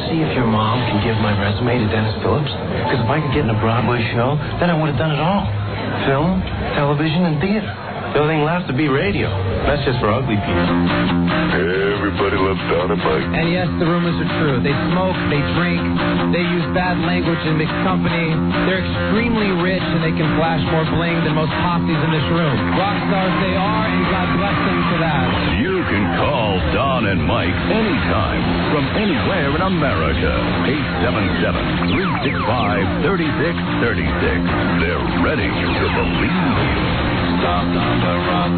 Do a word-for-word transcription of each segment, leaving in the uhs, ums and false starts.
see if your mom can give my resume to Dennis Phillips? Because if I could get in a Broadway show, then I would have done it all. Film, television, and theater. The only thing left to be radio. That's just for ugly people. Everybody loves Don and Mike. And yes, the rumors are true. They smoke, they drink, they use bad language in mixed company. They're extremely rich, and they can flash more bling than most posses in this room. Rock stars they are, and God bless them for that. You can call Don and Mike anytime from anywhere in America. eight seven seven, three six five, three six three six. They're ready to believe you. Stop on the rock.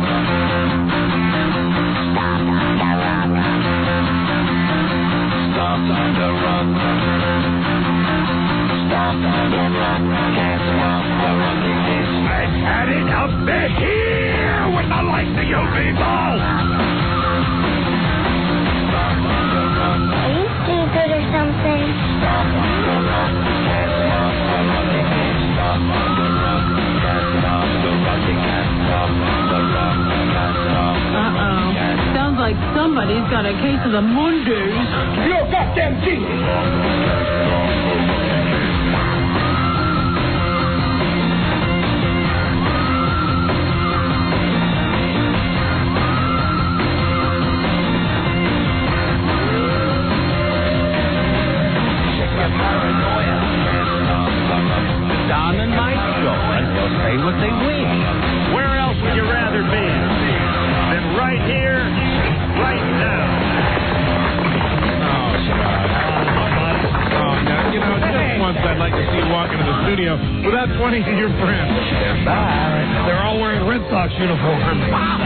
Stop on the rock. Stop on the rock. Can't stop the rocking. I've had it up to here with the likes of you people. Stop on the rock. Are you stupid or something? Stop on the rock. Can't stop the rocking. Stop on the rock. Can't stop the rocking. Uh-oh. Sounds like somebody's got a case of the Mondays. You're goddamn genius. Don and Mike show, and they'll say what they will. Where else would you rather be than right here, right now? Oh, oh, now, you know, just once I'd like to see you walk into the studio without twenty of your friends. They're back. They're all wearing Red Sox uniforms.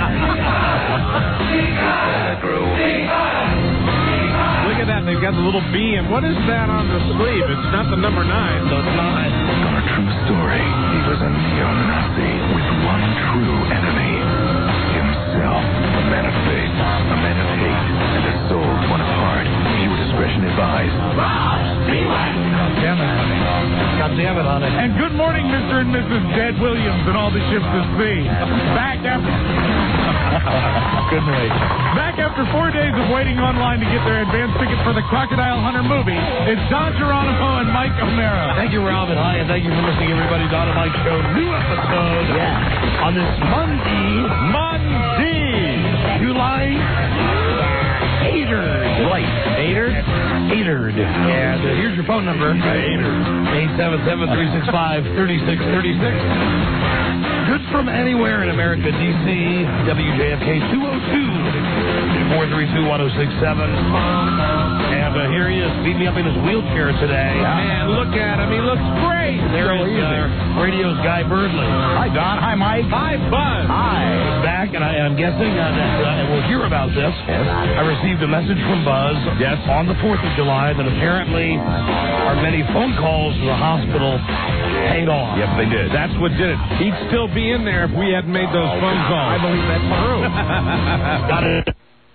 Look at that. They've got the little B. And what is that on the sleeve? It's not the number nine. So it's not. Our true story. He was a neo-Nazi with one true enemy. Himself. A man of faith, a man of hate, and a soul torn apart. Viewer discretion advised. Damn it, honey. God damn it, honey. And good morning, Mister and Missus Ted Williams and all the ships at sea. Back after... Good night. Back after four days of waiting online to get their advance ticket for the Crocodile Hunter movie, it's Don Geronimo and Mike O'Mara. Thank you, Robin. Hi, and thank you for listening, everybody. Don and Mike Show. New episode. Yeah. On this Monday. Monday. July eighth. Right. Eighth? Eighth. And uh, here's your phone number. eight seven seven, three six five, three six three six. Good from anywhere in America, D C, W J F K two oh two, four three two, one oh six seven. And uh, here he is, beat me up in his wheelchair today. Man, look at him. He looks great. There is uh, radio's Guy Birdley. Hi, Don. Hi, Mike. Hi, Buzz. Hi. He's back, and I, I'm guessing uh, that uh, and we'll hear about this. Yes. I received a message from Buzz Yes. on the fourth of July that apparently our many phone calls to the hospital paid off. Yes, they did. That's what did it. He'd still be in there if we hadn't made those phone calls. I believe that's true. Got it.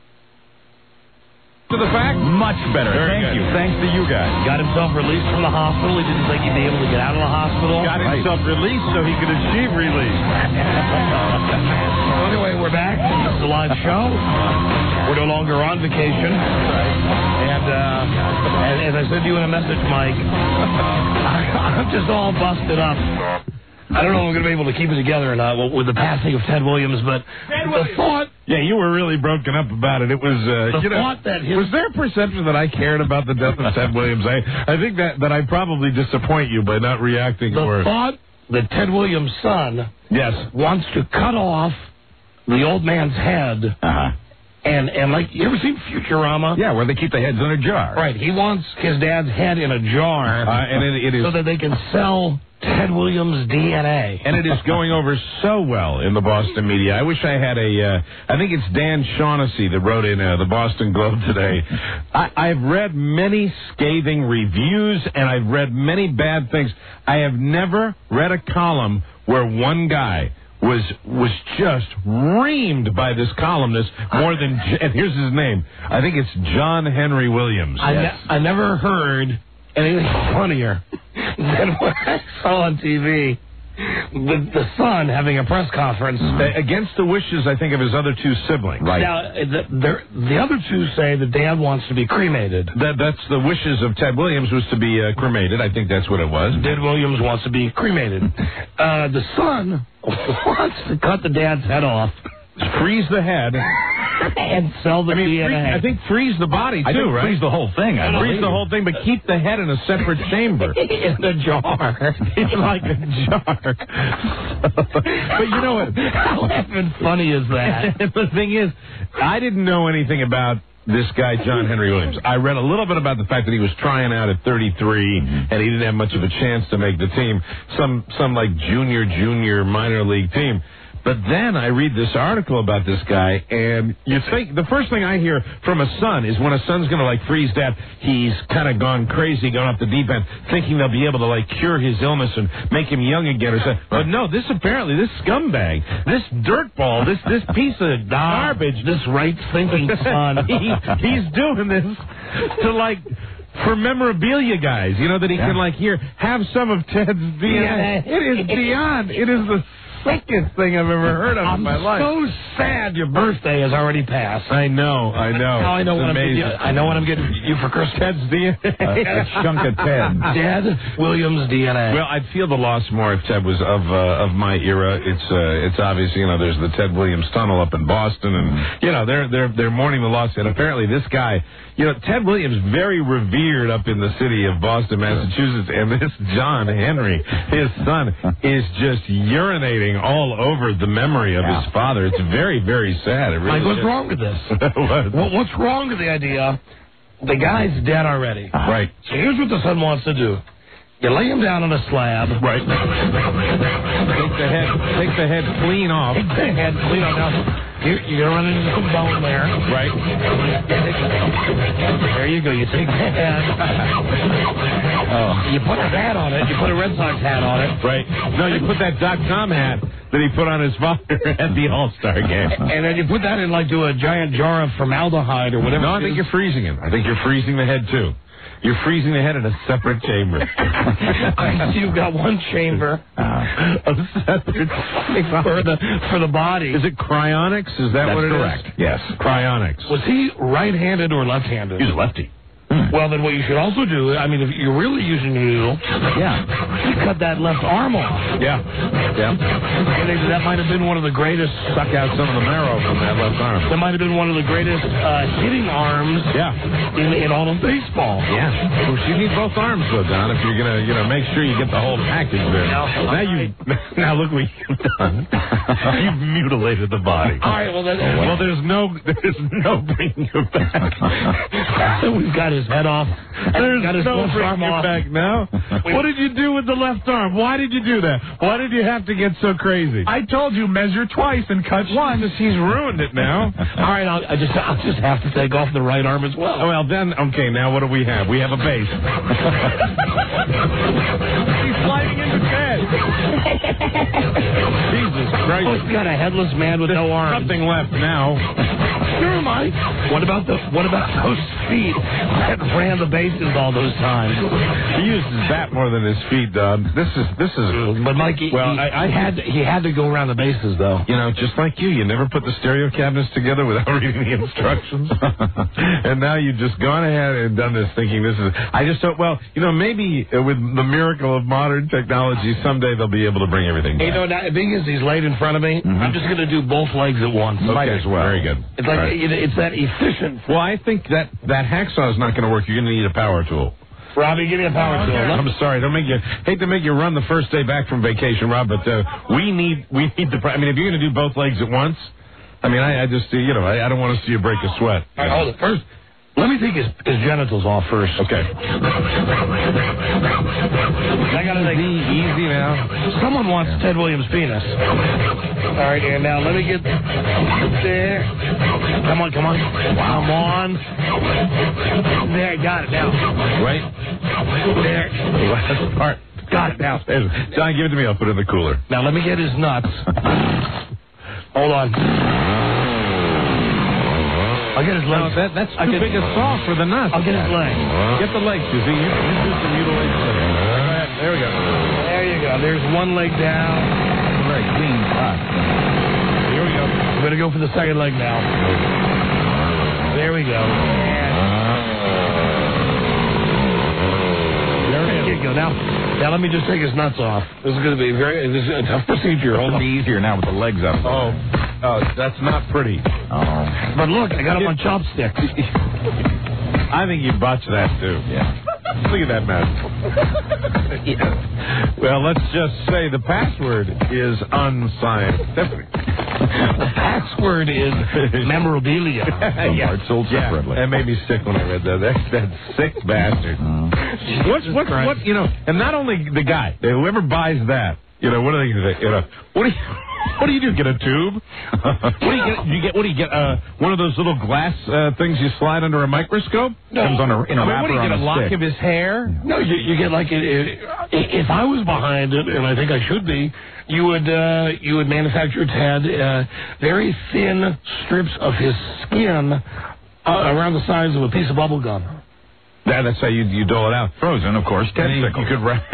To the fact? Much better. Very Thank good. you. Thanks to you guys. Got himself released from the hospital. He didn't think he'd be able to get out of the hospital. Got himself released so he could achieve release. So anyway, we're back. It's a live show. We're no longer on vacation. And, uh, and as I said to you in a message, Mike, I'm just all busted up. I don't know if we're going to be able to keep it together or not with the passing of Ted Williams, but the thought... Yeah, you were really broken up about it. It was, uh, The you know, thought that his... was there a perception that I cared about the death of Ted Williams? I, I think that, that I probably disappoint you by not reacting. The or... thought that Ted Williams' son yes. wants to cut off the old man's head... Uh-huh. And, and like, you ever seen Futurama? Yeah, where they keep the heads in a jar. Right, he wants his dad's head in a jar Uh, and it, it is... so that they can sell Ted Williams' D N A. And it is going over so well in the Boston media. I wish I had a, uh, I think it's Dan Shaughnessy that wrote in uh, the Boston Globe today. I, I've read many scathing reviews, and I've read many bad things. I have never read a column where one guy was was just reamed by this columnist more than, and here's his name. I think it's John Henry Williams. I, yes. ne- I never heard anything funnier than what I saw on T V. the, the son having a press conference. Uh, Against the wishes, I think, of his other two siblings. Right. Now, the, the, the other two say that Dad wants to be cremated. That, that's the wishes of Ted Williams was to be uh, cremated. I think that's what it was. Ted Williams wants to be cremated. Uh, the son wants to cut the dad's head off. Freeze the head. And sell the I mean, D N A. free, I think freeze the body, too, I think right? freeze the whole thing. I Freeze believe. the whole thing, but keep the head in a separate chamber. In the jar. It's like a jar. But you know what? How effing funny is that? The thing is, I didn't know anything about this guy, John Henry Williams. I read a little bit about the fact that he was trying out at thirty-three, and he didn't have much of a chance to make the team. Some, some like junior, junior minor league team. But then I read this article about this guy, and you think the first thing I hear from a son is when a son's going to like freeze dad, he's kind of gone crazy, going off the deep end, thinking they'll be able to like cure his illness and make him young again or something. But no, this apparently, this scumbag, this dirtball, this this piece of garbage, This right-thinking son. he, he's doing this to like. For memorabilia guys, you know, that he Yeah. can like here have some of Ted's D N A. It is beyond. It is the sickest thing I've ever heard of I'm in my life. so sad your birthday has already passed. I know, I know. Now I know It's what I'm getting you. amazing. I know what I'm getting you for Christmas. Ted's D N A. A chunk of Ted. Dad Williams D N A. Well, I'd feel the loss more if Ted was of uh, of my era. It's uh, it's obvious, you know, there's the Ted Williams tunnel up in Boston, and you know they're they're they're mourning the loss. And apparently this guy, you know, Ted Williams, very revered up in the city of Boston, Massachusetts, and this John Henry, his son, is just urinating all over the memory of Yeah. his father. It's very very sad. It really Mike, what's is. wrong with this? What? What, what's wrong with the idea? The guy's dead already. Right. So here's what the son wants to do. You lay him down on a slab. Right. Take the head, take the head clean off. Take the head clean on down. You're, you're going to run into some bone there. Right. There you go. You take the head. Oh. You put a hat on it. You put a Red Sox hat on it. Right. No, you put that dot com hat that he put on his father at the All-Star game. And then you put that in like to a giant jar of formaldehyde or whatever. No, I it think is. you're freezing him. I think you're freezing the head, too. You're freezing the head in a separate chamber. So you've got one chamber A separate chamber. for the for the body. Is it cryonics? Is that That's what it is? correct. Yes. Cryonics. Was he right-handed or left-handed? He's a lefty. Well, then what you should also do, I mean, if you're really using a needle, Yeah. you cut that left arm off. Yeah. Yeah. I think that might have been one of the greatest. Suck out some of the marrow from that left arm. That might have been one of the greatest uh, hitting arms Yeah. in, in all of baseball. Yeah. Well, you need both arms, though, Don, if you're going to, you know, make sure you get the whole package there. Now, now you, now look what you've done. You've mutilated the body. All right, well, then, Well, there's no, there's no bringing you back. we've got his head off. And There's we've got his no left arm bringing you off. back now. What did you do with the left arm? Why did you do that? Why did you have to get so crazy? I told you measure twice and cut once. Jesus, he's ruined it now. All right, I'll, I just I'll just have to take off the right arm as well. Oh, well, then, okay, now what do we have? We have a base. He's sliding into bed. Jesus Christ. Oh, he's got a headless man with no arms. Nothing left now. Sure, Mike. What about the what about those feet that ran the bases all those times? He uses that more than his feet, Don. This is this is. But Mike, he, Well, he, I- I- he had to, he had to go around the bases though. You know, just like you, you never put the stereo cabinets together without reading the instructions. And now you've just gone ahead and done this thinking this is... I just don't... Well, you know, maybe uh, with the miracle of modern technology, someday they'll be able to bring everything back. You know, now, being as he's laid in front of me, I'm just going to do both legs at once. Might as well. Very good. It's like All right. it, it's that efficient. Well, I think that, that hacksaw is not going to work. You're going to need a power tool. Robbie, give me a power tool. I'm sorry. Don't make you hate to make you run the first day back from vacation, Rob. But uh, we need we need the. I mean, if you're going to do both legs at once, I mean, I, I just you know I, I don't want to see you break a sweat. All right, hold it. First, let me take his, his genitals off first. Okay. I got to think. Easy now. Someone wants Ted Williams' penis. All right, and now let me get there. Come on, come on. Come on. There, got it now. Right. There. The last part. Got it now. John, give it to me. I'll put it in the cooler. Now let me get his nuts. Hold on. I'll get his No, legs. that, that's I'll too get- big a saw for the nuts. I'll get his legs. Get the legs, you see. You, you do some mutilation. Go ahead. There we go. There you go. go. There's one leg down. Very clean cut. Here we go. We're going to go for the second leg now. There we go. There we go. Now, now let me just take his nuts off. This is going to be very this is a tough procedure. Hold It'll on. be easier now with the legs up. Oh, oh, that's not pretty. Oh. But look, I got him on chopsticks. I think you botched that, too. Yeah. Look at that mess. Yeah. Well, let's just say the password is unscientific. The password is memorabilia. Yeah. It's sold Yeah, separately. that made me sick when I read that. That, that sick bastard. Mm. What's what what you know? And not only the guy, whoever buys that, you know, what are they going to? You know, what do you? What do you do? Get a tube? What do you get? You get what do you get? Uh, one of those little glass uh, things you slide under a microscope? No. Comes on a, in a I mean, wrapper what do you get? on A a lock stick. of his hair? No, you, you get like it, it, if I was behind it, and I think I should be, you would uh, you would manufacture Ted uh, very thin strips of his skin uh, around the size of a piece of bubble gum. Yeah, that's how you you dole it out. Frozen, of course. Ted You, you could wrap.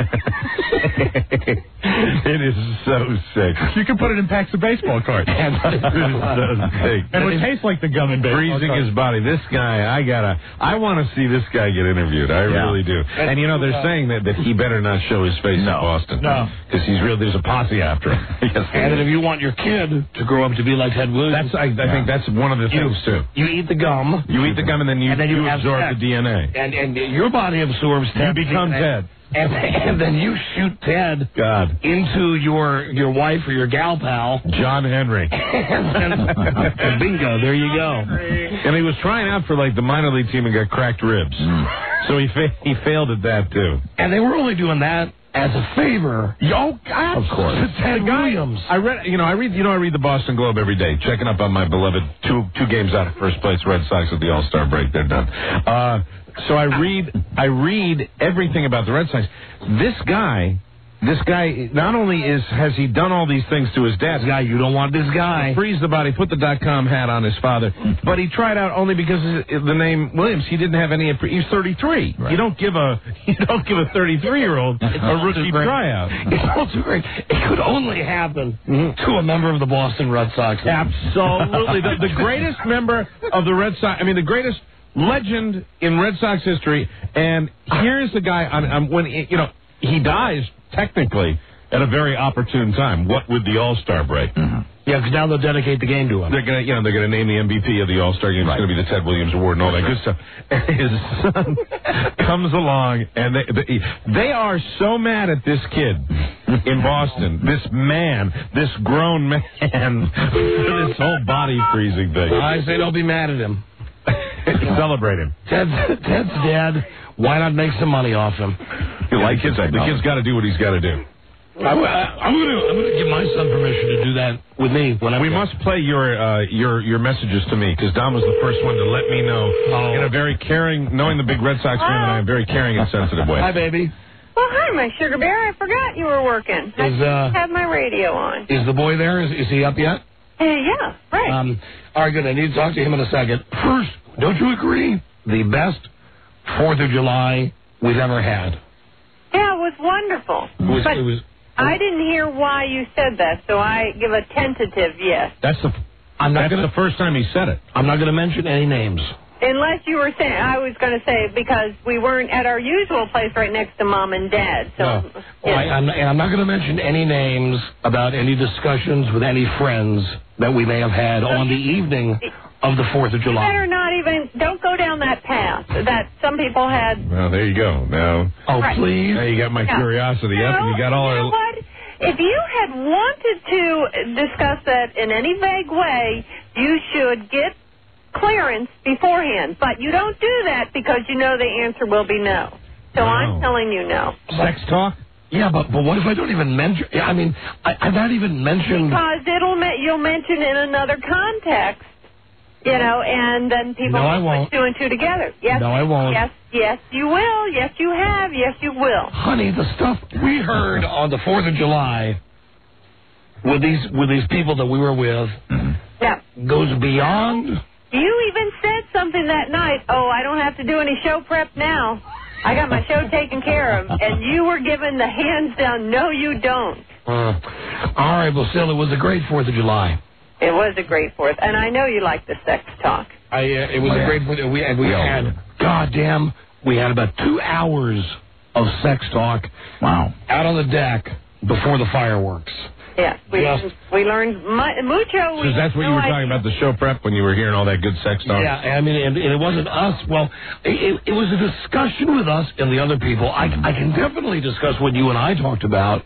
It is so sick. You can put it in packs of baseball cards. It is so sick. And it would taste like the gum in baseball Freezing cards. his body. This guy, I gotta, I want to see this guy get interviewed. I Yeah. really do. And you know, they're saying that, that he better not show his face No. in Boston. No. Because he's real. There's a posse after him. Yes, And then if you want your kid to grow up to be like Ted Williams, that's. I, I think that's one of the you, things too. you eat the gum, You eat the gum and then you, And then you have absorb sex. the D N A. and, and your body absorbs You Ted. become D N A, Ted. And, and then you shoot Ted God. into your your wife or your gal pal. John Henry. And then, bingo, there you go. And he was trying out for like the minor league team and got cracked ribs. So he fa- he failed at that too. And they were only doing that as a favor. Yo, Of course. To Ted Williams. I read, you know, I read, you know, I read the Boston Globe every day, checking up on my beloved two two games out of first place Red Sox at the All Star break. They're done. Uh, so I read, I read everything about the Red Sox. This guy, this guy, not only is has he done all these things to his dad. This guy, you don't want this guy. Freeze the body, put the dot com hat on his father, but he tried out only because of the name Williams. He didn't have any. He's thirty-three. Right. You don't give a you don't give a thirty-three year old a rookie tryout. It's also great. It could only happen to a member of the Boston Red Sox. Absolutely, the, the greatest member of the Red Sox. I mean, the greatest legend in Red Sox history. And here's the guy on, on when he, you know he dies technically at a very opportune time. What with the All Star break? Mm-hmm. Yeah, because now they'll dedicate the game to him. They're gonna, you know, they're gonna name the M V P of the All Star game. Right. It's gonna be the Ted Williams Award and all that good stuff. And his son comes along, and they, they they are so mad at this kid in Boston, this man, this grown man, for this whole body freezing thing. I say don't be mad at him. Celebrate him. Ted's, Ted's dead. Why not make some money off him? You like kids, the kid's got to do what he's got to do. I, am going to I'm going to give my son permission to do that with me. When I We must play your uh, your your messages to me, because Don was the first one to let me know Oh. in a very caring, knowing the big Red Sox fan that I am, very caring and sensitive way. Hi, baby. Well, hi, my sugar bear. I forgot you were working. I Is, uh, have my radio on. Is the boy there? Is, is he up yet? Uh, yeah, right. Um, all right, good. I need to talk to him in a second. First, don't you agree? The best Fourth of July we've ever had. Yeah, it was wonderful. It was. But It was I didn't hear why you said that, so I give a tentative yes. That's the I'm not that's going the to. first time he said it. I'm not going to mention any names. Unless you were saying, I was going to say because we weren't at our usual place right next to Mom and Dad. So, No. yeah. I, I'm, and I'm not going to mention any names about any discussions with any friends that we may have had on the evening of the Fourth of You July. better not even, don't go down that path that some people had. Well, there you go. Now, Oh, Right. please. now you got my Yeah. curiosity up, and you got all you know our. what? If you had wanted to discuss that in any vague way, you should get clearance beforehand. But you don't do that because you know the answer will be no. So Wow. I'm telling you no. Sex talk? Yeah, but but what if I don't even mention? I mean, I, I've not even mentioned. Because it'll me- you'll mention in another context, you know, and then people No, I will won't. put two and two together. Yes, No, I won't. Yes, yes, you will. Yes, you have. Yes, you will. Honey, the stuff we heard on the Fourth of July with these with these people that we were with Now, goes beyond. you even said something that night. Oh, I don't have to do any show prep now. I got my show taken care of, and you were given the hands down, no, you don't. Uh, all right, well, still, it was a great fourth of July. It was a great fourth, and I know you like the sex talk. I, uh, it was a great fourth. We, and we had, goddamn, we had about two hours of sex talk. Wow. Out on the deck before the fireworks. Yeah, we Just, we learned mu- mucho. So that's what you were talking about, the show prep, when you were hearing all that good sex talk? Yeah, I mean, and, and it wasn't us. Well, it, it was a discussion with us and the other people. I, I can definitely discuss what you and I talked about.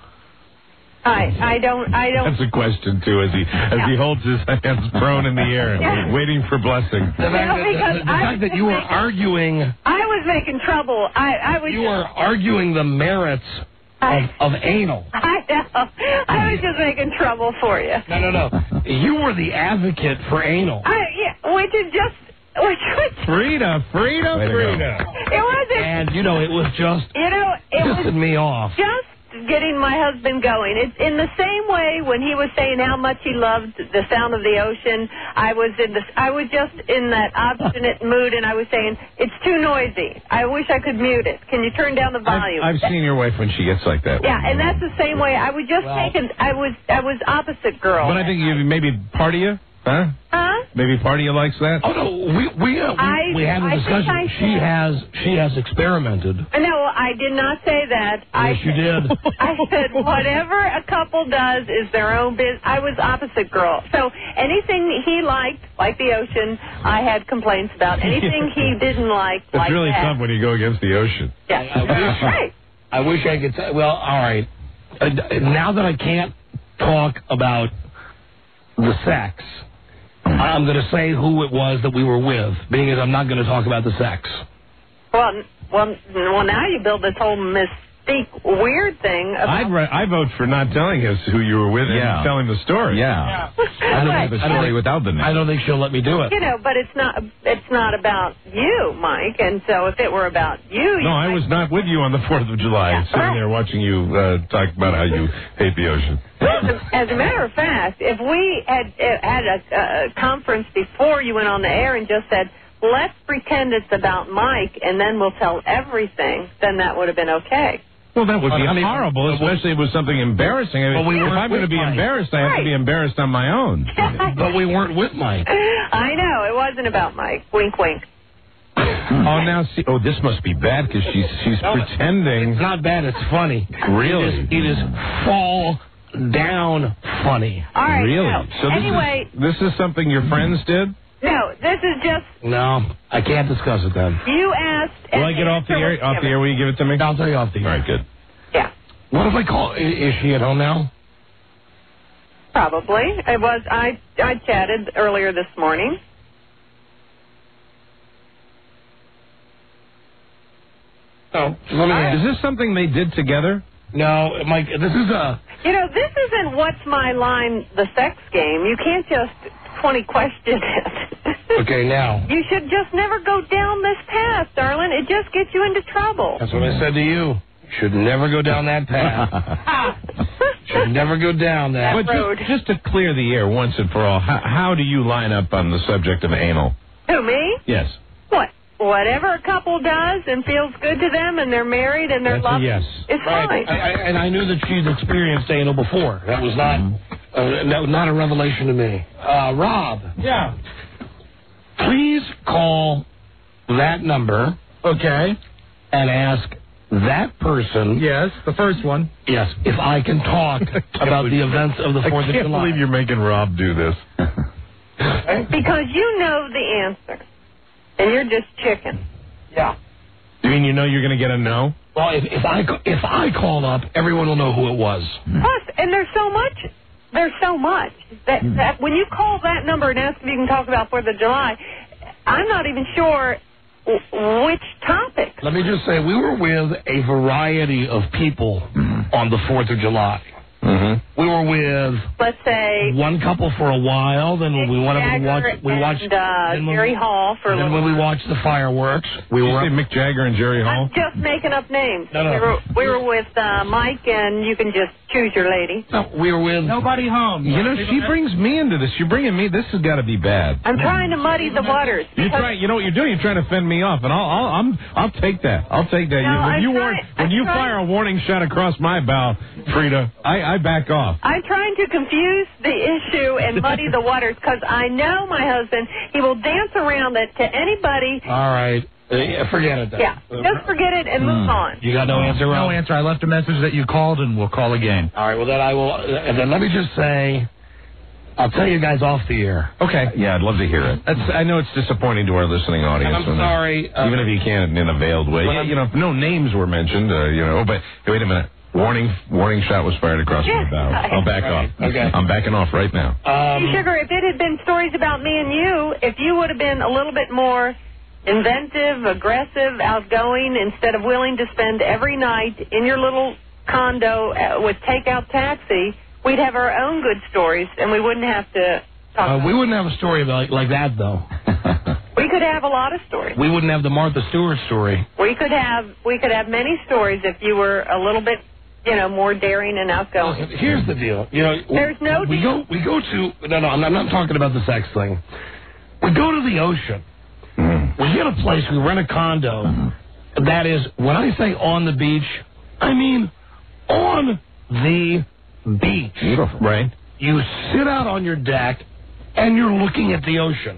I I don't I don't. That's a question too, as he as Yeah. he holds his hands prone in the air, Yeah. waiting for blessing. The fact, No, that, because the, the I fact that you were was making- arguing, I was making trouble. I I was. you were arguing the merits of, of anal. I know. I was just making trouble for you. No, no, no. You were the advocate for anal. I yeah, which is just which was. Freda, Freda, Way to go. Freda. It wasn't. And, you know, it was just You know, it was pissing me off. just getting my husband going. It's in the same way when he was saying how much he loved the sound of the ocean. I was in this. I was just in that obstinate mood, and I was saying it's too noisy. I wish I could mute it. Can you turn down the volume? I've, I've seen your wife when she gets like that. Yeah, and that's the same way. I was just Well- taking. I was. I was opposite girl. But I think you maybe part of you, huh? Huh? Maybe part of you likes that. Oh, no, we, we, uh, we, I- we had a I think discussion. I She said- has, she has experimented. No, I did not say that. I Yes, you did. I said whatever a couple does is their own business. I was opposite girl. So anything he liked, like the ocean, I had complaints about. Anything he didn't like, It's like really that. tough when you go against the ocean. Yeah, I wish- right. I wish I could say, well, all right. Uh, d- now that I can't talk about the sex, I'm going to say who it was that we were with, being as I'm not going to talk about the sex. Well, n- well, well. Now you build this whole mystique weird thing. About, I'd re- I vote for not telling us who you were with Yeah. and telling the story. Yeah. I don't Right. have a story without the name. I don't think she'll let me do it. You know, but it's not. It's not about you, Mike. And so if it were about you, you No, I might- was not with you on the fourth of July, Yeah. sitting there watching you uh, talk about how you hate the ocean. As a, as a matter of fact, if we had uh, had a, a conference before you went on the air and just said, let's pretend it's about Mike and then we'll tell everything, then that would have been okay. Well, that would be I mean, horrible, but we- especially if it was something embarrassing. I mean, But we if weren't I'm going to with be Mike. embarrassed, I have to be Right. embarrassed on my own. But we weren't with Mike. I know, it wasn't about Mike. Wink, wink. Oh, now see. Oh, this must be bad because she's she's No, pretending. It's not bad. It's funny. Really? It is, it is fall down funny. All right, Really? no. So this anyway, is this is something your friends did? no, this is just, No, I can't discuss it then. you asked. Will and I get off the answer air? was Off the given. air? Will you give it to me? I'll tell you off the All air. right, good. Yeah, What if I call? i- Is she at home now? probably. It was, I, I chatted earlier this morning. No. Let me ask. Is this something they did together? No, Mike. This is a. You know, this isn't What's My Line, the sex game. You can't just twenty question it. Okay, now. You should just never go down this path, darling. It just gets you into trouble. That's what I said to you. Should never go down that path. Should never go down that. But road. just, just to clear the air once and for all, how, how do you line up on the subject of anal? Who, me? Yes. What? Whatever a couple does and feels good to them and they're married and they're That's a loving, yes. it's Right. fine. I, I, and I knew that she'd experienced anal before. That was not uh, no, not a revelation to me. Uh, Rob. Yeah. Please call that number. Okay. And ask that person. Yes, the first one. Yes, if I can talk about the events of the fourth I of can't July. believe you're making Rob do this. Because you know the answer. And you're just chicken. Yeah. You mean you know you're going to get a no? Well, if, if I ca- if I call up, everyone will know who it was. Plus, and there's so much. There's so much that, that when you call that number and ask if you can talk about Fourth of July, I'm not even sure w- which topic. Let me just say, we were with a variety of people on the fourth of July. Mm-hmm. Mm-hmm. We were with, let's say, one couple for a while. Then when we went up and watched, we watched and, uh, then when Jerry we, Hall for a then little when we while. watched the fireworks, we Did were you say up, Mick Jagger and Jerry Hall? I'm just making up names. No, no. We were, we were with uh, Mike, and you can just choose your lady. No, we were with Nobody home. You know, she brings me into this. You're bringing me. This has got to be bad. I'm trying to muddy the waters. You're because- trying. You know what you're doing? You're trying to fend me off, and I'll, I'll, I'm, I'll take that. I'll take that. No, you, when I'm you trying- warn, when I'm you trying- fire a warning shot across my bow, Freda, I, I back off. I'm trying to confuse the issue and muddy the waters because I know my husband, he will dance around it to anybody. all right. Uh, forget it then. Yeah, just forget it and move on. You got no answer, Ron? No answer. I left a message that you called, and we'll call again. All right, well, then I will. Uh, and then let me just say, I'll tell you guys off the air. Okay. Yeah, I'd love to hear it. That's, I know it's disappointing to our listening audience. And I'm when they- sorry. Uh, even if you can't in a veiled way. Yeah, you know, if no names were mentioned, uh, you know, but hey, wait a minute. Warning warning shot was fired across Yeah. my bow. I'll back Right. off. Okay. I'm backing off right now. Um, Hey, Sugar, if it had been stories about me and you, if you would have been a little bit more inventive, aggressive, outgoing, instead of willing to spend every night in your little condo uh, with takeout taxi, we'd have our own good stories, and we wouldn't have to talk uh, about we wouldn't have a story like, like that, though. We could have a lot of stories. We wouldn't have the Martha Stewart story. We could have we could have many stories if you were a little bit, you know, more daring and outgoing. Listen, here's the deal. You know, There's no we deal. go we go to no no. I'm not, I'm not talking about the sex thing. We go to the ocean. Mm. We get a place. We rent a condo. Mm-hmm. That is, when I say on the beach, I mean on the beach. Beautiful. Right. You sit out on your deck and you're looking at the ocean.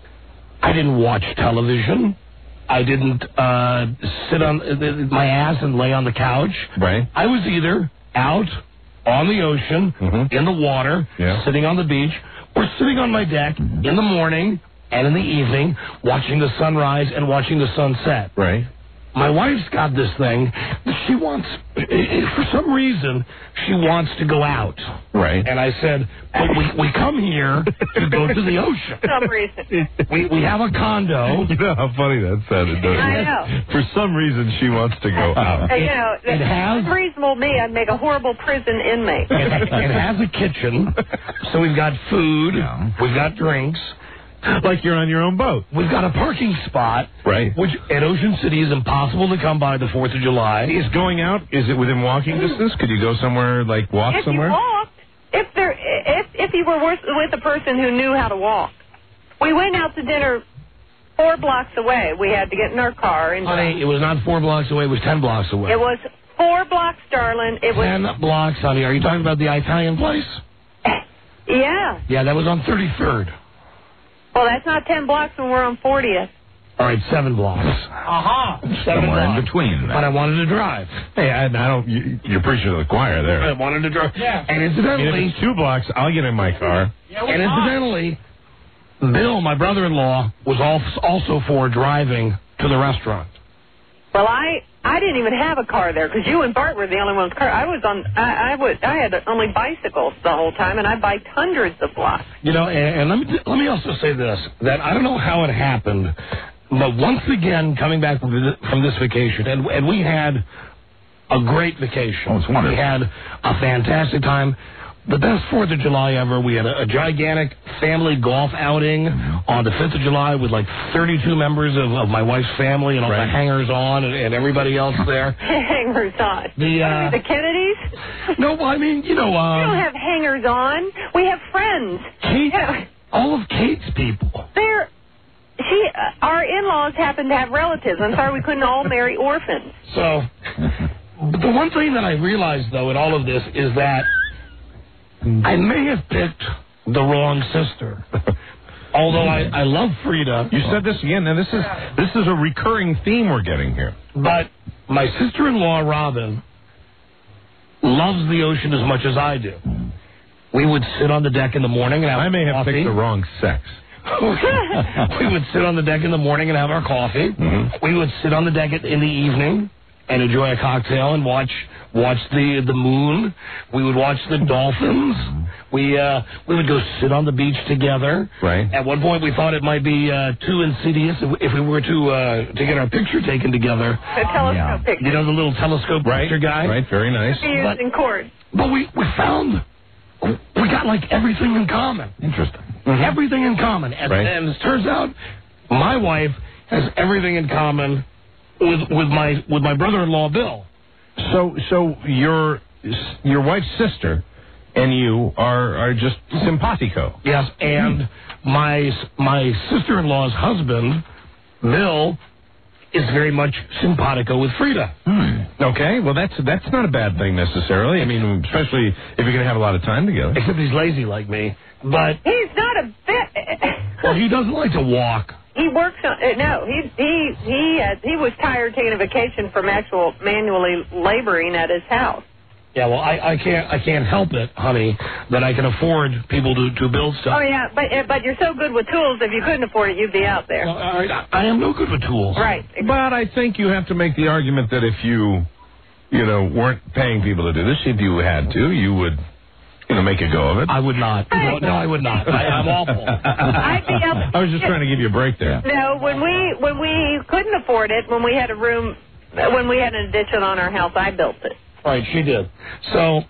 I didn't watch television. I didn't uh, sit on uh, my ass and lay on the couch. Right. I was either out on the ocean, Mhm. in the water, Yeah. sitting on the beach, or sitting on my deck in the morning and in the evening, watching the sunrise and watching the sunset. Right. My wife's got this thing. She wants, for some reason, she wants to go out. Right. And I said, but we, we come here to go to the ocean. For some reason. We, we have a condo. You know how funny that sounded, doesn't it? I know. For some reason, she wants to go out. Uh, you know, it has- unreasonable me, I'd make a horrible prison inmate. It, it has a kitchen, so we've got food, Yeah. we've got drinks, Like you're on your own boat. we've got a parking spot, Right. which at Ocean City is impossible to come by the fourth of July. Is going out, is it within walking distance? Could you go somewhere, like walk If somewhere? you walked, if there, if if you were with, with a person who knew how to walk, we went out to dinner four blocks away. We had to get in our car and Honey, it was not four blocks away, it was ten blocks away. it was four blocks, darling. It was ten blocks, honey. Are you talking about the Italian place? yeah. Yeah, that was on thirty-third. Well, that's not ten blocks when we're on fortieth. All right, seven blocks. Aha. Seven Somewhere in blocks. between. But I wanted to drive. Hey, I, I don't. You, you're preaching to the choir I there. wanted to drive. Yeah. And I mean, if incidentally, it's two blocks, I'll get in my car. Yeah, and incidentally, Bill, my brother-in-law, was al- also for driving to the restaurant. Well, I I didn't even have a car there because you and Bart were the only ones. Car. I was on. I, I was. I had only bicycles the whole time, and I biked hundreds of blocks. You know, and, and let me let me also say this: that I don't know how it happened, but once again, coming back from this, from this vacation, and and we had a great vacation. Oh, it's wonderful. We had a fantastic time. The best Fourth of July ever. We had a, a gigantic family golf outing on the Fifth of July with like thirty-two members of, of my wife's family and all Right. the hangers-on and, and everybody else there. Hangers on. The uh, The Kennedys. no, I mean, you know, We um, don't have hangers on. We have friends. Kate, Yeah. all of Kate's people. They're. She. Uh, our in-laws happen to have relatives. I'm sorry we couldn't all marry orphans. So, the one thing that I realized, though, in all of this is that I may have picked the wrong sister. Although I, I love Freda. You said this again, and this is this is a recurring theme we're getting here. But my sister-in-law, Robin, loves the ocean as much as I do. We would sit on the deck in the morning and have I may have coffee. picked the wrong sex. We would sit on the deck in the morning and have our coffee. Mhm. We would sit on the deck in the evening and enjoy a cocktail and watch watch the the moon. We would watch the dolphins. We uh, we would go sit on the beach together. Right. At one point, we thought it might be uh, too insidious if, if we were to uh, to get our picture taken together. The telescope Yeah. picture. You know, the little telescope Right. picture guy. Right. Very nice. Used in court. But we we found we got like everything in common. Interesting. Everything in common, and, Right. and it turns out my wife has everything in common with with my with my brother-in-law Bill. So, so your your wife's sister and you are are just simpatico. Yes, and my my sister-in-law's husband, Bill, is very much simpatico with Freda. Hmm. Okay, well that's that's not a bad thing necessarily. I mean, especially if you're going to have a lot of time together. Except he's lazy like me. But He's not a bit. well, he doesn't like to walk. He works on. Uh, no, he he he uh, he was tired taking a vacation from actual manually laboring at his house. Yeah, well, I, I can't I can't help it, honey, that I can afford people to, to build stuff. Oh yeah, but uh, but you're so good with tools. If you couldn't afford it, you'd be out there. Well, I, I am no good with tools. Right. But I think you have to make the argument that if you, you know, weren't paying people to do this, if you had to, you would, you know, make a go of it. I would not. No, no I would not. I, I'm awful. I'd be out. I was just trying to give you a break there. No, when we when we couldn't afford it, when we had a room, when we had an addition on our house, I built it. Right, she did. So,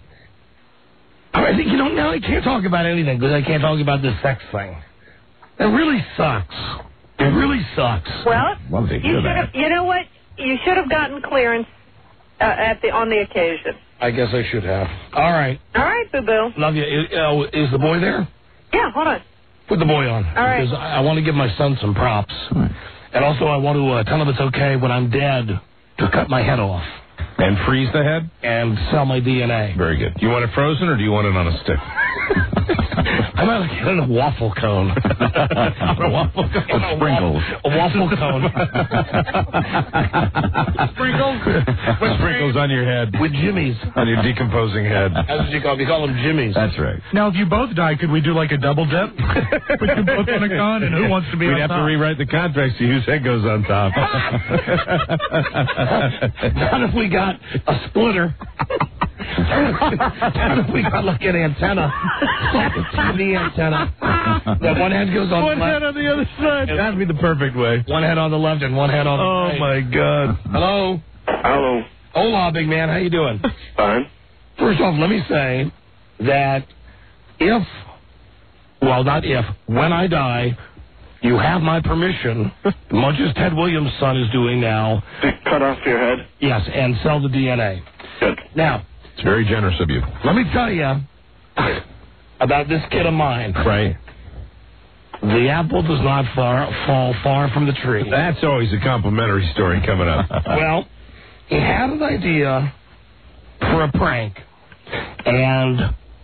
I think, you know, now I can't talk about anything because I can't talk about this sex thing. It really sucks. It really sucks. Well, Love to you hear should that. have. You know what? You should have gotten clearance uh, at the on the occasion. I guess I should have. All right. All right, Boo Boo. Love you. Is, uh, is the boy there? Yeah, hold on. Put the boy on. All right. Because I, I want to give my son some props. And also I want to uh, tell him it's okay when I'm dead to cut my head off. And freeze the head? And sell my D N A. Very good. Do you want it frozen or do you want it on a stick? I might like it in a waffle cone. A waffle cone. With sprinkles. A waffle cone. Sprinkles? With sprinkles on your head. With jimmies. On your decomposing head. That's what you call them. You call them jimmies. That's right. Now, if you both die, could we do like a double dip? Put you both on a gun, and who wants to be We'd on have top? to rewrite the contract so whose head goes on top. Not if we got a splitter. Not if we got like an antenna. Like a T V antenna. That one head goes on One the left. head on the other side. That'd be the perfect way. One head on the left and one head on the Oh, right. my God. Hello? Hello. Hola, big man. How you doing? Fine. First off, let me say that if, well, not if, when I die, you have my permission, much as Ted Williams' son is doing now. To cut off your head? Yes, and sell the D N A. Good. Now, It's very generous of you. let me tell you about this kid of mine. Right. The apple does not far, fall far from the tree. That's always a complimentary story coming up. Well, he had an idea for a prank, and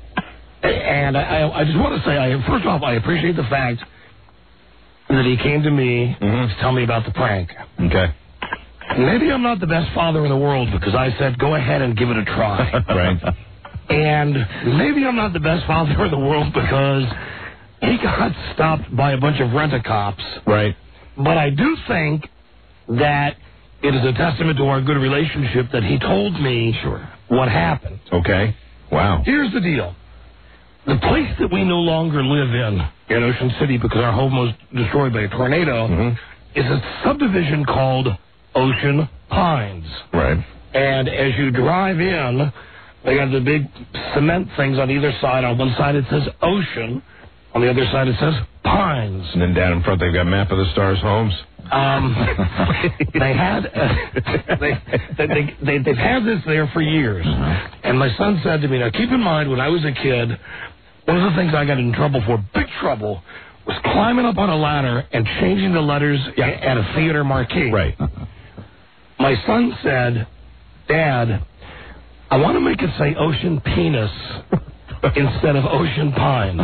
and I, I just want to say, I, first off, I appreciate the fact that he came to me Mhm. to tell me about the prank. Okay. Maybe I'm not the best father in the world because I said, go ahead and give it a try. Right. And maybe I'm not the best father in the world because he got stopped by a bunch of rent-a-cops. Right. But I do think that it is a testament to our good relationship that he told me Sure. what happened. Okay. Wow. Here's the deal. The place that we no longer live in, in Ocean City, because our home was destroyed by a tornado, Mhm. is a subdivision called Ocean Pines. Right. And as you drive in, they got the big cement things on either side. On one side it says Ocean. On the other side it says Pines. And then down in front they've got Map of the Stars homes. Um, they had uh, they, they, they, they they've had this there for years. And my son said to me, now keep in mind, when I was a kid, one of the things I got in trouble for, big trouble, was climbing up on a ladder and changing the letters Yeah. at a theater marquee. Right. My son said, Dad, I want to make it say Ocean Penis instead of Ocean Pines.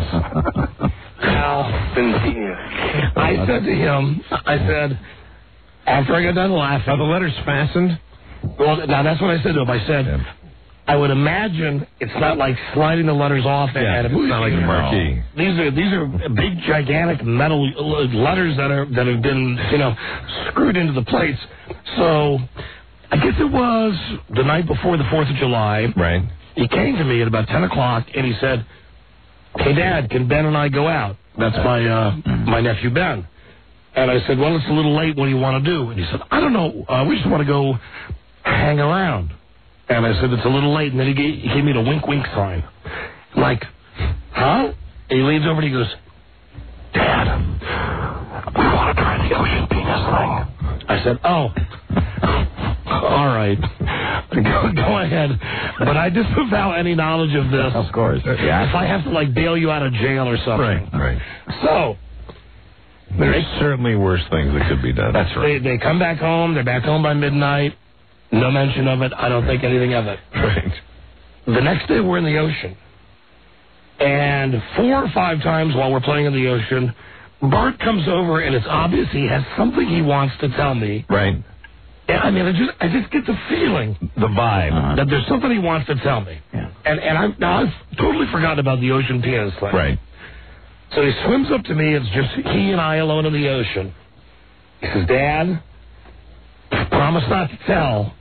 Now, I said to him, I said, after I got done laughing. Are the letters fastened? Well, now that's what I said to him. I said, Yeah. I would imagine it's not like sliding the letters off and, Yeah, and it's not like a marquee. These are these are big, gigantic metal letters that are that have been, you know, screwed into the plates. So I guess it was the night before the fourth of July. Right. He came to me at about ten o'clock, and he said, "Hey, Dad, can Ben and I go out?" That's my uh, my nephew, Ben. And I said, "Well, it's a little late. What do you want to do?" And he said, "I don't know. Uh, we just want to go hang around." And I said, "It's a little late." And then he gave, he gave me the wink-wink sign. I'm like, huh? And he leans over and he goes, "Dad, we want to try the ocean penis thing." I said, "Oh, all right. Go, go ahead." But I disavow any knowledge of this. Of course. Yeah. If I have to, like, bail you out of jail or something. Right, right. So... There's certainly worse things that could be done. That's right. They, they come back home. They're back home by midnight. No mention of it. I don't think anything of it. Right. The next day, we're in the ocean. And four or five times while we're playing in the ocean, Bart comes over, and it's obvious he has something he wants to tell me. Right. And, I mean, I just I just get the feeling. The vibe. Uh-huh. That there's something he wants to tell me. Yeah. And, and I've, now I've totally forgotten about the ocean penis thing. Right. So he swims up to me. It's just he and I alone in the ocean. He says, "Dad, promise not to tell.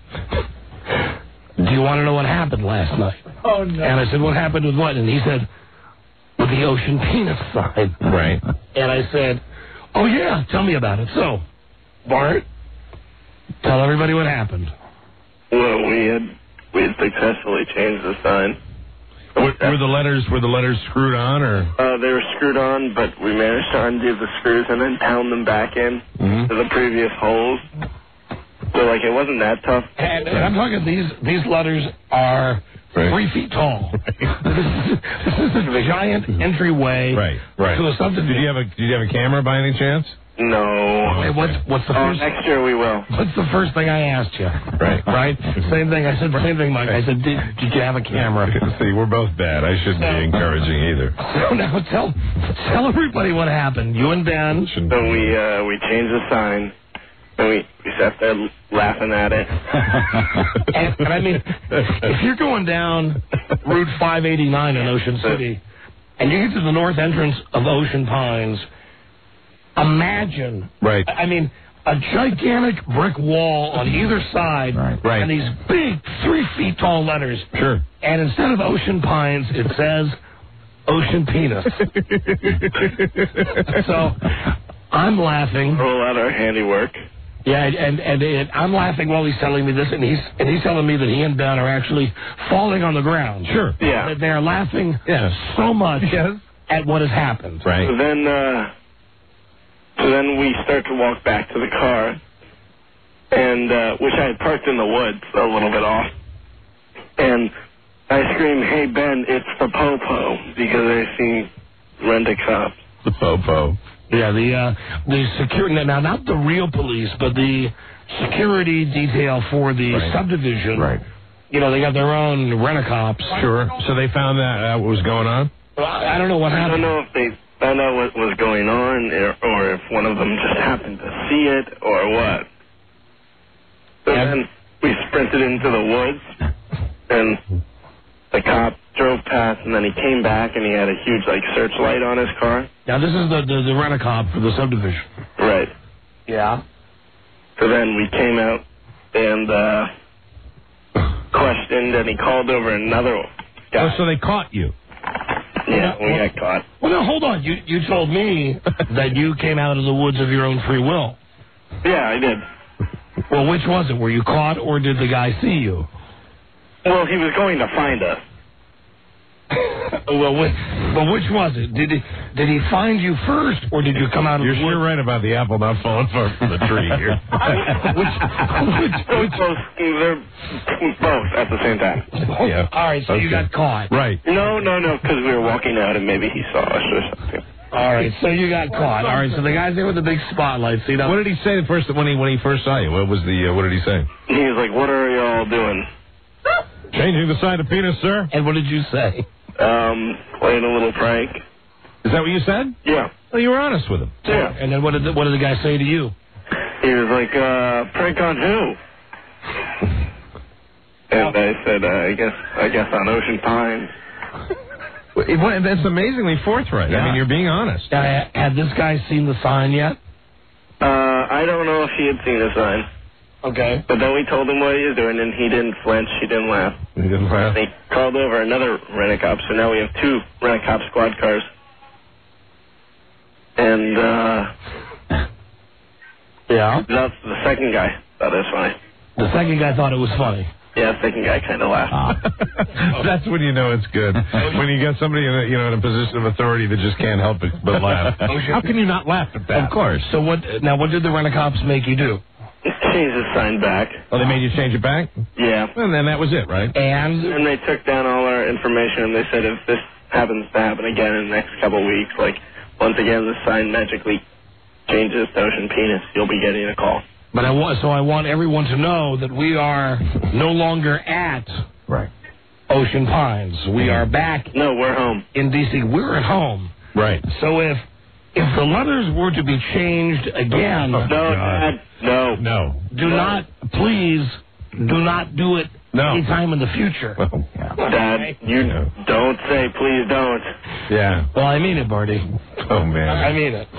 Do you want to know what happened last night?" Oh, no. And I said, "What happened with what?" And he said, "With the ocean penis sign." Right. And I said, "Oh, yeah, tell me about it." So, Bart, tell everybody what happened. Well, we had we had successfully changed the sign. Were, were the letters were the letters screwed on, or? Uh, they were screwed on, but we managed to undo the screws and then pound them back in Mm-hmm. to the previous holes. So, like, it wasn't that tough. And, and I'm talking, these these letters are Right. three feet tall. This is, this is a giant entryway Right, right. to a subdivision. Did you have a Did you have a camera by any chance? No. Hey, what's, what's the Oh, first... next year we will. What's the first thing I asked you? Right. Right? Same thing. I said, same thing, Mike. I said, did, did you have a camera? See, we're both bad. I shouldn't be encouraging either. So now tell tell everybody what happened. You and Ben. So we uh, we changed the sign, and we, we sat there laughing at it. and, and I mean, if you're going down Route five eighty-nine in Ocean City, and you get to the north entrance of Ocean Pines, imagine, Right. I mean, a gigantic brick wall on either side, Right. Right. and these big three feet tall letters. Sure. And instead of Ocean Pines, it says Ocean Penis. So I'm laughing. Roll out our handiwork. Yeah, and and it, I'm laughing while he's telling me this, and he's and he's telling me that he and Ben are actually falling on the ground. Sure. Yeah. That they're laughing Yes. so much Yes. at what has happened. Right. So then, uh, so then we start to walk back to the car, and uh, which I had parked in the woods a little bit off, and I scream, "Hey Ben, it's the Popo," because I see rent-a-cops. The Popo. Yeah, the uh, the security now, not the real police, but the security detail for the Right. subdivision. Right. You know, they got their own rent-a-cops. Sure. So they found that uh, what was going on? Well, I I don't know what I happened. don't know if they found out what was going on, or, or if one of them just happened to see it, or what. So Yeah. then we sprinted into the woods, and the cop drove past, and then he came back, and he had a huge, like, searchlight on his car. Now, this is the, the, the rent-a-cop for the subdivision. Right. Yeah. So then we came out and uh, questioned, and he called over another guy. Oh, so they caught you. Yeah, we got caught. Well, no, hold on. You you told me that you came out of the woods of your own free will. Yeah, I did. Well, which was it? Were you caught, or did the guy see you? Well, he was going to find us. Well, which, but which was it? Did he did he find you first, or did you come out of You're the sure woods? right about the apple not falling far from the tree here. which, which, which, Both, they're both at the same time. Yeah. All right, so you Okay. got caught. Right. No, no, no, because we were walking out, and maybe he saw us or something. All right, so you got caught. All right, so the guy's there with the big spotlight. See, now, What did he say the first when he when he first saw you? What was the uh, what did he say? He was like, "What are y'all doing?" Changing the side of penis, sir. and what did you say? Um, playing a little prank. Is that what you said? Yeah. Well, you were honest with him. Yeah. And then what did the, what did the guy say to you? He was like, uh, "Prank on who?" And I said, uh, "I guess, I guess on Ocean Pines." Well, it- well, that's amazingly forthright. I Yeah. mean, you're being honest. Uh, had this guy seen the sign yet? Uh, I don't know if he had seen the sign. Okay. But then we told him what he was doing, and he didn't flinch. He didn't laugh. He didn't laugh. And he called over another rent-a-cop, so now we have two rent-a-cop squad cars. And, uh... Yeah? That's the second guy thought it was funny. The second guy thought it was funny. Yeah, the second guy kind of laughed. Ah. That's when you know it's good. When you got somebody in a, you know, in a position of authority that just can't help it but laugh. How can you not laugh at that? Of course. So what? Now, what did the rent-a-cops make you do? Change the sign back. Oh, they made you change it back? Yeah. And then that was it, right? And? And they took down all our information, and they said if this happens to happen again in the next couple of weeks, like, once again the sign magically changes to Ocean Penis, you'll be getting a call. But I want, so I want everyone to know that we are no longer at right. Ocean Pines. We are back. No, we're home. In D C. We're at home. Right. So if if the letters were to be changed again... Oh, no, Dad. No. No. Do no. not, please, do not do it no. anytime in the future. Well, yeah. Dad, you no. don't say please don't. Yeah. Well, I mean it, Barty. Oh, man. I mean it.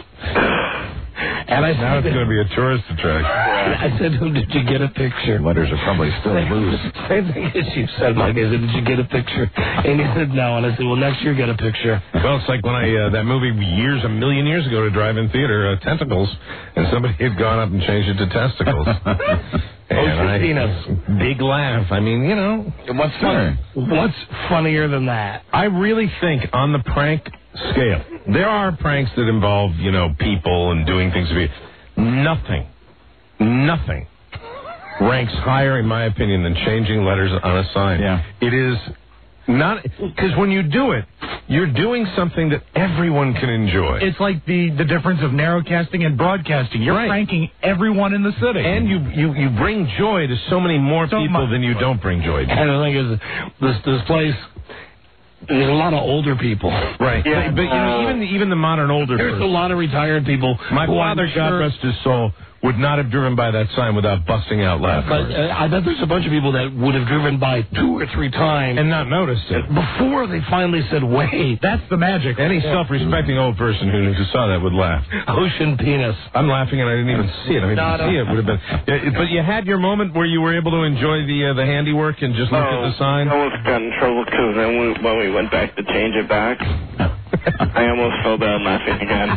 And I now said, it's going to be a tourist attraction. I said, "Who did you get a picture?" Letters are probably still loose. Same thing as you said, Mike. I said, "Did you get a picture?" And he said, "No." And I said, "Well, next year, get a picture." Well, it's like when I uh, that movie years, a million years ago, to drive-in theater, uh, Tentacles, and somebody had gone up and changed it to Testicles. And I, penis. Big laugh. I mean, you know, what's funny? What's funnier than that? I really think on the prank scale, there are pranks that involve, you know, people and doing things to be. Nothing, nothing ranks higher, in my opinion, than changing letters on a sign. Yeah. It is not, because when you do it, you're doing something that everyone can enjoy. It's like the, the difference of narrowcasting and broadcasting. You're right. pranking everyone in the city. And you, you, you bring joy to so many more so people much. than you don't bring joy to. And the thing is, this, this place... There's a lot of older people. Right. Yeah, but, but you know, even even the modern older There's person. a lot of retired people. My who father, I'm God sure, rest his soul, would not have driven by that sign without busting out laughing. But uh, I bet there's a bunch of people that would have driven by two or three times and not noticed it. Before they finally said, wait. That's the magic. Any self-respecting old person who, who saw that would laugh. Ocean Penis. I'm laughing and I didn't even see it. I mean, No, to see it would have been... Yeah, but you had your moment where you were able to enjoy the uh, the handiwork and just look oh, at the sign? I almost got in trouble because then we, when we went back to change it back, I almost fell down laughing again.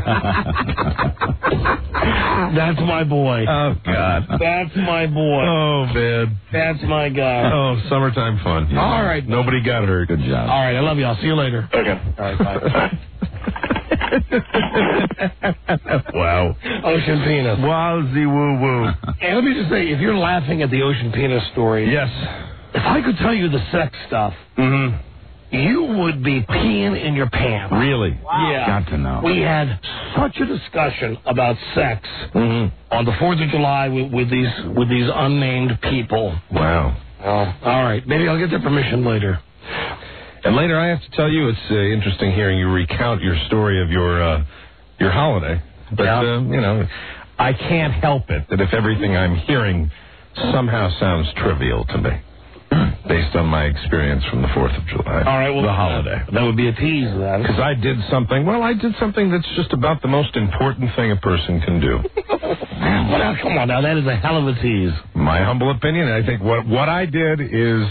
That's my boy. Oh, God. That's my boy. Oh, man. That's my guy. Oh, summertime fun. You know. All right. Nobody got hurt. Good job. All right, I love you. I'll see you later. Okay. All right, bye. Wow. Ocean Penis. Wowzy woo woo. And let me just say, if you're laughing at the Ocean Penis story, Yes. if I could tell you the sex stuff, Mm-hmm. you would be peeing in your pants. Really? Yeah. Got to know. We had such a discussion about sex Mm-hmm. on the fourth of July with, with these with these unnamed people. Wow. Oh, all right. Maybe I'll get their permission later. And later, I have to tell you, it's uh, interesting hearing you recount your story of your uh, your holiday. But, Yeah. uh, you know, I can't help it that if everything I'm hearing somehow sounds trivial to me, based on my experience from the fourth of July. All right. Well, the holiday. That would be a tease, then. Because I did something, well, I did something that's just about the most important thing a person can do. Well, now, come on, now, that is a hell of a tease. My humble opinion, I think what what I did is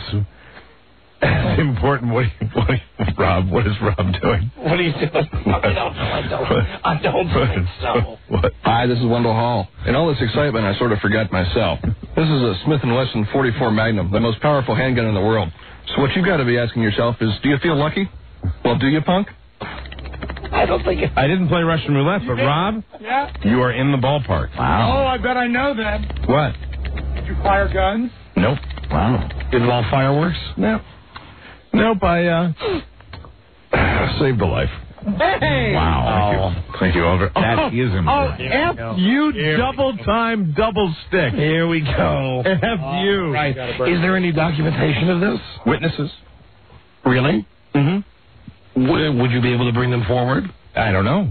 important. What, what, Rob, what is Rob doing? What are you doing? I don't know. I don't. I don't think so. What? Hi, this is Wendell Hall. In all this excitement, I sort of forgot myself. This is a Smith and Wesson forty-four Magnum, the most powerful handgun in the world. So what you've got to be asking yourself is, do you feel lucky? Well, do you, punk? I don't think it... I didn't play Russian roulette, but Rob, Yeah. you are in the ballpark. Oh, I bet I know that. What? Did you fire guns? Nope. Wow. Involve fireworks? No. Nope, I uh, saved a life. Hey! Wow. Thank you. Thank you, Oliver. That Oh, is oh, important. F you, double time, double stick. Here we go. F you. Right. Is there any documentation of this? Witnesses? Really? Mm-hmm. W- would you be able to bring them forward? I don't know.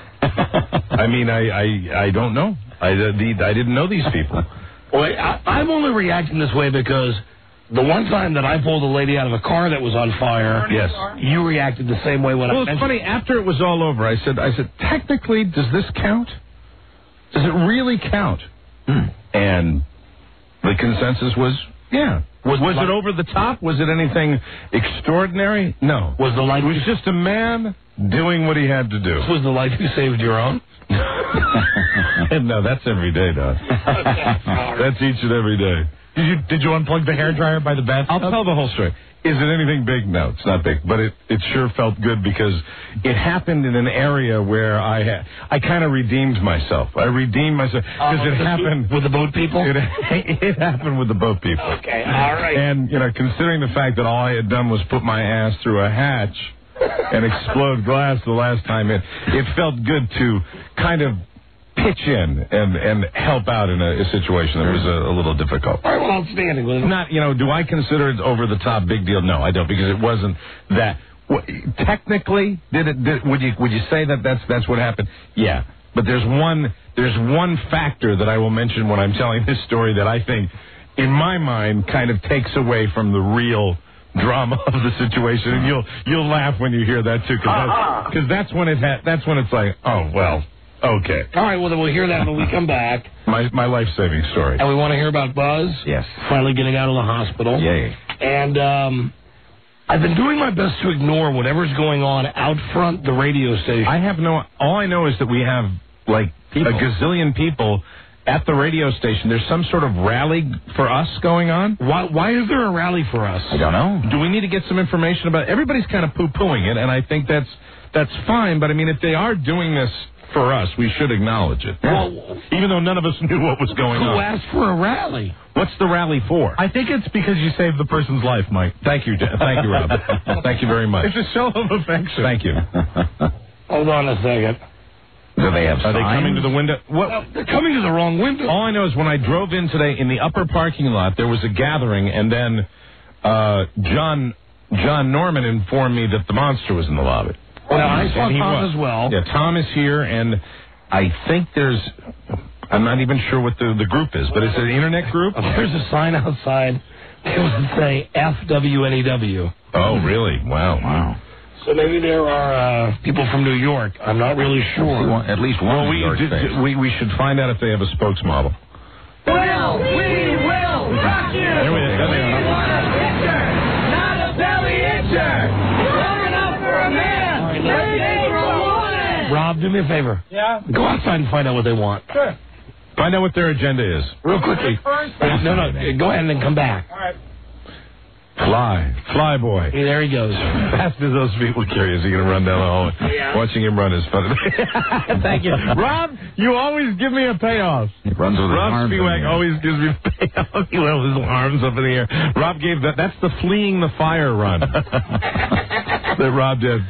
I mean, I, I, I don't know. I, uh, the, I didn't know these people. Well, I, I'm only reacting this way because the one time that I pulled a lady out of a car that was on fire, Yes. you reacted the same way when Well, I it's mentioned funny. After it was all over, I said, I said, technically, does this count? Does it really count? And the consensus was, yeah. Was, was it over the top? Was it anything extraordinary? No. Was the life? It was just a man doing what he had to do. Was the life you saved your own? No, that's every day, Don. That's each and every day. Did you did you unplug the hairdryer by the bathtub? I'll tell the whole story. Is it anything big? No, it's not big, but it, it sure felt good because it happened in an area where I had, I kind of redeemed myself. I redeemed myself because uh, it happened with the boat people. It, it happened with the boat people. Okay, all right. And you know, considering the fact that all I had done was put my ass through a hatch and explode glass the last time, it it felt good to kind of pitch in and, and help out in a, a situation that was a, a little difficult. All right, well, outstanding. Not, you know, do I consider it over the top big deal? No, I don't, because it wasn't that. W- technically, did it? Did, would you would you say that that's that's what happened? Yeah, but there's one there's one factor that I will mention when I'm telling this story that I think, in my mind, kind of takes away from the real drama of the situation, and you'll you'll laugh when you hear that too, because that's, that's when it ha- that's when it's like, oh well. Okay. All right, well, then we'll hear that when we come back. My my life-saving story. And we want to hear about Buzz. Yes. Finally getting out of the hospital. Yay. And um, I've been doing my best to ignore whatever's going on out front the radio station. I have no... All I know is that we have, like, people. a gazillion people at the radio station. There's some sort of rally for us going on. Why, why is there a rally for us? I don't know. Do we need to get some information about it? Everybody's kind of poo-pooing it, and I think that's that's fine. But, I mean, if they are doing this for us, we should acknowledge it. Well, even though none of us knew what was going who on. Who asked for a rally? What's the rally for? I think it's because you saved the person's life, Mike. Thank you, thank you, Rob. Thank you very much. It's a show of affection. Thank you. Hold on a second. Do they have Are signs? They coming to the window? What? No, they're coming to the wrong window. All I know is when I drove in today, in the upper parking lot, there was a gathering, and then uh, John John Norman informed me that the monster was in the lobby. Well, I saw and Tom was. as well. Yeah, Tom is here, and I think there's... I'm not even sure what the, the group is, but it's an internet group? There's a sign outside that would say F W N E W. Oh, really? Wow. Wow. So maybe there are uh, people from New York. I'm not really sure. Well, at least one well, we, New York d- we, we should find out if they have a spokesmodel. Well, we will rock you. There we go. We want a picture, not a belly itcher. Long enough for a man. Right, thirty days for a woman. Rob, do me a favor. Yeah? Go outside and find out what they want. Sure. Find out what their agenda is. Real quickly. No, no, go ahead and then come back. All right. Fly. Fly boy. Hey, there he goes. Fast as those people carry as he going to run down the hallway. Yeah. Watching him run is fun. Thank you. Rob, you always give me a payoff. He runs with his Rob arms Spiewak always gives me a payoff. He will his arms up in the air. Rob gave that. That's the fleeing the fire run that Rob did.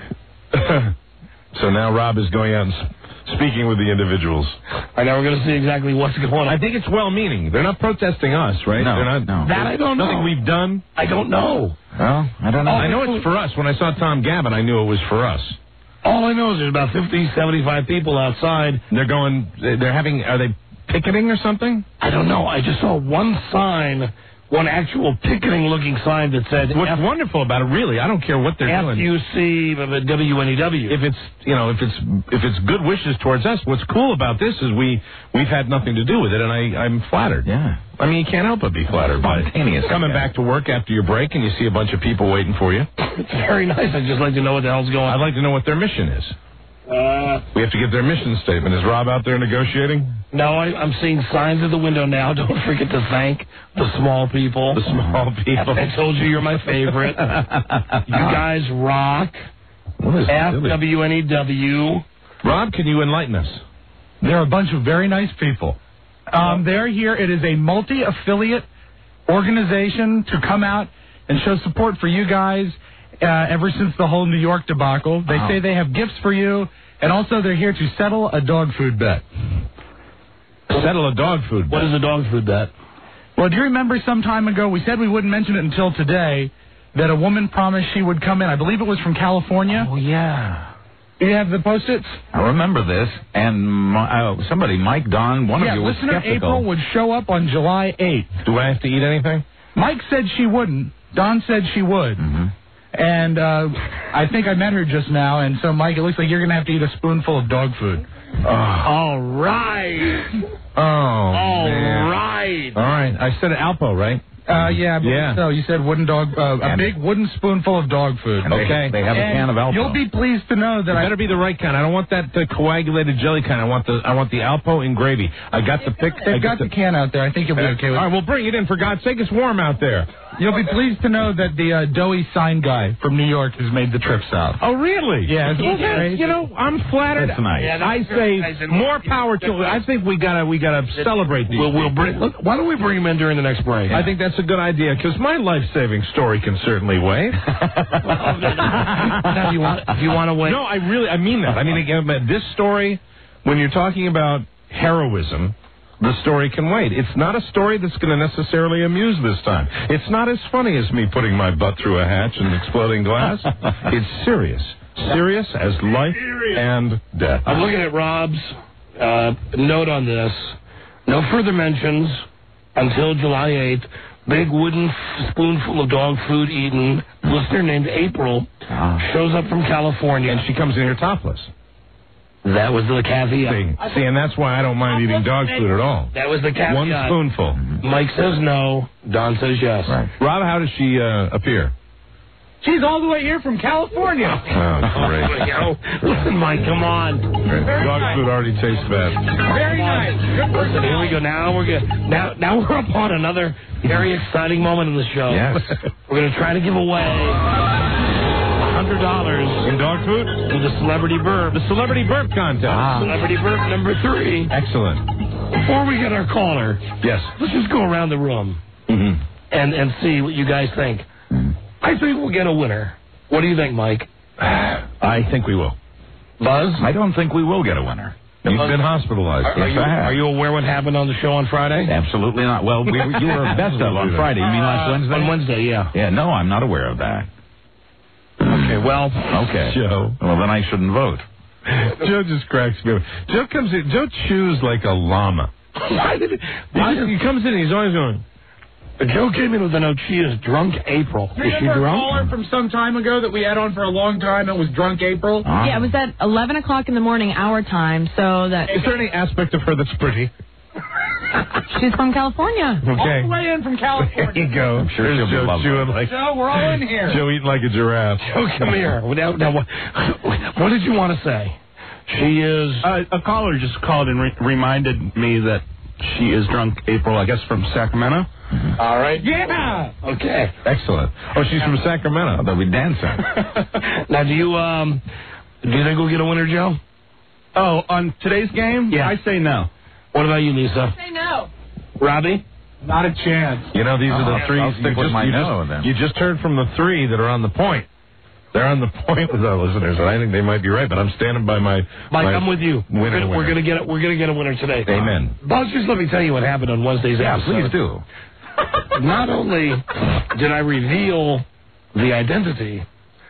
So now Rob is going out and speaking with the individuals. I know we're going to see exactly what's going on. I think it's well-meaning. They're not protesting us, right? No, They're not, no. That I don't know. Nothing we've done. I don't know. Well, I don't know. I know it's for us. When I saw Tom Gavin, I knew it was for us. All I know is there's about fifty, seventy-five people outside. They're going, they're having, are they picketing or something? I don't know. I just saw one sign, one actual ticketing-looking sign that said... What's F- wonderful about it, really, I don't care what they're doing. F U C W N E W. If it's, you know, if it's if it's good wishes towards us, what's cool about this is we, we've had nothing to do with it, and I, I'm flattered. Yeah. I mean, you can't help but be flattered by it. Spontaneous. Coming back to work after your break, and you see a bunch of people waiting for you. It's very nice. I'd just like to know what the hell's going on. I'd like to know what their mission is. Uh, We have to get their mission statement. Is Rob out there negotiating? no, I, I'm seeing signs at the window now. Don't forget to thank the small people. The small people. I told you you're my favorite. You guys rock. What is F W N E W. Rob, can you enlighten us? They're a bunch of very nice people. Um, they're here. It is a multi-affiliate organization to come out and show support for you guys uh, ever since the whole New York debacle. They Wow. say they have gifts for you, and also they're here to settle a dog food bet. Settle a dog food What bet. is a dog food bet? Well, do you remember some time ago, we said we wouldn't mention it until today, that a woman promised she would come in. I believe it was from California. Oh, yeah. Do you have the Post-its? I remember this, and my, uh, somebody, Mike Don, one yeah, of you was listener skeptical. April would show up on July eighth. Do I have to eat anything? Mike said she wouldn't. Don said she would. Mm-hmm. And uh, I think I met her just now, and so, Mike, it looks like you're going to have to eat a spoonful of dog food. All right. Oh, All man. right. All right. I said Alpo, right? Uh, yeah, I believe Yeah. so. You said wooden dog, uh, a And- big wooden spoonful of dog food. And they- Okay. they have a And can of Alpo. You'll be pleased to know that It I better be the right kind. I don't want that uh, coagulated jelly kind. I want the I want the Alpo in gravy. I got the pick. I They've got the can out there. I think you'll be Uh, okay with all it. right, well, bring it in. For God's sake, it's warm out there. You'll be pleased to know that the uh, doughy sign guy from New York has made the trip south. Oh, really? Yeah. isn't Well, it that's, crazy? you know, I'm flattered. That's nice. And I say more power to it. I think we gotta we gotta celebrate these. We'll, we'll people. bring, look, why don't we bring him in during the next break? I think that's a good idea because my life-saving story can certainly wait. Now, you want, do you want to wait? No, I really, I mean that. I mean, again, but this story, when you're talking about heroism, the story can wait. It's not a story that's going to necessarily amuse this time. It's not as funny as me putting my butt through a hatch and exploding glass. It's serious. Serious as life and death. I'm looking at Rob's uh, note on this. No further mentions until July eighth. Big wooden f- spoonful of dog food eaten. Listener named April shows up from California. And she comes in here topless. That was the caveat. See, see, and that's why I don't mind eating dog food at all. That was the caveat. One spoonful. Mike says no. Don says yes. Right. Rob, how does she uh, appear? She's all the way here from California. Oh, great. Listen, Mike, come on. Dog food already tastes bad. Very nice. Good work. Listen, here we go. Now we're good. Now, now we're upon another very exciting moment in the show. Yes. We're going to try to give away one hundred dollars In dog food? to the Celebrity Burp. The Celebrity Burp Contest. Celebrity Burp number three. Excellent. Before we get our caller, Yes. let's just go around the room Mm-hmm. and, and see what you guys think. I think we'll get a winner. What do you think, Mike? I think we will. Buzz? I don't think we will get a winner. You've been hospitalized. Are, are, Yes, you, I have. are you aware what happened on the show on Friday? Absolutely not. Well, we, were- you were best of on Friday. You mean last Wednesday? On Wednesday, yeah. Yeah, no, I'm not aware of that. Okay, well, Okay. Joe. Well, then I shouldn't vote. Joe just cracks me up. Joe comes in. Joe chews like a llama. why did, He, why just, did, he comes in and he's always going, Joe came in with a note. She is drunk April. Is she Remember a drunk? caller from some time ago that we had on for a long time that was drunk April? Huh? Yeah, it was at eleven o'clock in the morning, our time, so that is there any aspect of her that's pretty? she's from California. All the Okay. way in from There California. you go. I'm sure There's she'll be Joe lovely. chewing like, So we're all in here. Joe eating like a giraffe. Joe, come here. Now, now what, what did you want to say? She is... Uh, a caller just called and re- reminded me that she is drunk April, I guess, from Sacramento. All right. Yeah. Okay. Excellent. Oh, she's from Sacramento. They'll be dancing. Now, do you um, do you think we'll get a winner, Joe? Oh, on today's game? Yeah. I say no. What about you, Lisa? Say no. Robbie? Not a chance. You know, these are the Oh, three. I'll stick you with just, my you no, just, then. You just heard from the three that are on the point. They're on the point with our listeners, and I think they might be right, but I'm standing by my... Mike, my I'm with you. We're winner, gonna, we're winner. gonna get it. We're gonna get a winner today. Amen. Buzz, just let me tell you what happened on Wednesday's Yeah, episode. please do. Not only did I reveal the identity,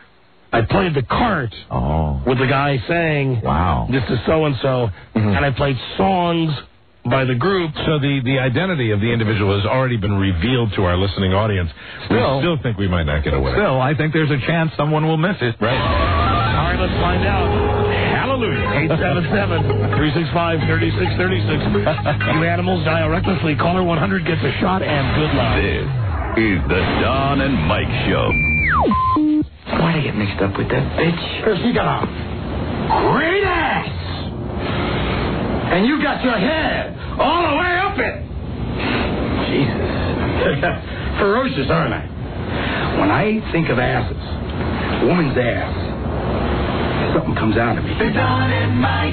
I played the cart Oh. with the guy saying, Wow. "This is so and so," and I played songs by the group. So the, the identity of the individual has already been revealed to our listening audience. Still- we still think we might not get a winner. Still, I think there's a chance someone will miss it. Right. All right, let's find out. Hallelujah. eight seven seven, three six five, three six three six. You animals dial recklessly. Caller one hundred gets a shot, and good luck. This is the Don and Mike Show. Why'd I get mixed up with that bitch? Because she got a great ass. And you got your head all the way up it. Jesus. Ferocious, aren't I? When I think of asses, woman's ass, something comes out of me. The Don and Mike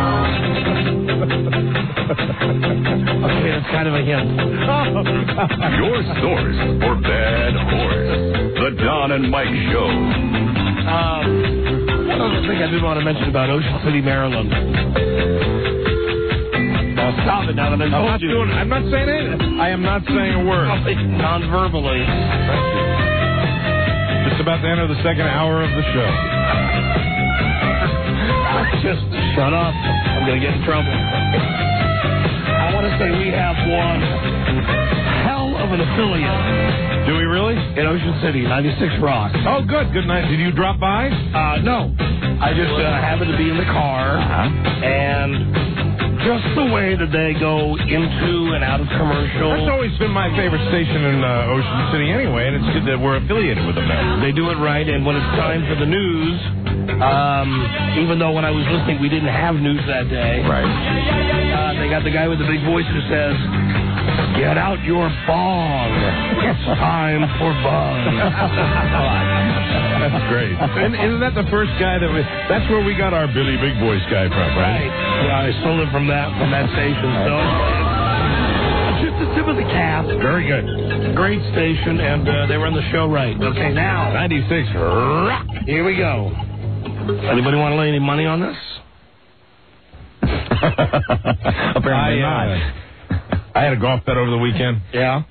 Okay, that's kind of a hint. Your source for bad horse. The Don and Mike Show. Um, one other thing I did want to mention about Ocean City, Maryland. Now stop it now that I I'm told not you. doing I'm not saying anything. I am not saying a word. Non-verbally. Just about to enter the second hour of the show. Just shut up. I'm going to get in trouble. I want to say we have one hell of an affiliate. Do we really? In Ocean City, ninety-six Rock. Oh, good. Good night. Did you drop by? Uh, no. I just uh, happened to be in the car, Uh-huh. and just the way that they go into and out of commercial. That's always been my favorite station in uh, Ocean City anyway, and it's good that we're affiliated with them now. They do it right, and when it's time for the news, um, even though when I was listening we didn't have news that day, right? Uh, they got the guy with the big voice who says, "Get out your bong. It's time for bong." That's great. And isn't that the first guy that we... That's where we got our Billy Big Voice guy from, right? Right. Yeah, I stole it from that from that station. So it's just the tip of the cap. Very good. Great station, and uh, they run the show right. Okay, now ninety-six. Here we go. Anybody want to lay any money on this? Apparently I, not. Uh, I had a golf bet over the weekend. Yeah.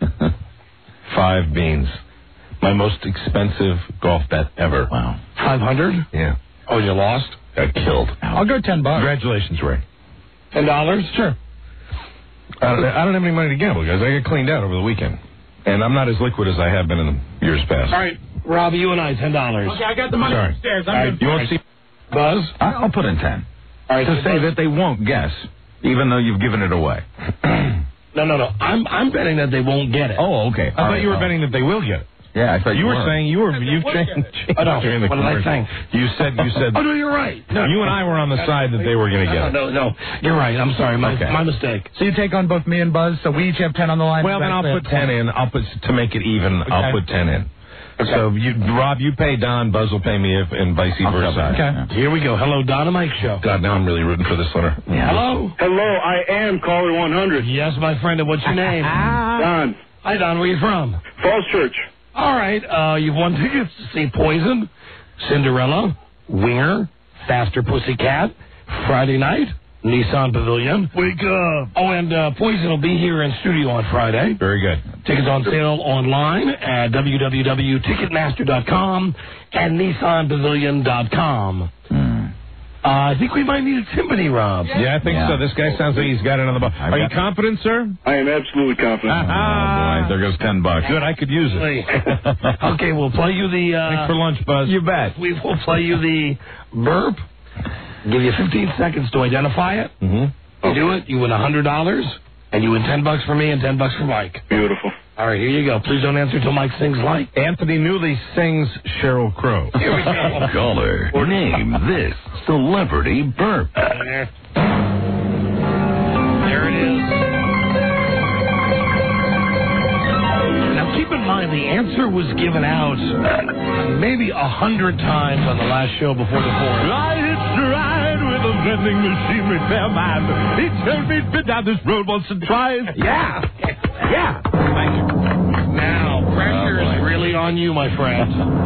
Five beans. My most expensive golf bet ever. Wow. Five hundred? Yeah. Oh, you lost? Got killed. I'll go ten bucks. Congratulations, Ray. Ten dollars? Sure. I don't, I don't have any money to gamble, guys. I got cleaned out over the weekend. And I'm not as liquid as I have been in the years past. All right, Rob, you and I, ten dollars. Okay, I got the money Sorry. upstairs. I'm All right, good. you won't see... Buzz? I'll put in ten. All right, to so say Buzz- that they won't guess, even though you've given it away. No, no, no. I'm I'm betting that they won't get it. Oh, okay. I thought you were betting that they will get it. Yeah, I thought You you were were. saying you were you changed. Oh, no. during the What did I commercial. think? You said you said. Oh, no, you're right. No, You and I were on the side that they were going to get it. No, no, no. You're right. I'm sorry. My, Okay. my mistake. So you take on both me and Buzz, so we each have ten on the line. Well, then I'll That's put it. ten in. I'll put to make it even. I'll Okay. put ten in. So you, Rob, you pay Don. Buzz will pay me, if, and vice versa. Okay. Here we go. Hello, Don and Mike Show. God, now I'm really rooting for this letter. Hello. Hello, I am caller one hundred. Yes, my friend. And what's your name? Don. Hi, Don. Where are you from? Falls Church. All right. Uh, you've won tickets to see Poison, Cinderella, Winger, Faster Pussycat, Friday night, Nissan Pavilion. Wake up. Oh, and uh, Poison will be here in studio on Friday. Very good. Tickets on sale online at w w w dot ticketmaster dot com and nissan pavilion dot com. Uh, I think we might need a timpani, Rob. Yeah, I think Yeah. so. This guy sounds like he's got it on the ball. Are you confident, sir? I am absolutely confident. Ah, Oh, boy, there goes ten bucks. good. I could use it. Okay, we'll play you the... Uh, Thanks for lunch, Buzz. You bet. We will play you the burp. Give you fifteen seconds to identify it. Mm-hmm. You do it, you win one hundred dollars, and you win ten bucks for me and ten bucks for Mike. Beautiful. All right, here you go. Please don't answer until Mike sings light. Anthony Newley sings Sheryl Crow. Here we go. Caller, name this celebrity burp. There. There it is. Now, keep in mind, the answer was given out maybe a hundred times on the last show before the fourth. I hitched a ride with a vending machine repairman. He told me to down this road once or twice. Yeah. Yeah. Thank you. Now, pressure Oh, is really on you, my friend.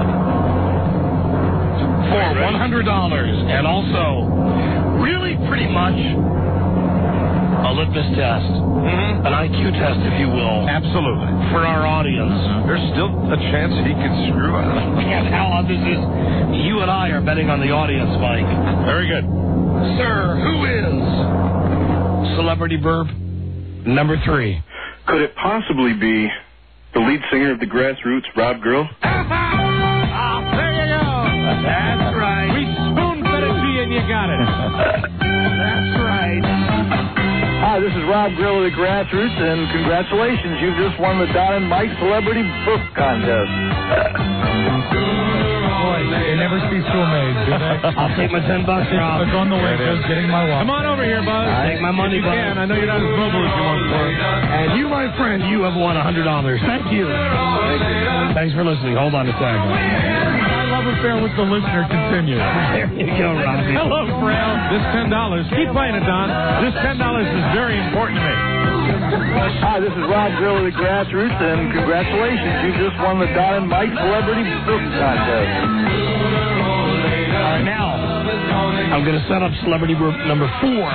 For one hundred dollars, and also, really pretty much a litmus test, Mm-hmm. an I Q test, if you will, Absolutely. for our audience. There's still a chance he could screw up. And how odd this is, you and I are betting on the audience, Mike. Very good. Sir, who is Celebrity Burp number three? Could it possibly be the lead singer of the Grassroots, Rob Grill? There you go. That's right. We spoon-fed it to you and you got it. That's right. Hi, this is Rob Grill of the Grassroots, and congratulations, you've just won the Don and Mike Celebrity Book Contest. Boy, they never cease to amaze, do they? I'll take my ten bucks, Rob. Look on the way, just getting my wallet. Come on over here, Buzz. Take my money, If you Buzz. can. I know you're not as mobile as you once were. And you, my friend, you have won one hundred dollars. Thank you. Thanks for listening. Hold on a second. My love affair with the listener continues. There you go, Robbie. Hello, Frail. This ten dollars. Keep playing it, Don. This ten dollars is very important to me. Hi, this is Rob Grill of the Grassroots, and congratulations, you just won the Don and Mike Celebrity Book Contest. All right, now, I'm going to set up celebrity group number four,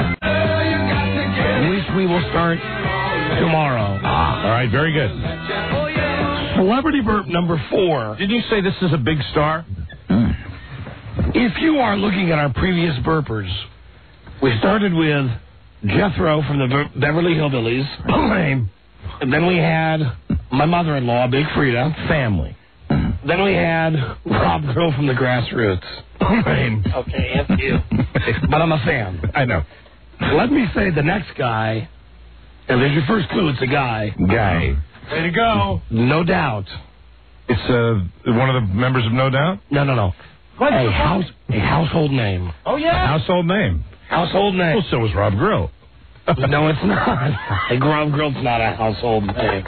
which we will start tomorrow. Ah, all right, very good. Celebrity burp number four. Did you say this is a big star? If you are looking at our previous burpers, we started with Jethro from the Be- Beverly Hillbillies. Lame. And then we had my mother-in-law, Big Freda. Family. Then we had Rob Grill from the Grassroots. Lame. Okay, F you. But I'm a fan. I know. Let me say the next guy, and there's your first clue, it's a guy. Guy. Way to go. No doubt. It's uh, one of the members of No Doubt? No, no, no. What's A the house, a household name. Oh, yeah? Household name. Household name. Well, so was Rob Grill. No, it's not. A Rob Grill's not a household name.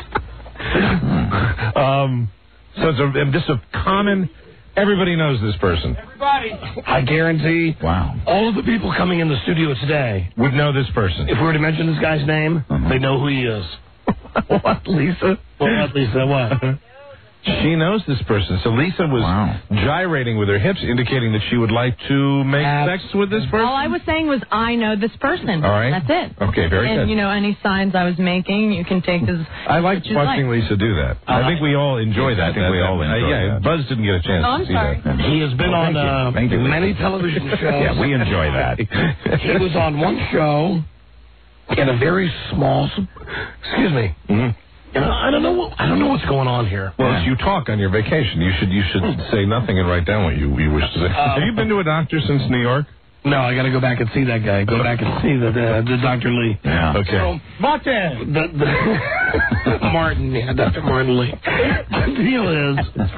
um, so it's a, just a common... Everybody knows this person. Everybody. I guarantee Wow. all of the people coming in the studio today Would know this person. if we were to mention this guy's name, Uh-huh. they know who he is. What, Lisa? What, Lisa? What? She knows this person. So Lisa was Wow. gyrating with her hips, indicating that she would like to make Abs- sex with this person. All I was saying was I know this person. All right. That's it. Okay, very and, good. you know, any signs I was making, you can take as I liked what you watching like. Lisa do that. I think we all enjoy that. I think we all Uh, enjoy yeah, that. Buzz didn't get a chance Oh, I'm to see sorry. that. He has been Oh, on thank you. uh, Thank you, Lisa. many television shows. Yeah, we enjoy that. He was on one show in a very small. s- Excuse me. Mm-hmm. And I don't know. What, I don't know what's going on here. Well, as you talk on your vacation, you should you should say nothing and write down what you, you wish to say. Uh, Have you been to a doctor since New York? No, I got to go back and see that guy. Go back and see the the, the Doctor Lee. Yeah. Okay. So, Martin. the, the Martin, yeah, Doctor Martin Lee. The deal is,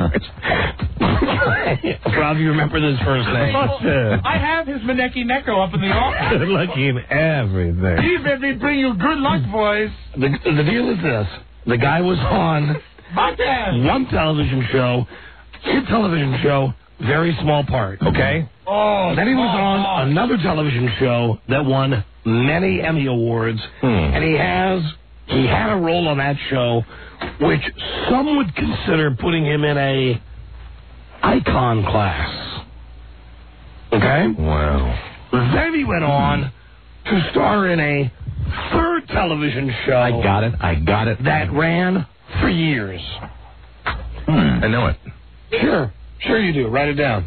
Rob, you remember this first name? I have his Maneki Neko up in the office. Lucky in everything. He made me bring you good luck, boys. The, the deal is this. The guy was on Martin. one television show, hit television show, very small part. Okay. Oh, Then he was on another television show that won many Emmy Awards, Hmm. and he has he had a role on that show, which some would consider putting him in a icon class. Okay? Wow. Then he went on to star in a third television show. I got it. I got it. That ran for years. Hmm. I know it. Sure. Sure you do. Write it down.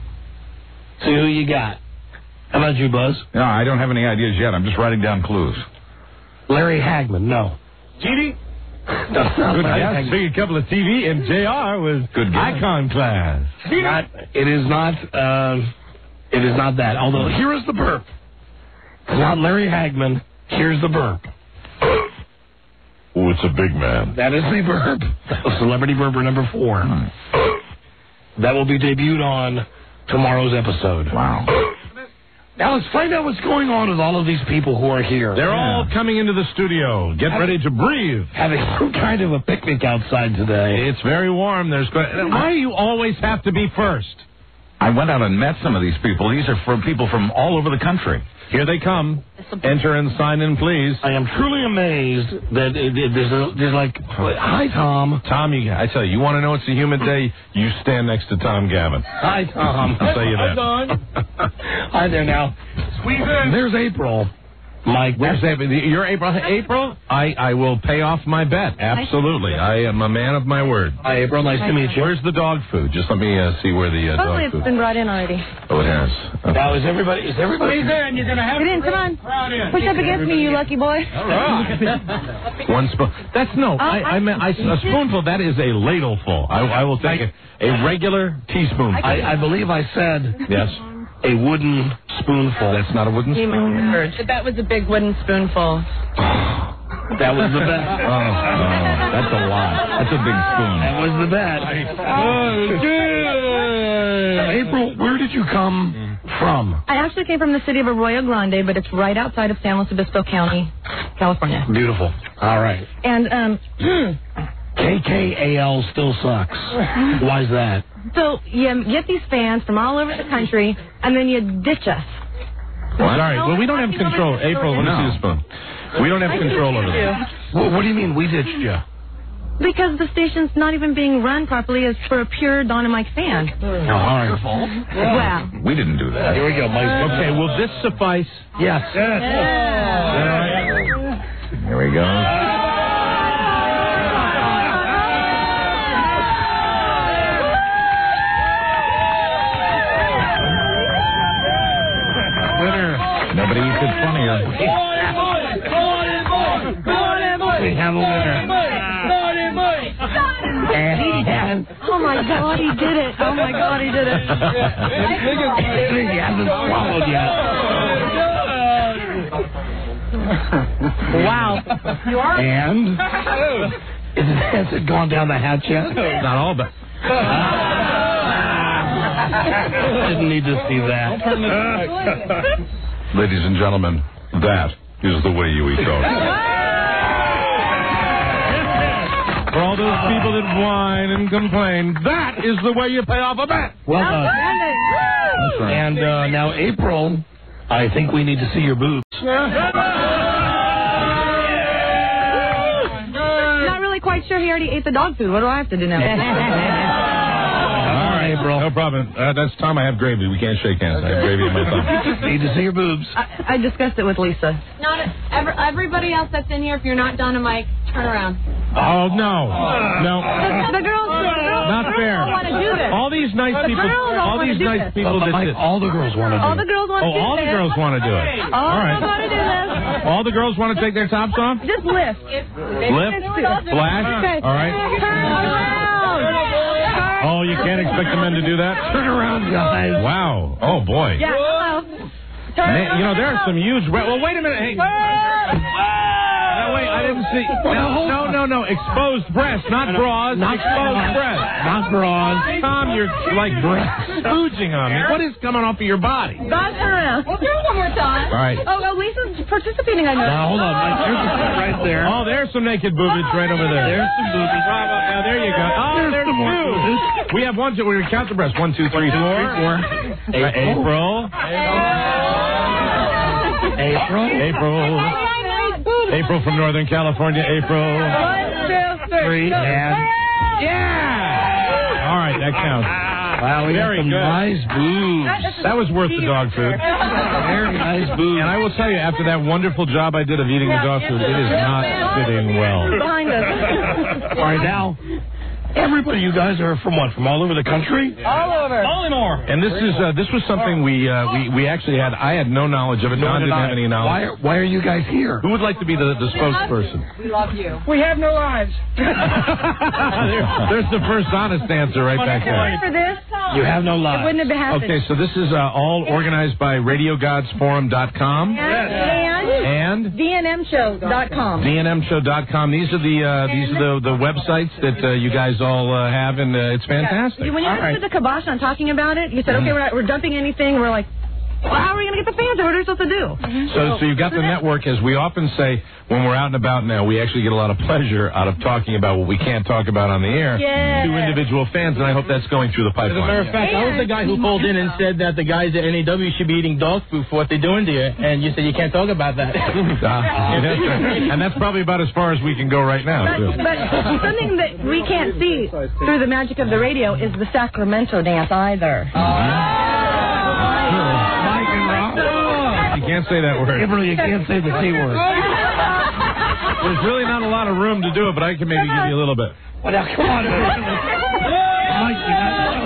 See who you got. How about you, Buzz? No, I don't have any ideas yet. I'm just writing down clues. Larry Hagman. No. Genie. That's not Good Larry guess. Hagman. Big couple of T V, and J R was Good guess. icon class. Not, it is not. Um, it is not that. Although here is the burp. It's not Larry Hagman. Here's the burp. Oh, it's a big man. That is the burp. That was Celebrity Burper number four. That will be debuted on tomorrow's episode. Wow. Now let's find out what's going on with all of these people who are here. They're all coming into the studio. Get Have- ready to breathe. having some kind of a picnic outside today. It's very warm. There's go- Why do you always have to be first? I went out and met some of these people. These are from people from all over the country. Here they come. Enter and sign in, please. I am truly amazed that it, it, there's, a, there's like, hi, Tom. Tom, you, I tell you, you want to know it's a humid day? You stand next to Tom Gavin. Hi, Tom. I'll tell you Hi, that. Don. Hi there now. Squeeze in. There's April. Mike, Where's that? You're April. April? I, I will pay off my bet. Absolutely. I am a man of my word. Hi, April. Nice to meet you. Where's the dog food? Just let me uh, see where the uh, Hopefully dog it's food. been brought in already. Oh, it has. Okay. Now, is everybody, is everybody... Squeeze in. You're going to have Get in, to come on. crowd in. Push up against me, you lucky boy. All right. One spoon. That's no. Oh, I, I meant I, a spoonful. That is a ladleful. I, I will take a, a regular teaspoonful. I, I believe I said Yes. a wooden spoonful. That's not a wooden He spoon. must have heard. But that was a big wooden spoonful. That was the bet. Oh, oh, that's a lot. That's a big spoon. That was the bet. Uh, April, where did you come from? I actually came from the city of Arroyo Grande, but it's right outside of San Luis Obispo County, California. Beautiful. All right. And um, K K A L still sucks. Why's that? so you get these fans from all over the country, and then you ditch us. Sorry. Well, we don't have control. April, let me see the spoon. We don't have control over that. What, what do you mean we ditched you? Because the station's not even being run properly as for a pure Don and Mike fan. Oh, all right. Wow. We didn't do that. Here we go, Mike. Okay, will this suffice? Yes. Here we go. Winner. Nobody eats it funnier. We have a winner. And Oh my God, he did it! Oh my God, he did it! he hasn't swallowed yet. Wow. You are? And? Is it, has it gone down the hatch yet? Not all, but... Didn't need to see that. Ladies and gentlemen, that is the way you eat dog. For all those people that whine and complain, that is the way you pay off a bet. Well done. That's right. And uh, now, April, I think we need to see your boobs. Not really quite sure he already ate the dog food. What do I have to do now? All right, bro. No problem. Uh, that's Tom. I have gravy. We can't shake hands. I have gravy in my thumb. Need to see your boobs. I, I discussed it with Lisa. Not a, every, everybody else that's in here, if you're not done a mic, turn around. Oh, no. No. The, the girls, the girls, Not the fair. girls want to do this. All these nice The people. girls All wanna these do nice this. people But, that Mike, sit. all the girls want to do All the girls want Oh, to do all this. the girls want to do it. All All the right. girls want to do this. All the girls want to take their tops off? Just lift. Lift? Flash? Okay. All right. Turn around. Oh, you can't expect the men to do that? Turn around, guys. Wow. Oh, boy. Yeah, hello. Turn Man, you know, there are some huge... Re- well, wait a minute. Hey. Now, wait, I didn't see... No, no, no, no. Exposed breasts, not bras. Not exposed bras. breasts. Not bras. Tom, you're like spooging on me. What is coming off of your body? Back around. We'll do it one more time. All right. Oh, oh, Lisa's participating, I know. Now, hold on. Mike, there's a foot right there. Oh, there's some naked boobies right over there. There's some boobies. Bravo. Now, there you go. Oh, There's there's some more two. boobies. We have one, two. We count the breasts. One, two, three, four. Four. April. April. April. April from Northern California. April. Three. And... Yeah. All right, that counts. Wow, we Very got some good. nice boobs. That was worth the dog food. Very nice boobs. And I will tell you, after that wonderful job I did of eating the dog food, it is not sitting well. Behind us. All right, now, everybody, you guys are from what? From all over the country? All over. Baltimore. And this is uh, this was something we uh, we we actually had. I had no knowledge of it. Don didn't have any Why knowledge. are, why are you guys here? Who would like to be the, the spokesperson? We love you. We have no lives. there, there's the first honest answer right back there. For this, You have no it lives. wouldn't have been happened. Okay, so this is uh, all organized by radio gods forum dot com And and D N M show dot com. D N M show dot com. These are the uh, these are the, the websites that uh, you guys all uh, have, and uh, it's fantastic. When you put the kibosh on talking about it, you said, okay, we're, not, we're dumping anything. We're like, well, how are we going to get the fans? What are we supposed to do? So, so you've got the network, as we often say when we're out and about now. We actually get a lot of pleasure out of talking about what we can't talk about on the air Yes. to individual fans, and I hope that's going through the As a matter pipeline. of fact, I was the guy who called in and said that the guys at N A W should be eating dog food for what they're doing to you, and you said you can't talk about that. Uh, and that's probably about as far as we can go right now, too. But, but something that we can't see through the magic of the radio is the Sacramento dance either. You can't say that word. Kimberly, you can't say the C word. There's really not a lot of room to do it, but I can maybe give you a little bit. Well, now, come on. Mike, you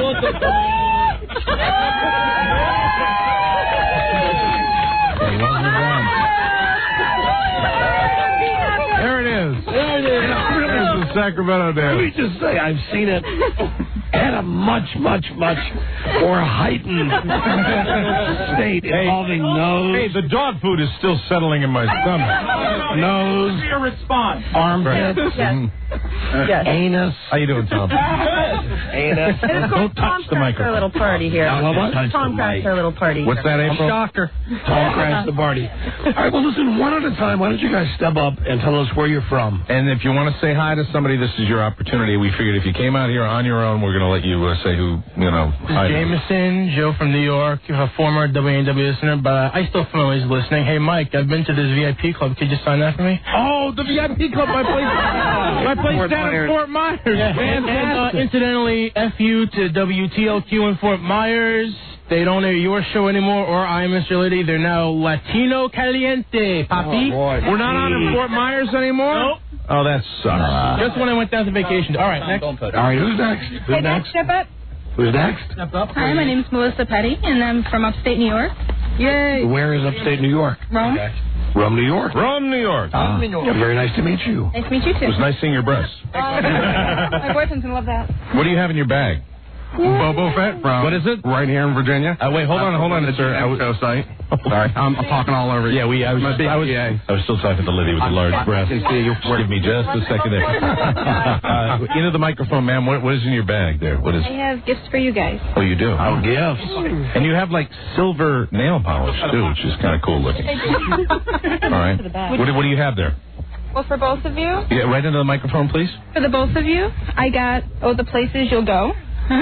There it is. There it is. There's the Sacramento Let dance. me just say, I've seen it at a much, much, much more heightened state involving nose. Hey, the dog food is still settling in my stomach. Nose. Your response. Armpits. Mm. Yes. Anus. How you doing, Tom? Anus. And of course, Don't touch Tom the crashed our microphone. little party here. Now, what? Tom crashed our little party. What's that, April? Shocker. Tom crashed the party. All right, well, listen, one at a time. Why don't you guys step up and tell us where you're from? And if you want to say hi to somebody, this is your opportunity. We figured if you came out here on your own, we're going to let you uh, say who, you know. hi to. Jameson, Joe from New York, a former W N W listener, but I still feel always listening. Hey, Mike, I've been to this V I P club. Could you sign that for me? Oh, the V I P club, my place. My place Fort down Myers. in Fort Myers. Yeah, and, and uh, incidentally, F U to W T L Q in Fort Myers. They don't air your show anymore, or I Am Mister Lady. They're now Latino Caliente, papi. Oh, boy. We're not on in Fort Myers anymore? Nope. Oh, that sucks. Just when I went down to vacation. All right, next. All right, who's next? Who's Hey, next? step up. Who's next? Hi, my name's Melissa Petty, and I'm from upstate New York. Yay. Where is upstate New York? Rome. Rome, New York. Rome, New York. Ah, very nice to meet you. Nice to meet you, too. It was nice seeing your breasts. My boyfriend's going to love that. What do you have in your bag? Bobo Fett from. What is it? Right here in Virginia. Uh, wait, hold on, hold on, sir. I was, show site. Sorry, I'm, I'm talking all over you. Yeah, we. I was, I'm a big I was, P A. I was still talking to Liddy with the large breath. Give me just a second there. uh, into the microphone, ma'am. What, what is in your bag there? What is? I have gifts for you guys. Oh, you do. Oh, gifts. And you have like silver nail polish too, which is kind of cool looking. All right. What, do- what do you have there? Well, for both of you, Yeah, right into the microphone, please. for the both of you, I got Oh, the Places You'll Go.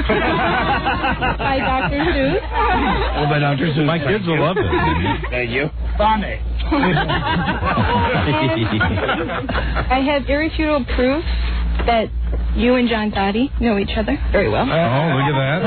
By Doctor Seuss. Oh, by Doctor Seuss. My kids will love this. Thank you. Funny. I have irrefutable proof that you and John Gotti know each other very well. Oh, look at that.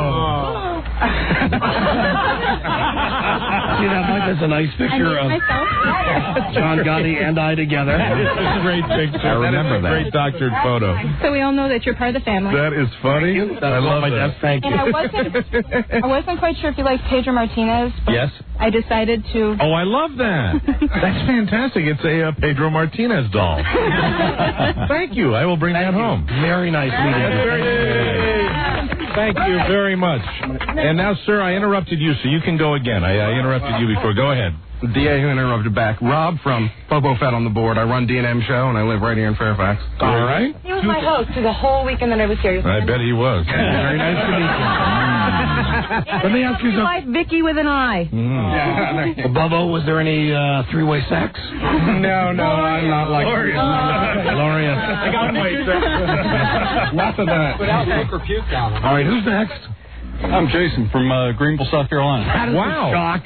See that, Mike? That's a nice picture of John Gotti and I together. That's a great picture. I remember that. Great doctored photo. So we all know that you're part of the family. That is funny. I love that. Thank And I wasn't, I wasn't quite sure if you liked Pedro Martinez, but Yes. I decided to. Oh, I love that. That's fantastic. It's a uh, Pedro Martinez doll. Thank you. I will bring that home. Very nice meeting you. Thank you very much. And now, sir, I interrupted you, so you can go again. I, I interrupted you before. Go ahead. D A who interrupted back. Rob from Bobo Fett on the board. I run D and M show, and I live right here in Fairfax. All right. He was my host for the whole weekend that I was here. I bet he was. Very nice to meet you. Let me ask you something. Wife Vicky with an I. Mm. Well, Bubbo, was there any uh, three-way sex? No, no, I'm not like Glorious. Glorious. I got one. Lots of that. Without make or puke down. All right, who's next? I'm Jason from uh, Greenville, South Carolina. Wow. Shocked.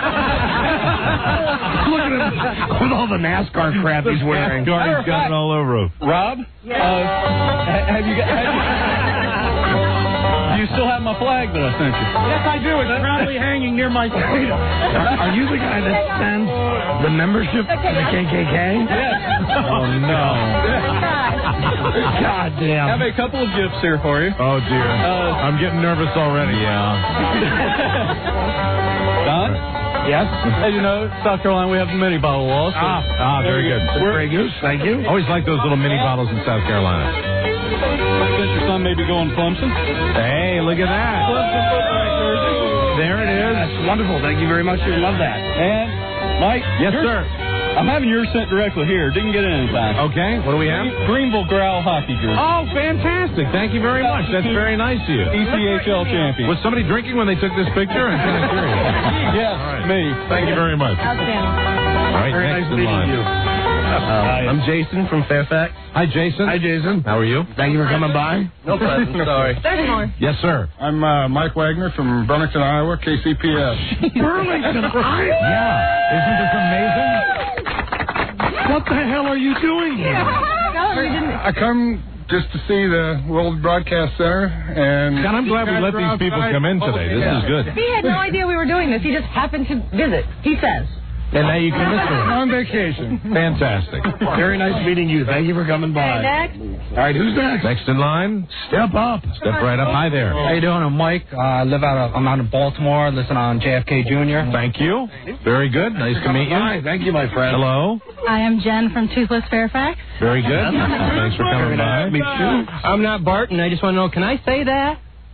Look at him with all the NASCAR crap he's wearing. He's got it all over him. Rob, uh, have you got? Have you, do you still have my flag that I sent you? Yes, I do. It's proudly hanging near my feet. Are you the guy that sends the membership to the K K K? Yes. Oh, no. God damn. I have a couple of gifts here for you. Oh, dear. Uh, I'm getting nervous already. Yeah. Don? Yes? As you know, South Carolina, we have the mini bottle laws. So Ah, ah, very good. Very good. Thank you. Always like those little mini bottles in South Carolina. Since your son may be going Clemson. Hey, look at that. Clemson football jersey. There it is. That's wonderful. Thank you very much. We love that. And, Mike. Yes, yours- sir. I'm having yours sent directly here. Didn't get it anytime. Okay, what do we have? Greenville Growl hockey jersey. Oh, fantastic. Thank you very much. That's very nice of you. E C H L champion. Was somebody drinking when they took this picture? I'm kind of curious. Yes, me. Thank you very much. All right, Very next nice in meeting line. you. Uh, I'm Jason from Fairfax. Hi, Jason. Hi, Jason. How are you? Thank you for coming by. No present, sorry. There's more. Yes, sir. I'm uh, Mike Wagner from Burlington, Iowa, K C P S. Burlington, Iowa. Yeah. Isn't this amazing? What the hell are you doing here? I come just to see the World Broadcast Center, and God, I'm glad we let these people come in today. This is good. He had no idea we were doing this. He just happened to visit. He says. And now you can listen. on vacation. Fantastic. Very nice meeting you. Thank you for coming by. Next. All right, who's next? Next in line, Step up. step right up. Hi there. How you doing? I'm Mike. Uh, I live out of, I'm out of Baltimore. Listen on J F K Junior Thank you. Very good. Nice to meet you. Hi, thank you, my friend. Hello. I am Jen from Toothless Fairfax. Very good. Thanks for coming by. Meet you. I'm not Barton. I just want to know, can I say that?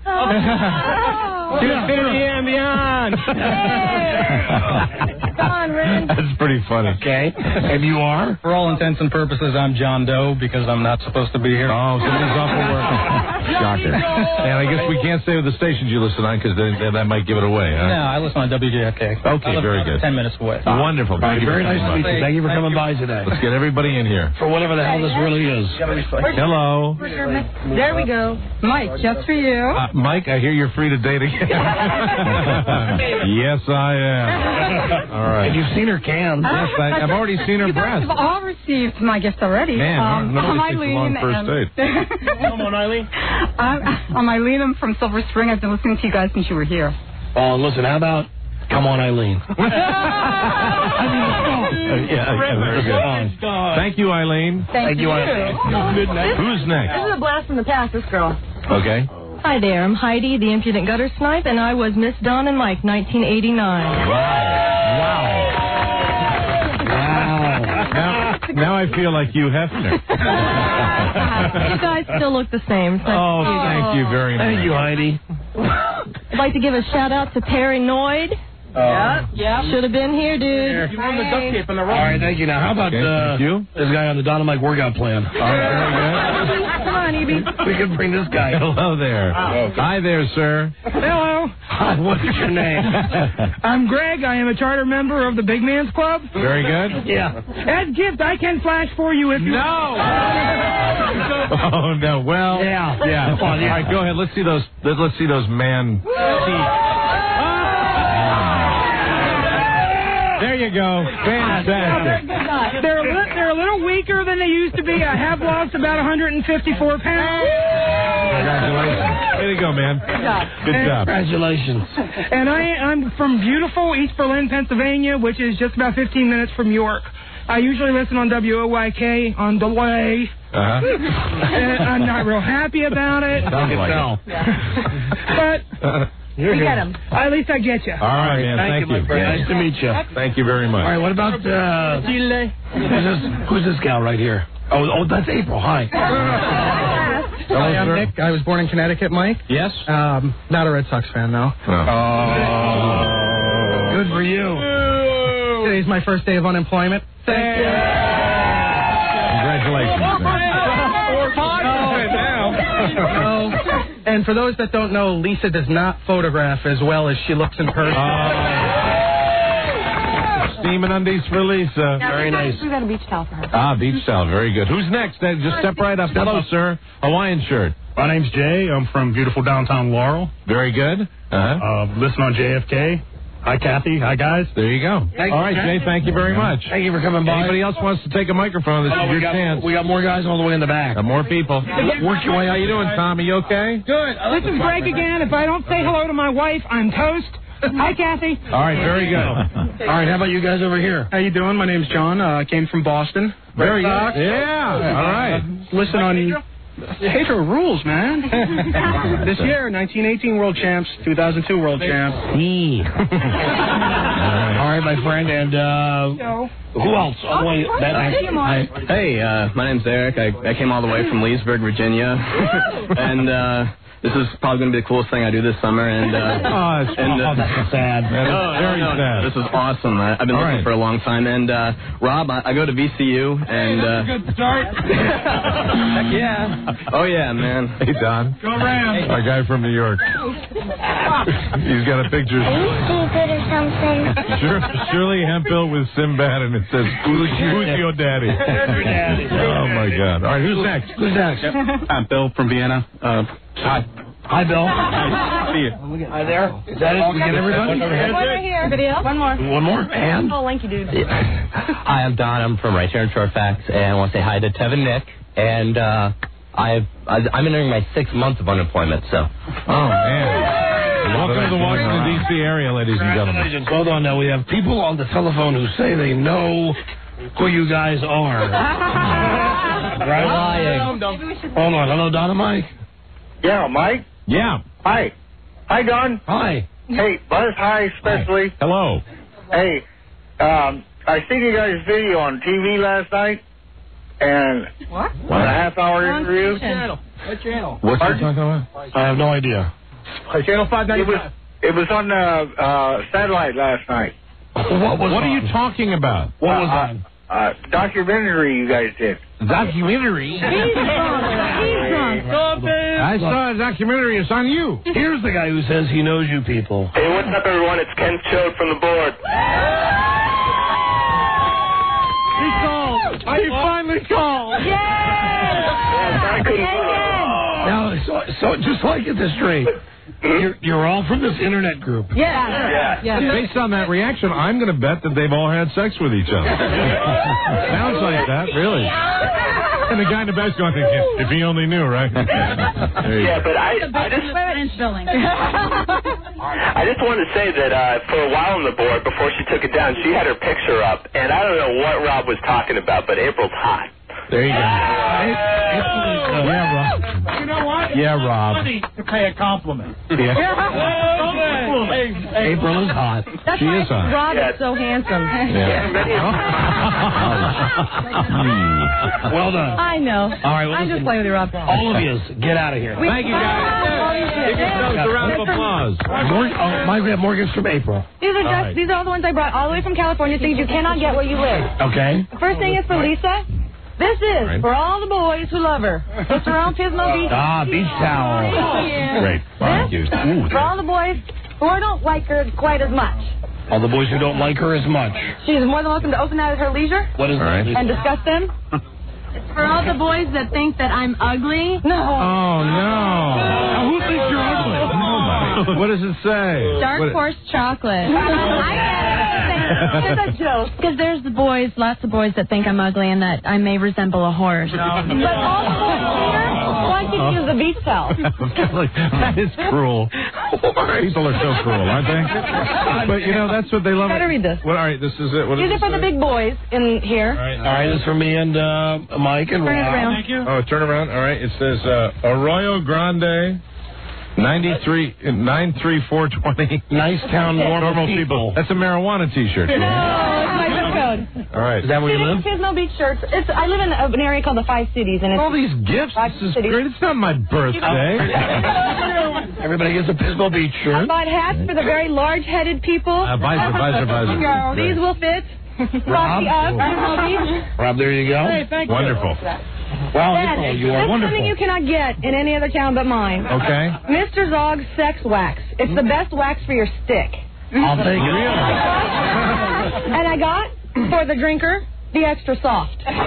To infinity and beyond. Come on, Ren. That's pretty funny. Okay. And you are? For all intents and purposes, I'm John Doe because I'm not supposed to be here. Oh, somebody's off of work. Shocker. And I guess we can't say with the stations you listen on because then, then that might give it away, huh? No, I listen on W J F K. Okay, I live very about good. Ten minutes away. Wonderful. All right, Thank you very for nice to coming meet by. you. Thank you for coming by today. Let's get everybody in here. For whatever the hell this really is. Hello. There we go. Mike, just for you. Uh, Mike, I hear you're free to date again. Yes, I am. All right. And you've seen her can. Yes, I, I've already seen her You guys breasts. have all received my gift already. Man, um, nobody I'm takes a long first and- date. Come on, Eileen. I'm, I'm Eileen. I'm from Silver Spring. I've been listening to you guys since you were here. Oh, listen, how about Come On, Eileen? Uh, yeah, yeah, very good. Thank you, Eileen. Thank, you. Eileen. Who's This next? is a blast from the past, this girl. Okay. Hi there, I'm Heidi, the impudent gutter snipe, and I was Miss Dawn and Mike, nineteen eighty-nine. Wow. Now, now I feel like Hugh Hefner. You guys still look the same. Thank Oh, you. thank you very much. Thank you, Heidi. I'd like to give a shout out to Perry Noyd. Yeah. Yeah. Should have been here, dude. You won the duct tape in the All room. right, thank you. Now, how about Okay, uh, thank you. this guy on the Dynamite workout plan? Come on, Evie. We can bring this guy. Hello there. Hi there, sir. Hello. Hi, what's your name? I'm Greg. I am a charter member of the Big Man's Club. Very good. Yeah. As gift, I can flash for you if you No. Oh no. Well. Yeah. Yeah. Come on, yeah. All right, go ahead. Let's see those. Let, let's see those man teeth. There you go. Fantastic. They're a, li- they're a little weaker than they used to be. I have lost about one hundred fifty-four pounds. Congratulations. Way to go, man. Good job. Good job. Congratulations. And I, I'm from beautiful East Berlin, Pennsylvania, which is just about fifteen minutes from York. I usually listen on W O Y K on delay. Uh-huh. And I'm not real happy about it. Sounds like tell. But We get him. at least I get you. All right, man. Thank, Thank you, you. my friend. Nice to meet you. Thank you very much. All right, what about uh, who's this? Who's this gal right here? Oh, oh, that's April. Hi. Hello, Hi, I'm sir. Nick. I was born in Connecticut, Mike. Yes. Um, not a Red Sox fan, though. Oh. Good for you. Today's my first day of unemployment. Thank you. Congratulations. man. Oh, and for those that don't know, Lisa does not photograph as well as she looks in person. Oh. Steaming undies for Lisa. Very nice. We got a beach towel for her. Ah, beach towel. Very good. Who's next? Uh, Just step right up. Hello, sir. Hawaiian shirt. My name's Jay. I'm from beautiful downtown Laurel. Very good. Uh-huh. Uh, listen on J F K. Hi, Kathy. Hi, guys. There you go. Thank All you, right, Jay. Jay, thank you very much. Thank you for coming by. Anybody else wants to take a microphone? This Oh, is we your got, chance. we got more guys all the way in the back. Uh, more people. Work your way How out. you doing, Tom? Are you okay? Good. This is Greg again. If I don't say hello to my wife, I'm toast. Hi, Kathy. All right, very good. All right, how about you guys over here? How you doing? My name's John. Uh, I came from Boston. Very good. Yeah. All right. Listen on... Pedro rules, man. This year, nineteen eighteen World Champs, two thousand two World Champs. All right, my friend, and uh, who else? Oh, wait, that, Hi. Hey, uh, my name's Eric. I, I came all the way from Leesburg, Virginia, and uh, this is probably going to be the coolest thing I do this summer. And uh, Oh, it's and, uh, that's sad. That is no, very no, no, sad. this is awesome. I, I've been All listening right. for a long time. And uh, Rob, I, I go to V C U, and uh, Good start. heck yeah, oh yeah, man. Hey, Don. Go around. Our guy from New York. He's got a picture. Are you stupid or something? Sure, Shirley Hemphill with Sinbad, and it says, "Who's, who's your daddy?" Oh my God! All right, who's next? Who's next? I'm Bill from Vienna. Uh, hi. Hi, Bill. See you. Hi there. Is that it? We get everybody? One right here. Anybody else? One more. One more? And? Oh, lanky dude. Hi, I'm Don. I'm from right here in Fairfax, and I want to say hi to Tevin Nick. And uh, I've, I'm entering my sixth month of unemployment, so. Oh man! Welcome to the Washington D C area, ladies and gentlemen. Congratulations. Hold on now. We have people on the telephone who say they know who you guys are. Right? Lying. Hold on. Hello, Don and Mike. Yeah, Mike. Yeah. Hi. Hi, Don. Hi. Hey, Buzz. Hi, especially. Hello. Hey, um, I seen you guys' video on T V last night, and What? a half-hour interview. What channel? What channel? What's you talking about? I have no idea. Channel five It was it was on the uh, satellite last night. What was What are on? you talking about? What was uh, on? Uh, documentary you guys did. Documentary? He's drunk. He's drunk. I saw a documentary. It's on you. Here's the guy who says he knows you people. Hey, what's up, everyone? It's Ken Chode from the board. He called. He finally called. Yes, I couldn't. Now, so, so just so I get this straight, you're, you're all from this internet group. Yeah. Yeah. Based on that reaction, I'm going to bet that they've all had sex with each other. Sounds like that, really. And the guy in the back's going, if he only knew, right? Yeah, but I, I just, I just wanted to say that uh, for a while on the board, before she took it down, she had her picture up, and I don't know what Rob was talking about, but April's hot. There you go. Yeah, Rob. You know what? Yeah, Rob. Funny to pay a compliment. Yeah. April, April is hot. That's She why is hot. Rob is so handsome. Well done. I know. All right, well, I'm listen, just playing with you, Rob. all of you, get out of here. We- Thank you, guys. Give yourselves a round of applause. Mor- oh, my, we have Morgan's from April. These are just right. these are all the ones I brought all the way from California. Things you cannot get where you live. Okay. The first thing is for Lisa. This is Right. for all the boys who love her. It's around Pismo Beach. Ah, beach towel. Yeah. Great. Thank you. Ooh, For all the boys who don't like her quite as much. All the boys who don't like her as much. She's more than welcome to open that at her leisure What is All right. that? and discuss them. For all the boys that think that I'm ugly. No. Oh, no. Now, who thinks you're ugly? Nobody. What does it say? Dark What- horse chocolate. I get it. It's a joke. Because there's the boys, lots of boys that think I'm ugly and that I may resemble a horse. But all the boys here want you to use the beach towel. That is cruel. People are so cruel, aren't they? But, you know, that's what they love. Better read this. Well, all right, this is it. What These does are it for the say? big boys in here. All right. All right, this is for me and uh, Mike and Turn it Rob. around. Thank you. Oh, turn around. All right. It says uh, Arroyo Grande, ninety-three, nine three four twenty. Nice town, normal, Normal people. people. That's a marijuana T-shirt. No, it's my zip code. All right. Is that where you live? Pismo Beach Church. It's, I live in an area called the Five Cities, and it's All these gifts. This is great. It's not my birthday. Everybody gets a Pismo Beach I shirt. bought hats for the very large-headed people. Uh, visor, visor, visor. These will fit. Copy of Pismo Beach. Rob, there you go. Hey, thank you. Wonderful. Wow, Then, April, you are that's wonderful. something you cannot get in any other town but mine. Okay. Mister Zog's Sex Wax. It's the best wax for your stick. I'll take it. And I got, for the drinker, the extra soft. That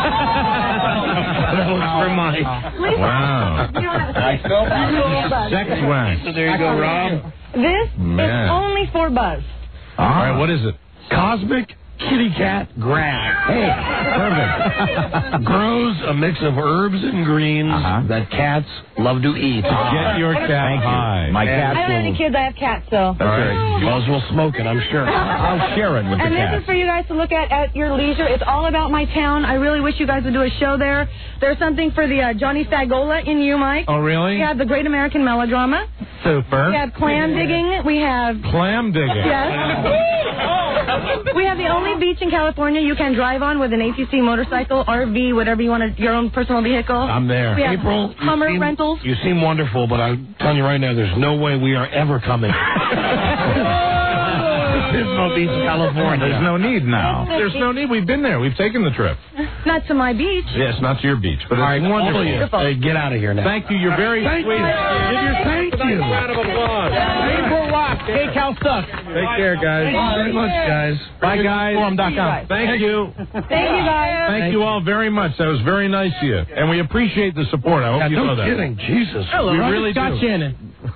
was for Mike. Wow. Sex wax. So there you go, Rob. This Man. is only for Buzz. All right. What is it? Cosmic kitty cat grass. Hey, perfect. Grows a mix of herbs and greens Uh-huh. that cats love to eat. Get your cat high. My I cat don't have any will. kids. I have cats, so. That's right. Buzz will smoke it, I'm sure. I'll share it with the And this cat. is for you guys to look at at your leisure. It's all about my town. I really wish you guys would do a show there. There's something for the uh, Johnny Fagola in you, Mike. Oh, really? We have the Great American Melodrama. Super. We have clam digging. We have... Clam digging. Yes. We have the only beach in California you can drive on with an A T C motorcycle, R V, whatever you want, to, your own personal vehicle. I'm there. We have April, Hummer you seem, rentals. you seem wonderful, but I'm telling you right now, there's no way we are ever coming. Pismo Beach, California. There's no need now. There's no need. We've been there. We've taken the trip. Not to my beach. Yes, not to your beach, but it's All right, wonderful. all of you, uh, get out of here now. Thank you. You're very Thank sweet. you. Give your Thank you. round of applause. April Rock, Hey Cal Suck. Take care, guys. Thank you very much, guys. Bye, guys. Forum dot com. Thank you. Thank you, guys. Thank you all very much. That was very nice of you. And we appreciate the support. I hope Yeah, you no know that. kidding. Jesus. We really Scott do. Shannon.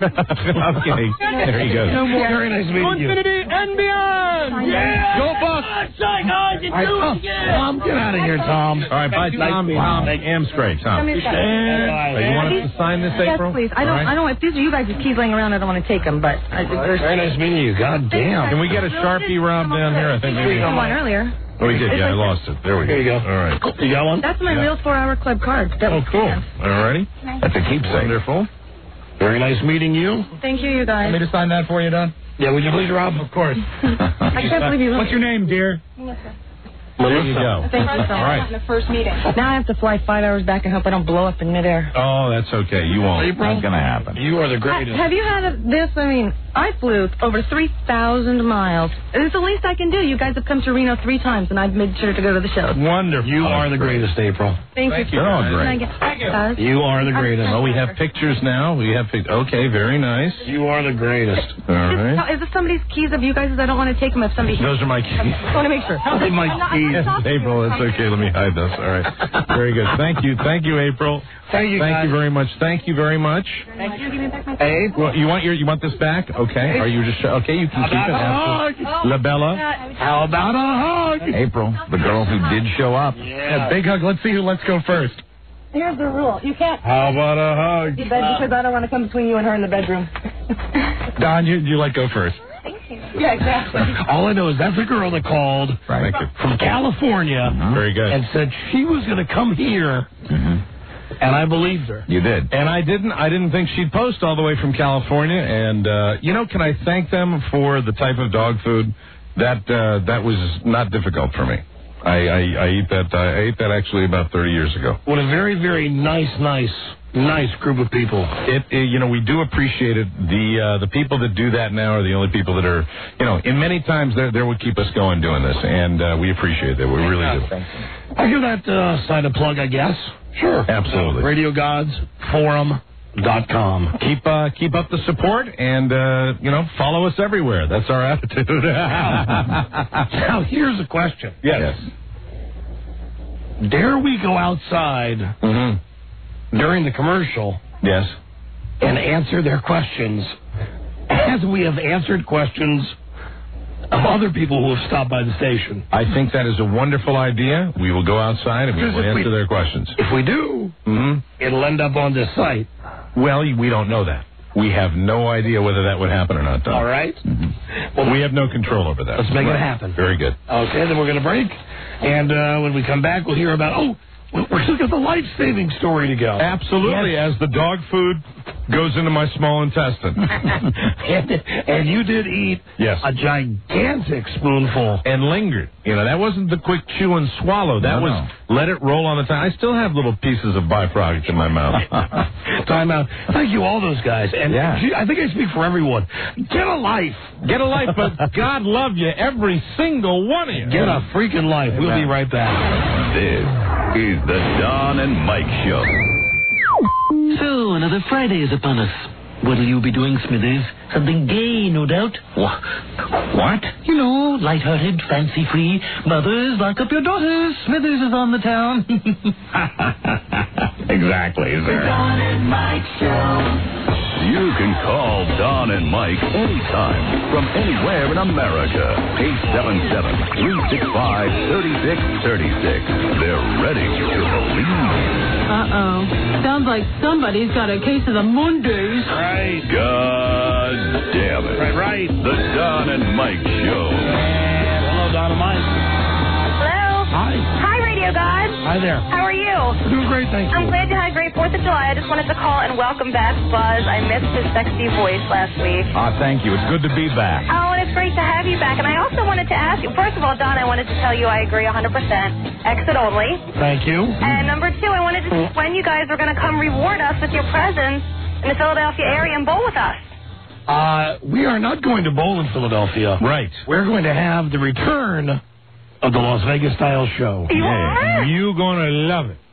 Okay. There he goes. No more. Very nice meeting you. Infinity and beyond. Yeah. Go Bucks. All right, Tom, Tom, get out of here, Tom. All right, bye, Tom. Tom. Am straight, Tom. Come here, Scott. Uh, you want us to sign this, Yes, April? please. I don't. All right. I don't. If these are you guys' keys laying around, I don't want to take them. But I, there's Very nice meeting you. God damn. Can we get a Sharpie, Rob, down here? I think maybe. one earlier. Oh, we did. Yeah, I lost it. There we go. Here you go. All right. You got one? That's my Yeah. real four-hour club card. That Oh, was cool. scanned. All righty. That's a keepsake. Wonderful. Very nice meeting you. Thank you, you guys. Want me to sign that for you, Don? Yeah, would you please, Rob? Of course. I can't believe you. What's your name, dear? There you go. Thank you so All right. The first meeting. Now I have to fly five hours back and hope I don't blow up in midair. Oh, that's okay. You won't. It's not going to happen. You are the greatest. Have you had a, this? I mean, I flew over three thousand miles. It's the least I can do. You guys have come to Reno three times, and I've made sure to go to the shows. Wonderful. You are the greatest, April. Thank, Thank you. you. They're all Can I great. get guys? You are the greatest. Well, we have pictures now. We have pic- Okay, very nice. You are the greatest. All right. Is this somebody's keys of you guys? I don't want to take them if somebody... Those are my keys. I want to make sure. Hey, my I'm not- I'm keys. not talking- April, it's okay. Let me hide those. All right. Very good. Thank you. Thank you, April. Thank you, Thank guys. you very much. Thank you very much. Thank you. Give me back my Hey, well, you want your you want this back? Okay. Are you just okay? You can How keep it. about a Absolutely. La Bella. How about a hug? April, the girl who did show up. Yeah, big hug. Let's see who lets go first. Here's the rule. You can't How about a hug? be bed because I don't want to come between you and her in the bedroom. Don, you, you let go first. Yeah, exactly. All I know is that's a girl that called Thank you. from California Very good. and said she was going to come here Mm-hmm. And I believed her. You did. And I didn't. I didn't think she'd post all the way from California. And, uh, you know, can I thank them for the type of dog food? That uh, that was not difficult for me. I, I, I eat that. I ate that actually about thirty years ago. What a very, very nice, nice, nice group of people. It, it you know, we do appreciate it. The uh, the people that do that now are the only people that are, you know, in many times they're they would keep us going doing this, and uh, we appreciate it. We really do. I'll give that uh, side a plug, I guess. Sure. Absolutely. Radio Gods Forum. Dot com. Keep uh, keep up the support, and uh, you know, follow us everywhere. That's our attitude. Now here's a question. Yes. yes. Dare we go outside mm-hmm. during the commercial? Yes. And answer their questions as we have answered questions of other people who have stopped by the station. I think that is a wonderful idea. We will go outside and we will answer we, their questions. If we do, mm-hmm. it'll end up on this site. Well, we don't know that. We have no idea whether that would happen or not, Don. All right. Mm-hmm. Well, we have no control over that. Let's make right. it happen. Very good. Okay, then we're going to break. And uh, when we come back, we'll hear about, oh, we're still got the life-saving story to go. Absolutely, yes. As the dog food goes into my small intestine. and, and you did eat yes. a gigantic spoonful. And lingered. You know, that wasn't the quick chew and swallow. That no, was no. let it roll on the tongue. I still have little pieces of byproduct in my mouth. Time out. Thank you, all those guys. And yeah. gee, I think I speak for everyone. Get a life. Get a life, but God love you, every single one of you. Get a freaking life. We'll Amen. be right back. This is the Don and Mike Show. So, another Friday is upon us. What'll you be doing, Smithers? Something gay, no doubt. What? You know, light-hearted, fancy-free. Mothers, lock up your daughters. Smithers is on the town. Exactly, sir. The Don and Mike Show. You can call Don and Mike anytime from anywhere in America. eight seven seven, three six five, three six three six. They're ready to believe. Uh-oh. Sounds like somebody's got a case of the Mondays. Right. God damn it. Right, right. The Don and Mike Show. And hello, Don and Mike. Hello. Hi. Hi, Radio God. Hi there. How are you? We're doing great, thank you. I'm glad you had a great fourth of July. I just wanted to call and welcome back Buzz. I missed his sexy voice last week. Ah, thank you. It's good to be back. Oh, and it's great to have you back. And I also wanted to ask you, first of all, Don, I wanted to tell you I agree one hundred percent. Exit only. Thank you. And number two, I wanted to see when you guys were going to come reward us with your presence in the Philadelphia area and bowl with us. Uh, we are not going to bowl in Philadelphia. Right. We're going to have the return of the Las Vegas Style Show. You are? You're going to love it.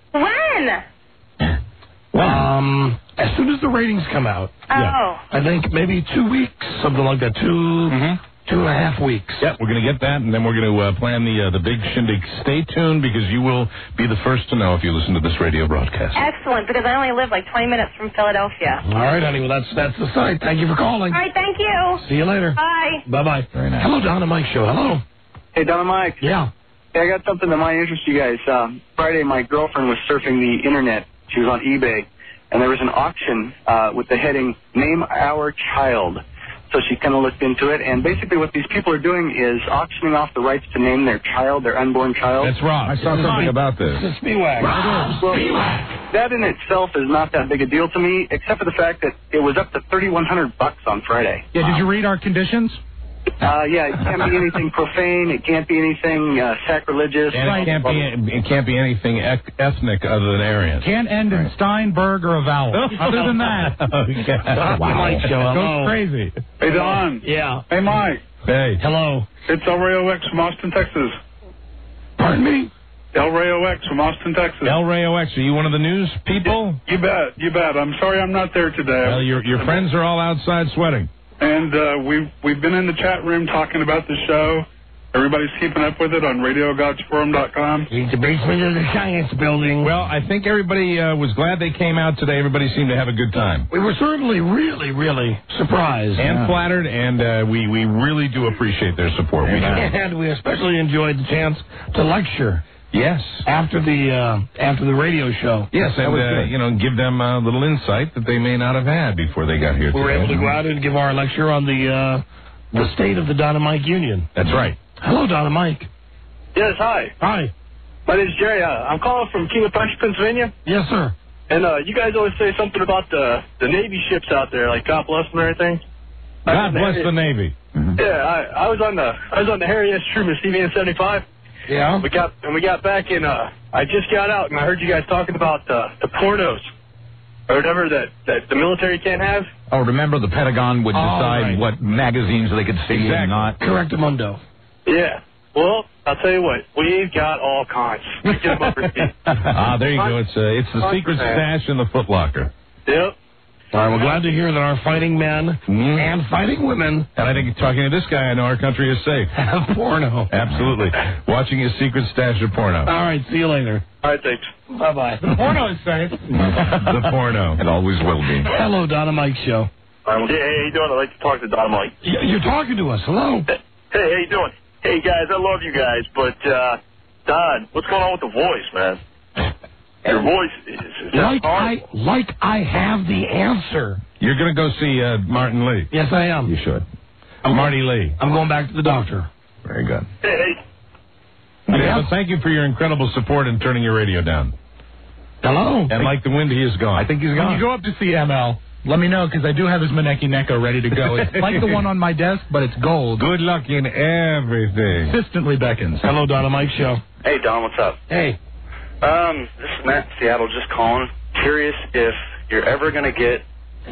When? Well, um, as soon as the ratings come out. Oh. Yeah. I think maybe two weeks, something like that. Two, mm-hmm. two and a half weeks. Yeah, we're going to get that, and then we're going to uh, plan the uh, the big shindig. Stay tuned, because you will be the first to know if you listen to this radio broadcast. Excellent, because I only live like twenty minutes from Philadelphia. All right, honey. Well, that's that's the site. Thank you for calling. All right, thank you. See you later. Bye. Bye-bye. Very nice. Hello, Don and Mike Show. Hello. Hey, Don and Mike. Yeah. Hey, I got something that might interest you guys. Uh, Friday, my girlfriend was surfing the internet. She was on eBay, and there was an auction uh, with the heading, Name Our Child. So she kind of looked into it, and basically what these people are doing is auctioning off the rights to name their child, their unborn child. That's Rob. I saw something about this. It's a Spiewag. Well, that in itself is not that big a deal to me, except for the fact that it was up to thirty-one hundred bucks on Friday. Yeah, did you read our conditions? Uh, yeah, it can't be anything profane. It can't be anything uh, sacrilegious. And it can't be it can't be anything ec- ethnic other than Aryan. Can't end in Steinberg or a vowel. Other than that, okay. Wow. Mike Show. Goes crazy. Hey, Don. Yeah. Hey, Mike. Hey. Hello. It's El Rayo X from Austin, Texas. Pardon me? El Rayo X from Austin, Texas. El Rayo X, are you one of the news people? You bet. You bet. I'm sorry I'm not there today. Well, your your friends are all outside sweating. And uh, we've, we've been in the chat room talking about the show. Everybody's keeping up with it on radio gods forum dot com. It's the basement of the science building. Well, I think everybody uh, was glad they came out today. Everybody seemed to have a good time. We were certainly really, really surprised. And yeah. flattered, and uh, we, we really do appreciate their support. We do. And we especially enjoyed the chance to lecture. Yes. After the uh, after the radio show. Yes, and uh, you know, give them a little insight that they may not have had before they got here. We were today. able to go out and give our lecture on the uh, the state of the Don and Mike Union. That's right. Hello, Don and Mike. Yes, hi. Hi. My name's Jerry. Uh, I'm calling from Kingwood Punch, Pennsylvania. Yes, sir. And uh, you guys always say something about the the Navy ships out there, like God bless them and everything. God bless the Navy. Mm-hmm. Yeah, I, I was on the I was on the Harry S. Truman C V N seventy-five. Yeah. We got and we got back in. Uh, I just got out and I heard you guys talking about uh, the pornos or whatever that, that the military can't have. Oh, remember the Pentagon would Oh, decide right. what magazines they could see and not. Correctamundo. Yeah. Well, I'll tell you what, we've got all kinds. We get them over here. Ah, there you go. It's uh, it's the secret stash in the footlocker. Yep. All right, we're glad to hear that our fighting men and fighting women. And I think talking to this guy, I know our country is safe. Have porno. Absolutely. Watching his secret stash of porno. All right, see you later. All right, thanks. Bye-bye. The porno is safe. The porno. It always will be. Hello, Donna Mike Show. Um, hey, how you doing? I'd like to talk to Don Mike. Y- You're talking to us. Hello. Hey, how you doing? Hey, guys, I love you guys, but, uh, Don, what's going on with the voice, man? Your voice is, is that Like hard? I, like I have the answer. You're going to go see uh, Martin Lee. Yes, I am. You should. Marty Lee. I'm going back to the doctor. Very good. Hey, hey. Yeah, but thank you for your incredible support in turning your radio down. Hello. And like the wind, he is gone. I think he's When gone. you go up to see M L, let me know, because I do have his Maneki Neko ready to go. It's like the one on my desk, but it's gold. Good luck in everything. Consistently beckons. Hello, Donna Mike Show. Hey, Don, what's up? Hey. Um, this is Matt in Seattle, just calling. Curious if you're ever going to get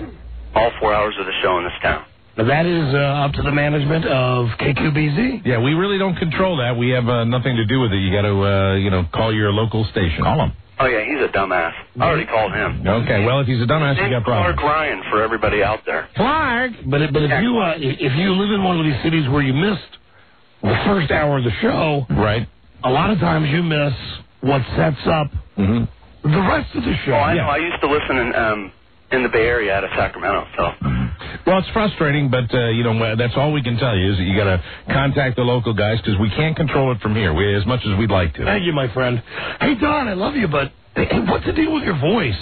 all four hours of the show in this town. Now, that is uh, up to the management of K Q B Z. Yeah, we really don't control that. We have uh, nothing to do with it. You got to, uh, you know, call your local station. Call him. Oh, yeah, he's a dumbass. I already called him. Okay, well, if he's a dumbass, you got Clark problems. Ryan for everybody out there. Clark. But if, but if you uh, if you live in one of these cities where you missed the first hour of the show, right? A lot of times you miss what sets up mm-hmm. the rest of the show. Oh, I yeah. know. I used to listen in, um, in the Bay Area out of Sacramento, so... Well, it's frustrating, but, uh, you know, that's all we can tell you is that you got to contact the local guys because we can't control it from here we, as much as we'd like to. Thank you, my friend. Hey, Don, I love you, but hey, what's the deal with your voice?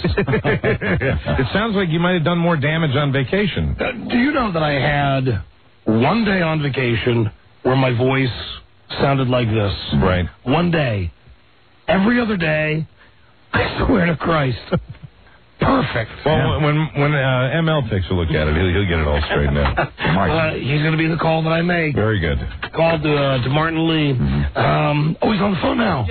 It sounds like you might have done more damage on vacation. Uh, do you know that I had one day on vacation where my voice sounded like this? Right. One day. Every other day, I swear to Christ. Perfect. Well, yeah. when when uh, M L takes a look at it, he'll, he'll get it all straightened out. Uh, he's going to be the call that I make. Very good. Called to, uh, to Martin Lee. Mm-hmm. Um, oh, he's on the phone now.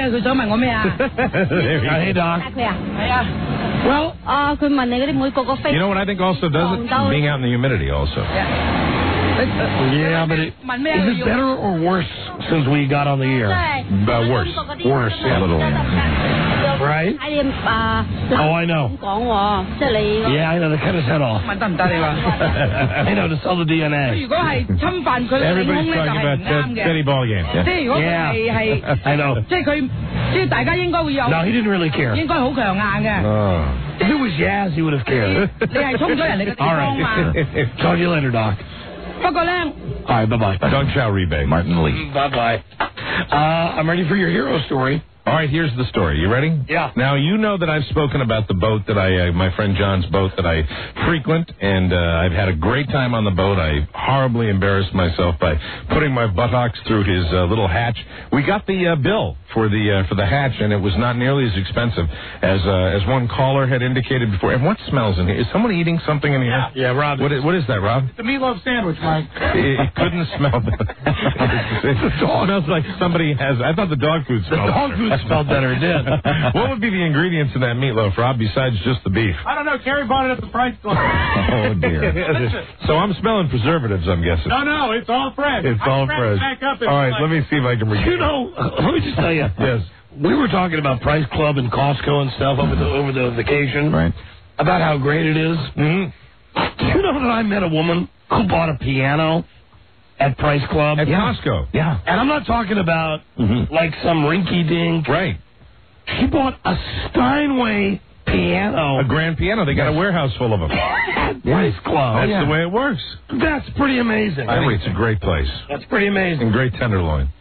Hey, Doc. Well, you know what I think also does it? Being out in the humidity also. Yeah, but it, is it better or worse since we got on the air? Uh, worse. Worse, yeah. A little. Yeah. Right? Oh, I know. Yeah, I know. They cut his head off. I know, to sell the D N A. Everybody's talking about uh, Teddy Ball game. Yeah. yeah. I know. No, he didn't really care. Oh. If it was Yaz, he would have cared. All right. Talk to you later, Doc. All right, bye-bye. Doug Rebay. Martin Lee. Bye-bye. Uh, I'm ready for your hero story. All right, here's the story. You ready? Yeah. Now, you know that I've spoken about the boat that I, uh, my friend John's boat that I frequent, and uh, I've had a great time on the boat. I horribly embarrassed myself by putting my buttocks through his uh, little hatch. We got the uh, bill for the uh, for the hatch, and it was not nearly as expensive as uh, as one caller had indicated before. And what smells in here? Is someone eating something in here? Yeah, yeah Rob. What is, what is that, Rob? It's a meatloaf sandwich, Mike. It, it couldn't smell. It smells like somebody has. I thought the dog food smelled. The dog food smelled better, it did. What would be the ingredients in that meatloaf, Rob, besides just the beef? I don't know. Carrie bought it at the price store. Oh, dear. So I'm smelling preservatives, I'm guessing. No, no, it's all fresh. It's I all fresh. Back up all right, like... let me see if I can read. You know, uh, let me just tell you. Yes. We were talking about Price Club and Costco and stuff over the over the vacation. Right. About how great it is. Mm-hmm. Do you know that I met a woman who bought a piano at Price Club? At yeah. Costco. Yeah. And I'm not talking about mm-hmm. like some rinky-dink. Right. She bought a Steinway piano. A grand piano. They got a warehouse full of them. At Price Club. That's yeah. the way it works. That's pretty amazing. I think it's a great place. That's pretty amazing. And great tenderloin.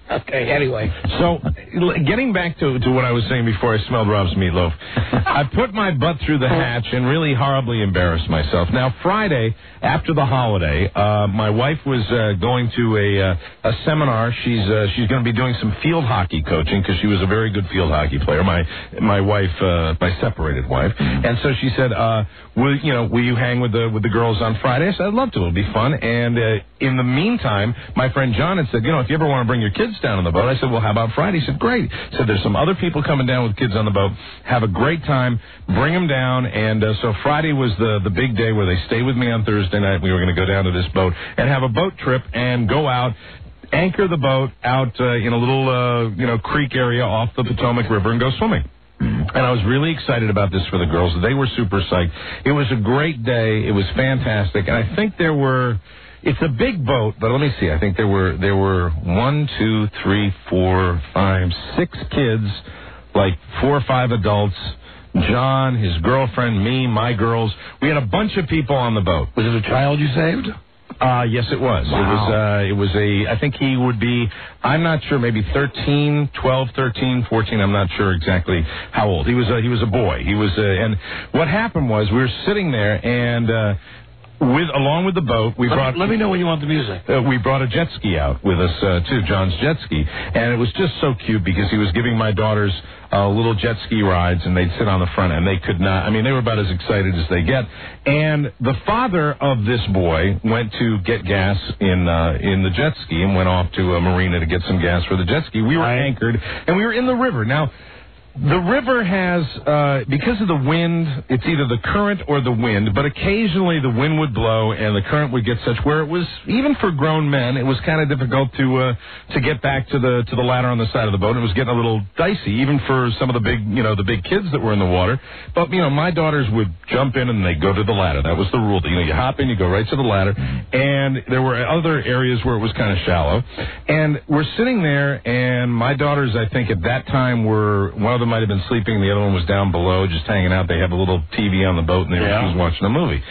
Okay, anyway. So, l- getting back to, to what I was saying before I smelled Rob's meatloaf, I put my butt through the hatch and really horribly embarrassed myself. Now, Friday, after the holiday, uh, my wife was uh, going to a uh, a seminar. She's uh, she's going to be doing some field hockey coaching because she was a very good field hockey player. My my wife, uh, my separated wife, and so she said, uh, "Will you know? Will you hang with the with the girls on Friday?" I said, "I'd love to. It'll be fun." And uh, in the meantime, my friend John had said, "You know, if you ever want to bring your kids down on the boat," I said, "Well, how about Friday?" He said, "Great." He said, "There's some other people coming down with kids on the boat. Have a great time. Bring them down." And uh, so Friday was the the big day where they stayed with me on Thursday night. We were going to go down to this boat and have a boat trip and go out, anchor the boat out uh, in a little uh, you know creek area off the Potomac River and go swimming. And I was really excited about this for the girls. They were super psyched. It was a great day. It was fantastic. And I think there were, it's a big boat, but let me see. I think there were, there were one, two, three, four, five, six kids, like four or five adults, John, his girlfriend, me, my girls. We had a bunch of people on the boat. Was it a child you saved? Uh, yes, it was. Wow. It was, uh, it was a, I think he would be, I'm not sure, maybe thirteen, twelve, thirteen, fourteen, I'm not sure exactly how old. He was a, he was a boy. He was, a, and what happened was we were sitting there and, uh, with, along with the boat, we let brought... Me, let me know when you want the music. Uh, we brought a jet ski out with us, uh, too, John's jet ski. And it was just so cute because he was giving my daughters uh, little jet ski rides, and they'd sit on the front, and they could not... I mean, they were about as excited as they get. And the father of this boy went to get gas in uh, in the jet ski and went off to a marina to get some gas for the jet ski. We were anchored, and we were in the river. Now... The river has, uh, because of the wind, it's either the current or the wind, but occasionally the wind would blow and the current would get such where it was, even for grown men, it was kind of difficult to uh, to get back to the to the ladder on the side of the boat. It was getting a little dicey, even for some of the big, you know, the big kids that were in the water. But, you know, my daughters would jump in and they'd go to the ladder. That was the rule. You know, you hop in, you go right to the ladder. And there were other areas where it was kind of shallow. And we're sitting there, and my daughters, I think at that time were, one of them might have been sleeping, the other one was down below just hanging out. They have a little T V on the boat, and they yeah. were just watching a movie.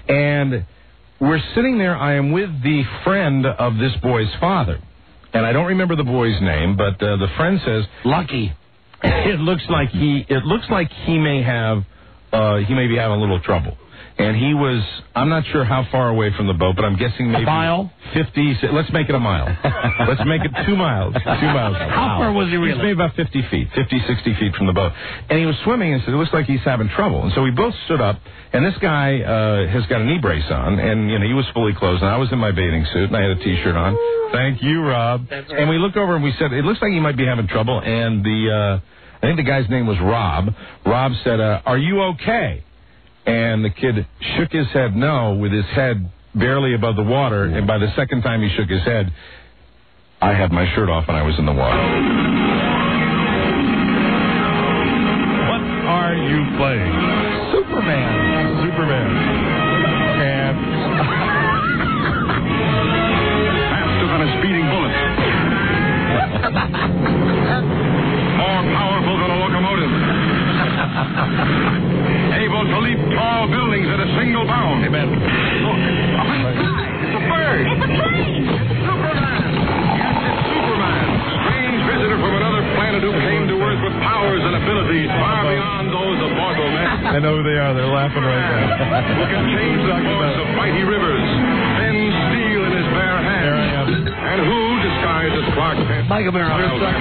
And we're sitting there. I am with the friend of this boy's father, and I don't remember the boy's name, but uh, the friend says, Lucky. It looks like he. It looks like he may have. Uh, he may be having a little trouble. And he was, I'm not sure how far away from the boat, but I'm guessing maybe... A mile? fifty, let's make it a mile. Let's make it two miles. Two miles. How far was he really? He was maybe about fifty feet, fifty, sixty feet from the boat. And he was swimming and said, it looks like he's having trouble. And so we both stood up, and this guy uh, has got a knee brace on, and, you know, he was fully clothed, and I was in my bathing suit, and I had a T-shirt on. Thank you, Rob. That's right. And we looked over, and we said, it looks like he might be having trouble, and the, uh, I think the guy's name was Rob. Rob said, uh, are you okay? And the kid shook his head no, with his head barely above the water. And by the second time he shook his head, I had my shirt off and I was in the water. What are you playing? Superman. Superman. And Faster than a speeding bullet. More powerful than a locomotive. Able to leap tall buildings at a single bound. Amen. Look, up in the sky. It's a bird. It's a plane. Superman. Yes, it's Superman. Strange visitor from another planet who came to Earth with powers and abilities far beyond those of mortal men. I know who they are. They're laughing right now. Who can change the course of mighty rivers, bend steel in his bare hands. There I am. And who, disguised as Clark Kent, Michael Barrow.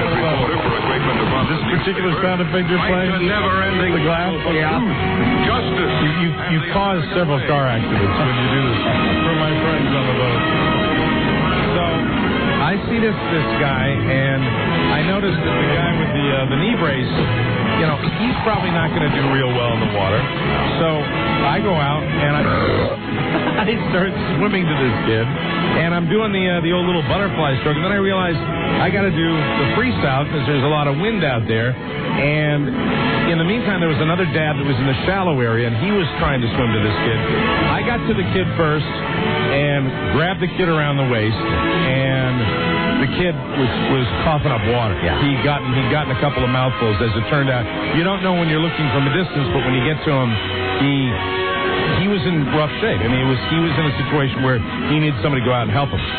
This particular sound effect you're playing, never-ending the glass, yeah. Justice. You, you, you cause several car accidents when you do this for my friends on the boat. So I see this this guy, and I noticed that the guy with the uh, the knee brace, you know, he's probably not going to do real well in the water. So I go out and I I start swimming to this kid, and I'm doing the uh, the old little butterfly stroke, and then I realize I got to do the freestyle because there's a lot of wind out there. And in the meantime, there was another dad that was in the shallow area, and he was trying to swim to this kid. I got to the kid first and grabbed the kid around the waist, and the kid was, was coughing up water. Yeah. He gotten he'd gotten a couple of mouthfuls. As it turned out, you don't know when you're looking from a distance, but when you get to him, he he was in rough shape. I mean, it was he was in a situation where he needed somebody to go out and help him.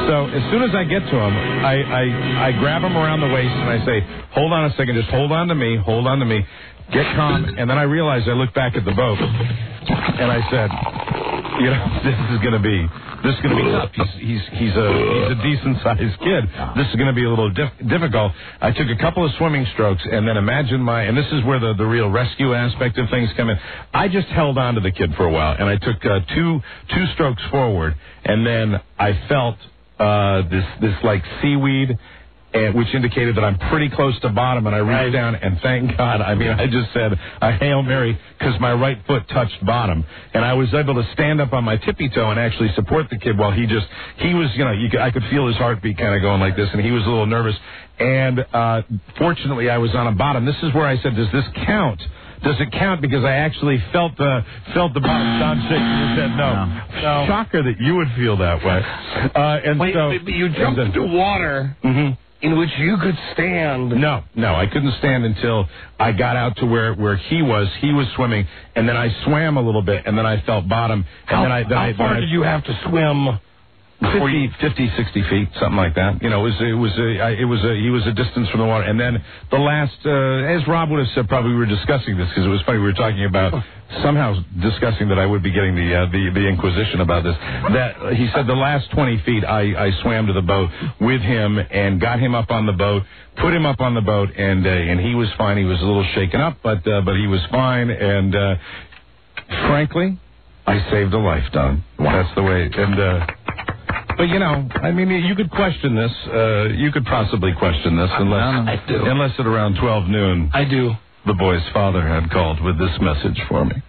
So as soon as I get to him, I, I, I grab him around the waist and I say, hold on a second, just hold on to me, hold on to me, get calm. And then I realized I looked back at the boat and I said, you know, this is going to be, this is going to be tough. He's, he's, he's a, he's a decent sized kid. This is going to be a little diff- difficult. I took a couple of swimming strokes and then imagine my, and this is where the, the real rescue aspect of things come in. I just held on to the kid for a while and I took uh, two, two strokes forward and then I felt, uh, this, this like seaweed, and, which indicated that I'm pretty close to bottom, and I reached down, and thank God, I mean, I just said a Hail Mary because my right foot touched bottom, and I was able to stand up on my tippy toe and actually support the kid while he just, he was, you know, you could, I could feel his heartbeat kind of going like this, and he was a little nervous, and uh, fortunately I was on a bottom. This is where I said, does this count? Does it count? Because I actually felt the felt the bottom. Don shaking his head no. no. Shocker that you would feel that way. Uh, and Wait, so but you jumped into water mm-hmm. in which you could stand. No, no, I couldn't stand until I got out to where, where he was. He was swimming, and then I swam a little bit, and then I felt bottom. And how then I, then how I, far then I, did you have to swim? fifty, fifty, sixty feet, something like that. You know, it was, it was, a, I- it was, a, he was a distance from the water. And then the last, uh, as Rob would have said, probably we were discussing this because it was funny. We were talking about somehow discussing that I would be getting the, uh, the, the Inquisition about this. That uh, he said the last twenty feet, I, I swam to the boat with him and got him up on the boat, put him up on the boat, and, uh, and he was fine. He was a little shaken up, but, uh, but he was fine. And, uh, frankly, I saved a life, Don. That's the way. And, uh, But, you know, I mean, you could question this. Uh, you could possibly question this unless, I do. unless at around twelve noon, I do. the boy's father had called with this message for me.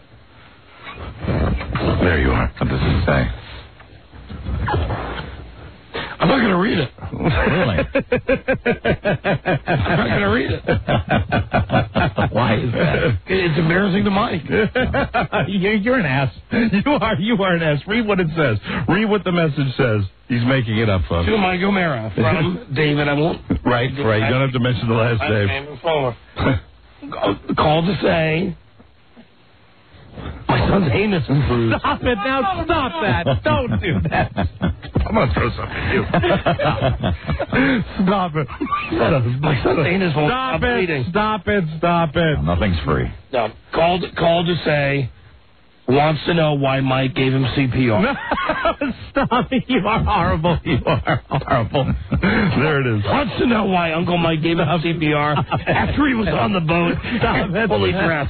There you are. What does it say? I'm not going to read it. Really? I'm not going to read it. Why is that? It's embarrassing to Mike. You're you're an ass. You are. You are an ass. Read what it says. Read what the message says. He's making it up, folks. To Mike O'Mara from David. I won't. Right, right. You don't have to mention the last name. Call to say my son's anus improved. Stop it now. Stop that. Don't do that. I'm going to throw something at you. Stop it. My son's anus won't Stop stop it. bleeding. Stop it. Stop it. No, nothing's free. No. Called, called to say wants to know why Mike gave him C P R. No, stop it. You are horrible. You are horrible. There it is. Wants to know why Uncle Mike gave him C P R after he was on the boat, fully dressed.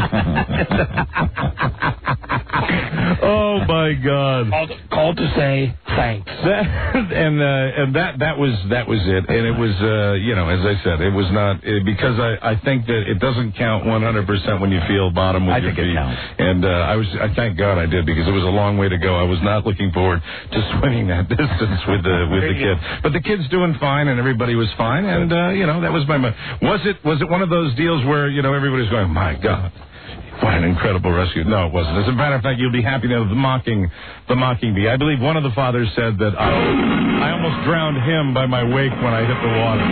Oh my God! Called, called to say thanks. That, and uh, and that that was that was it. And it was uh, you know, as I said, it was not it, because I, I think that it doesn't count one hundred percent when you feel bottom with I your think feet. it counts. And uh, I was I thank God I did because it was a long way to go. I was not looking forward to swimming that distance with the with the kid. But the kid's doing fine and everybody was fine. And uh, you know, that was my was it was it one of those deals where you know everybody's going, my God. What an incredible rescue. No, it wasn't. As a matter of fact, you'll be happy to know the mocking, the mocking bee. I believe one of the fathers said that I, I almost drowned him by my wake when I hit the water.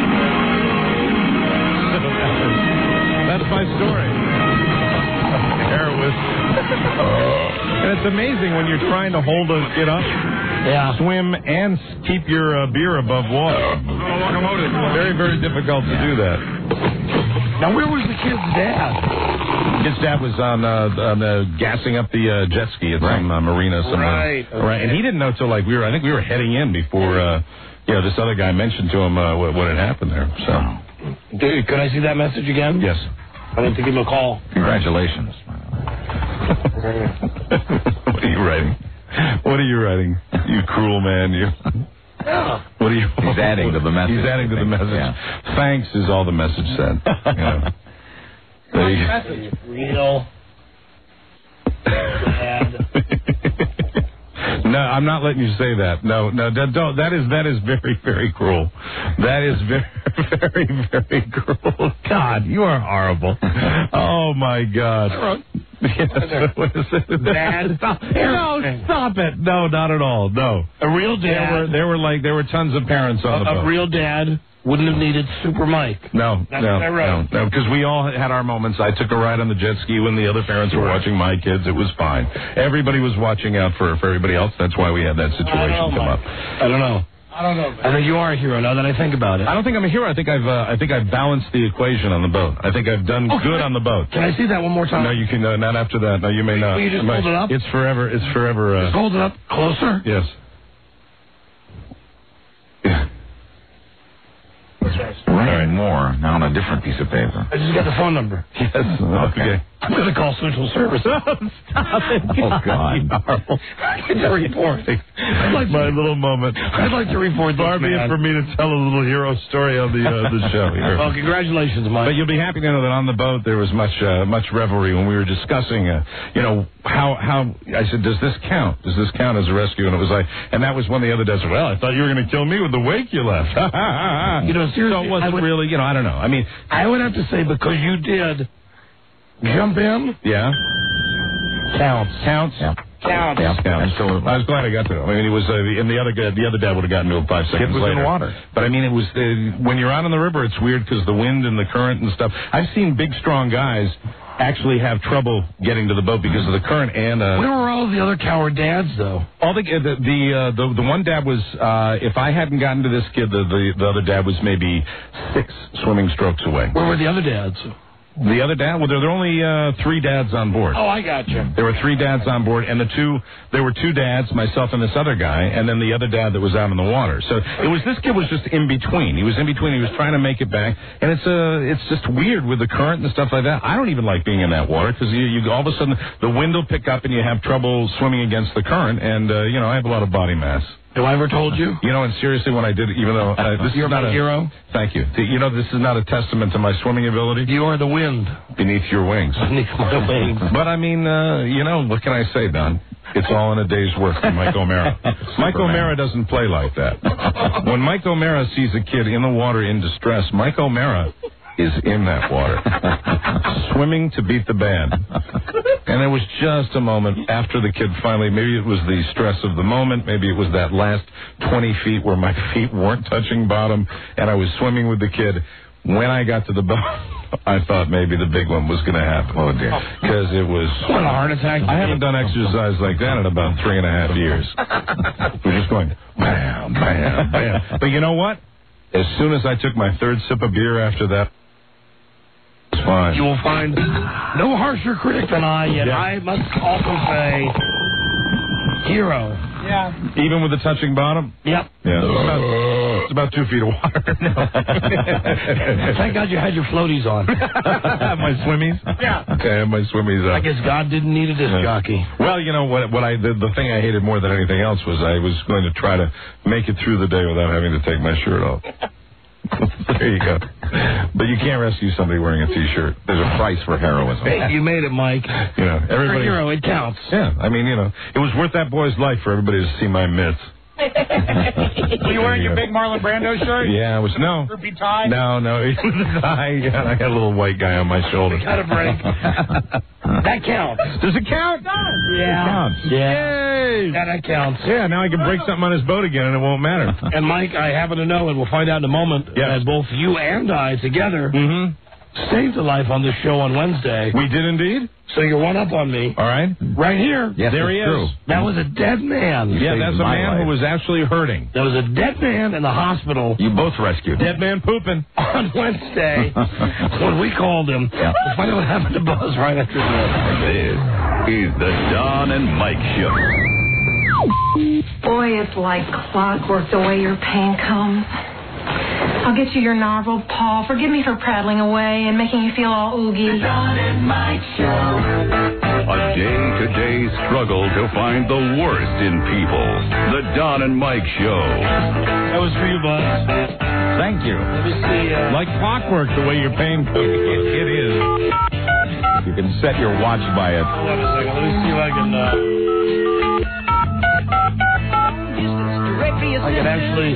That's my story. Heroin. And it's amazing when you're trying to hold a kid up, yeah. swim, and keep your uh, beer above water. Very, very difficult to do that. Now, where was the kid's dad? His dad was on uh, on uh, gassing up the uh, jet ski at some uh, marina somewhere. Right. Okay. Right. And he didn't know till like we were. I think we were heading in before uh, you know this other guy mentioned to him uh, what, what had happened there. So, Dude, could I see that message again? yes. I need to give him a call. Congratulations. What are you writing? What are you writing? You cruel man. You. Yeah. What are you? He's adding to the message. He's adding to the message. Yeah. Thanks is all the message said. Yeah. There you go. Real. Bad. No, I'm not letting you say that. No, no, that, don't. That is that is very, very cruel. That is very, very, very cruel. God, you are horrible. Oh my God. Yes. What is it? Dad? No, stop it. No, not at all. No. A real dad. There were, there were like there were tons of parents on a, the boat. A real dad wouldn't have needed Super Mike. No, That's no, what I wrote. no, no, because we all had our moments. I took a ride on the jet ski when the other parents were watching my kids. It was fine. Everybody was watching out for, for everybody else. That's why we had that situation come up. I don't know. I don't know. I think you are a hero now that I think about it. I don't think I'm a hero. I think I've uh, I think I've balanced the equation on the boat. I think I've done okay. good on the boat. Can I see that one more time? No, you can uh, not after that. No, you may not. Will you just My, hold it up? It's forever. It's forever. Uh, just hold it up closer. Yes. Yeah. Right. More now on a different piece of paper. I just got the phone number. Yes. Okay. I'm going to call Social Services. Stop it. Oh, God. I get to report. I'd like My to, little moment. I'd like to report this, Far be it man. for me to tell a little hero story on the uh, the show here. Well, congratulations, Mike. But you'll be happy to know that on the boat there was much uh, much revelry when we were discussing, uh, you know, how how I said, does this count? Does this count as a rescue? And it was like, and that was when the other dad said, well, I thought you were going to kill me with the wake you left. You know, seriously, so it wasn't would, really, you know, I don't know. I mean, I would have to say because you did jump in. Yeah. Counts. Counts. Yeah. Counts. Yeah, counts. So I was glad I got to it. I mean, it was, uh, and the other guy, the other dad would have gotten to it five seconds Kid was later. in the water. But I mean, it was uh, when you're out on the river, it's weird because the wind and the current and stuff. I've seen big, strong guys actually have trouble getting to the boat because of the current and. Uh, Where were all the other coward dads, though? All the the the uh, the, the one dad was. Uh, if I hadn't gotten to this kid, the, the the other dad was maybe six swimming strokes away. Where were the other dads? The other dad? Well, there, there were only uh, three dads on board. Oh, I got you. There were three dads on board, and the two, there were two dads, myself and this other guy, and then the other dad that was out in the water. So it was, this kid was just in between. He was in between. He was trying to make it back, and it's uh, it's just weird with the current and stuff like that. I don't even like being in that water because you, you all of a sudden the wind will pick up and you have trouble swimming against the current, and uh, you know I have a lot of body mass. Have I ever told you? You know, and seriously, when I did, even though uh, this You're is not my a hero. Thank you. You know, this is not a testament to my swimming ability. You are the wind beneath your wings. Beneath my wings. But I mean, uh, you know, what can I say, Don? It's all in a day's work for Mike O'Mara. Mike O'Mara doesn't play like that. When Mike O'Mara sees a kid in the water in distress, Mike O'Mara is in that water, swimming to beat the band. And there was just a moment after the kid finally, maybe it was the stress of the moment, maybe it was that last twenty feet where my feet weren't touching bottom, and I was swimming with the kid. When I got to the boat, I thought maybe the big one was going to happen. Oh, dear. Because it was... What a heart attack. I haven't done exercise like that in about three and a half years. We're just going, bam, bam, bam. But you know what? As soon as I took my third sip of beer after that, it was fine. You will find no harsher critic than I, yet Yeah. I must also say hero. Yeah. Even with the touching bottom? Yep. Yeah. It's about, it's about two feet of water. Thank God you had your floaties on. My swimmies? Yeah. Okay, I have my swimmies on. I guess God didn't need a disc Yeah. jockey. Well, you know what? What I the, the thing I hated more than anything else was I was going to try to make it through the day without having to take my shirt off. There you go. But you can't rescue somebody wearing a T-shirt. There's a price for heroism. Hey, you made it, Mike. You know, You're a everybody. hero. It counts. Yeah, I mean, you know, it was worth that boy's life for everybody to see my mitts. Were you wearing your big Marlon Brando shirt? Yeah, I was no. Droopy tie? No, no, it was a tie. Yeah, I had a little white guy on my shoulder. Got a break. That counts. Does it count? Yeah. It counts. Yeah. Yay! Yeah, that counts. Yeah, now I can break something on his boat again and it won't matter. And Mike, I happen to know, and we'll find out in a moment, Yes. that both you and I together Mm-hmm. saved a life on this show on Wednesday. We did indeed. So you're one up on me. All right. Right here. Yes, There it's he is. true. That was a dead man. Yeah, saved that's a my man life. who was actually hurting. There was a dead man in the hospital You both rescued. Dead man pooping. on Wednesday when we called him. Yeah. We'll find out what happened to Buzz right after this. This is the Don and Mike Show. Boy, it's like clockwork the way your pain comes. I'll get you your Narval, Paul. Forgive me for prattling away and making you feel all oogie. The Don and Mike Show. A day-to-day struggle to find the worst in people. The Don and Mike Show. That was for you, Buzz. Thank you. Let me see. Uh, Like clockwork, the way your pain comes. It, it is. You can set your watch by it. hold on a second. Let me see if I can. Uh, I can actually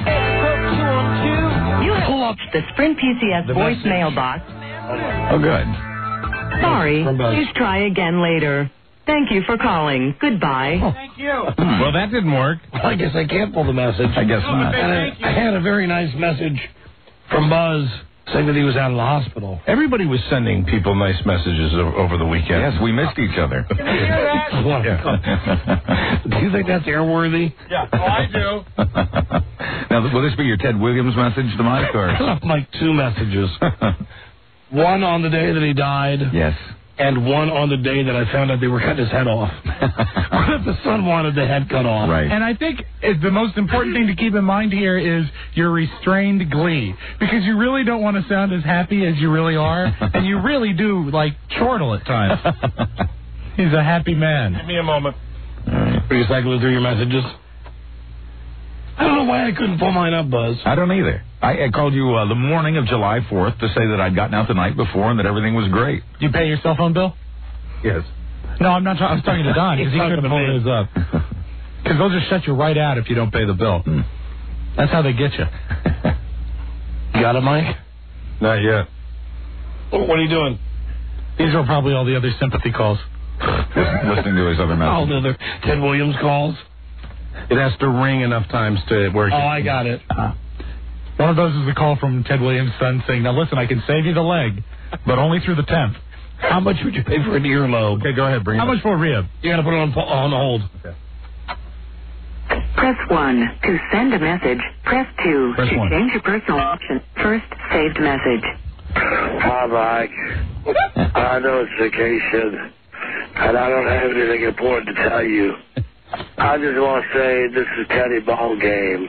You pull up the Sprint P C S The voicemail message. box. Oh, good. Sorry. Please try again later. Thank you for calling. Goodbye. Thank you. Well, that didn't work. Well, I guess I can't pull the message. I guess not. And I, I had a very nice message from Buzz saying that he was out of the hospital. Everybody was sending people nice messages o- over the weekend. Yes, we missed each other. Can you hear that? Do you think that's airworthy? Yeah, oh, I do. Now, will this be your Ted Williams message to Mike? Or? I left Mike two messages. One on the day that he died. Yes. And one on the day that I found out they were cutting his head off. What if the son wanted the head cut off? Right. And I think it, the most important thing to keep in mind here is your restrained glee. Because you really don't want to sound as happy as you really are. And you really do, like, chortle at times. He's a happy man. Give me a moment. Are you cycling through your messages? I don't know why I couldn't pull mine up, Buzz. I don't either. I, I called you uh, the morning of July fourth to say that I'd gotten out the night before and that everything was great. You pay your cell phone bill? Yes. No, I'm not. I was talking to Don because he He's couldn't talking pull to me. his up. Because they'll just shut you right out if you don't pay the bill. Mm. That's how they get you. You got it, Mike? Not yet. What, what are you doing? These are probably all the other sympathy calls. Listening to his other All messages. the other Ted Williams calls? It has to ring enough times to work. Oh, I got it. Uh, one of those is the call from Ted Williams' son saying, now listen, I can save you the leg, but only through the tenth. How much would you pay for an earlobe? Okay, go ahead, bring How it much for a rib? You got to put it on, on hold. Okay. Press one to send a message. Press two Press to one. change your personal option. First saved message. Hi, Mike. I know it's vacation, and I don't have anything important to tell you. I just want to say this is Teddy Ball game.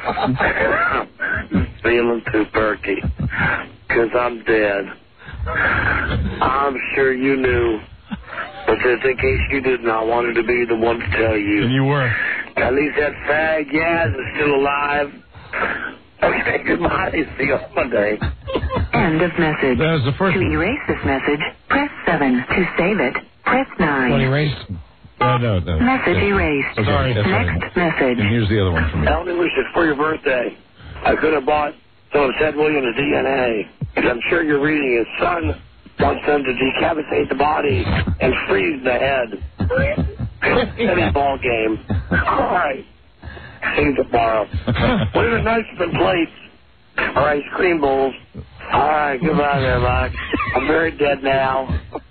Feeling too perky, because I'm dead. I'm sure you knew, but just in case you didn't, I wanted to be the one to tell you. And you were. At least that fag Yaz is still alive. Okay, goodbye. See you on Monday. End of message. That was the first To one. erase this message, press seven. To save it, press nine. What erased? Oh, no, no. Message erased. Okay, Sorry. that's right. Next message. And here's the other one from me. Tell me wishes for your birthday. I could have bought some of Ted Williams' D N A, because I'm sure you're reading his son wants them to decapitate the body and freeze the head. Any ball game. All right. See you tomorrow. What are the nice than plates or ice cream bowls? All right, goodbye there, Mike. I'm very dead now.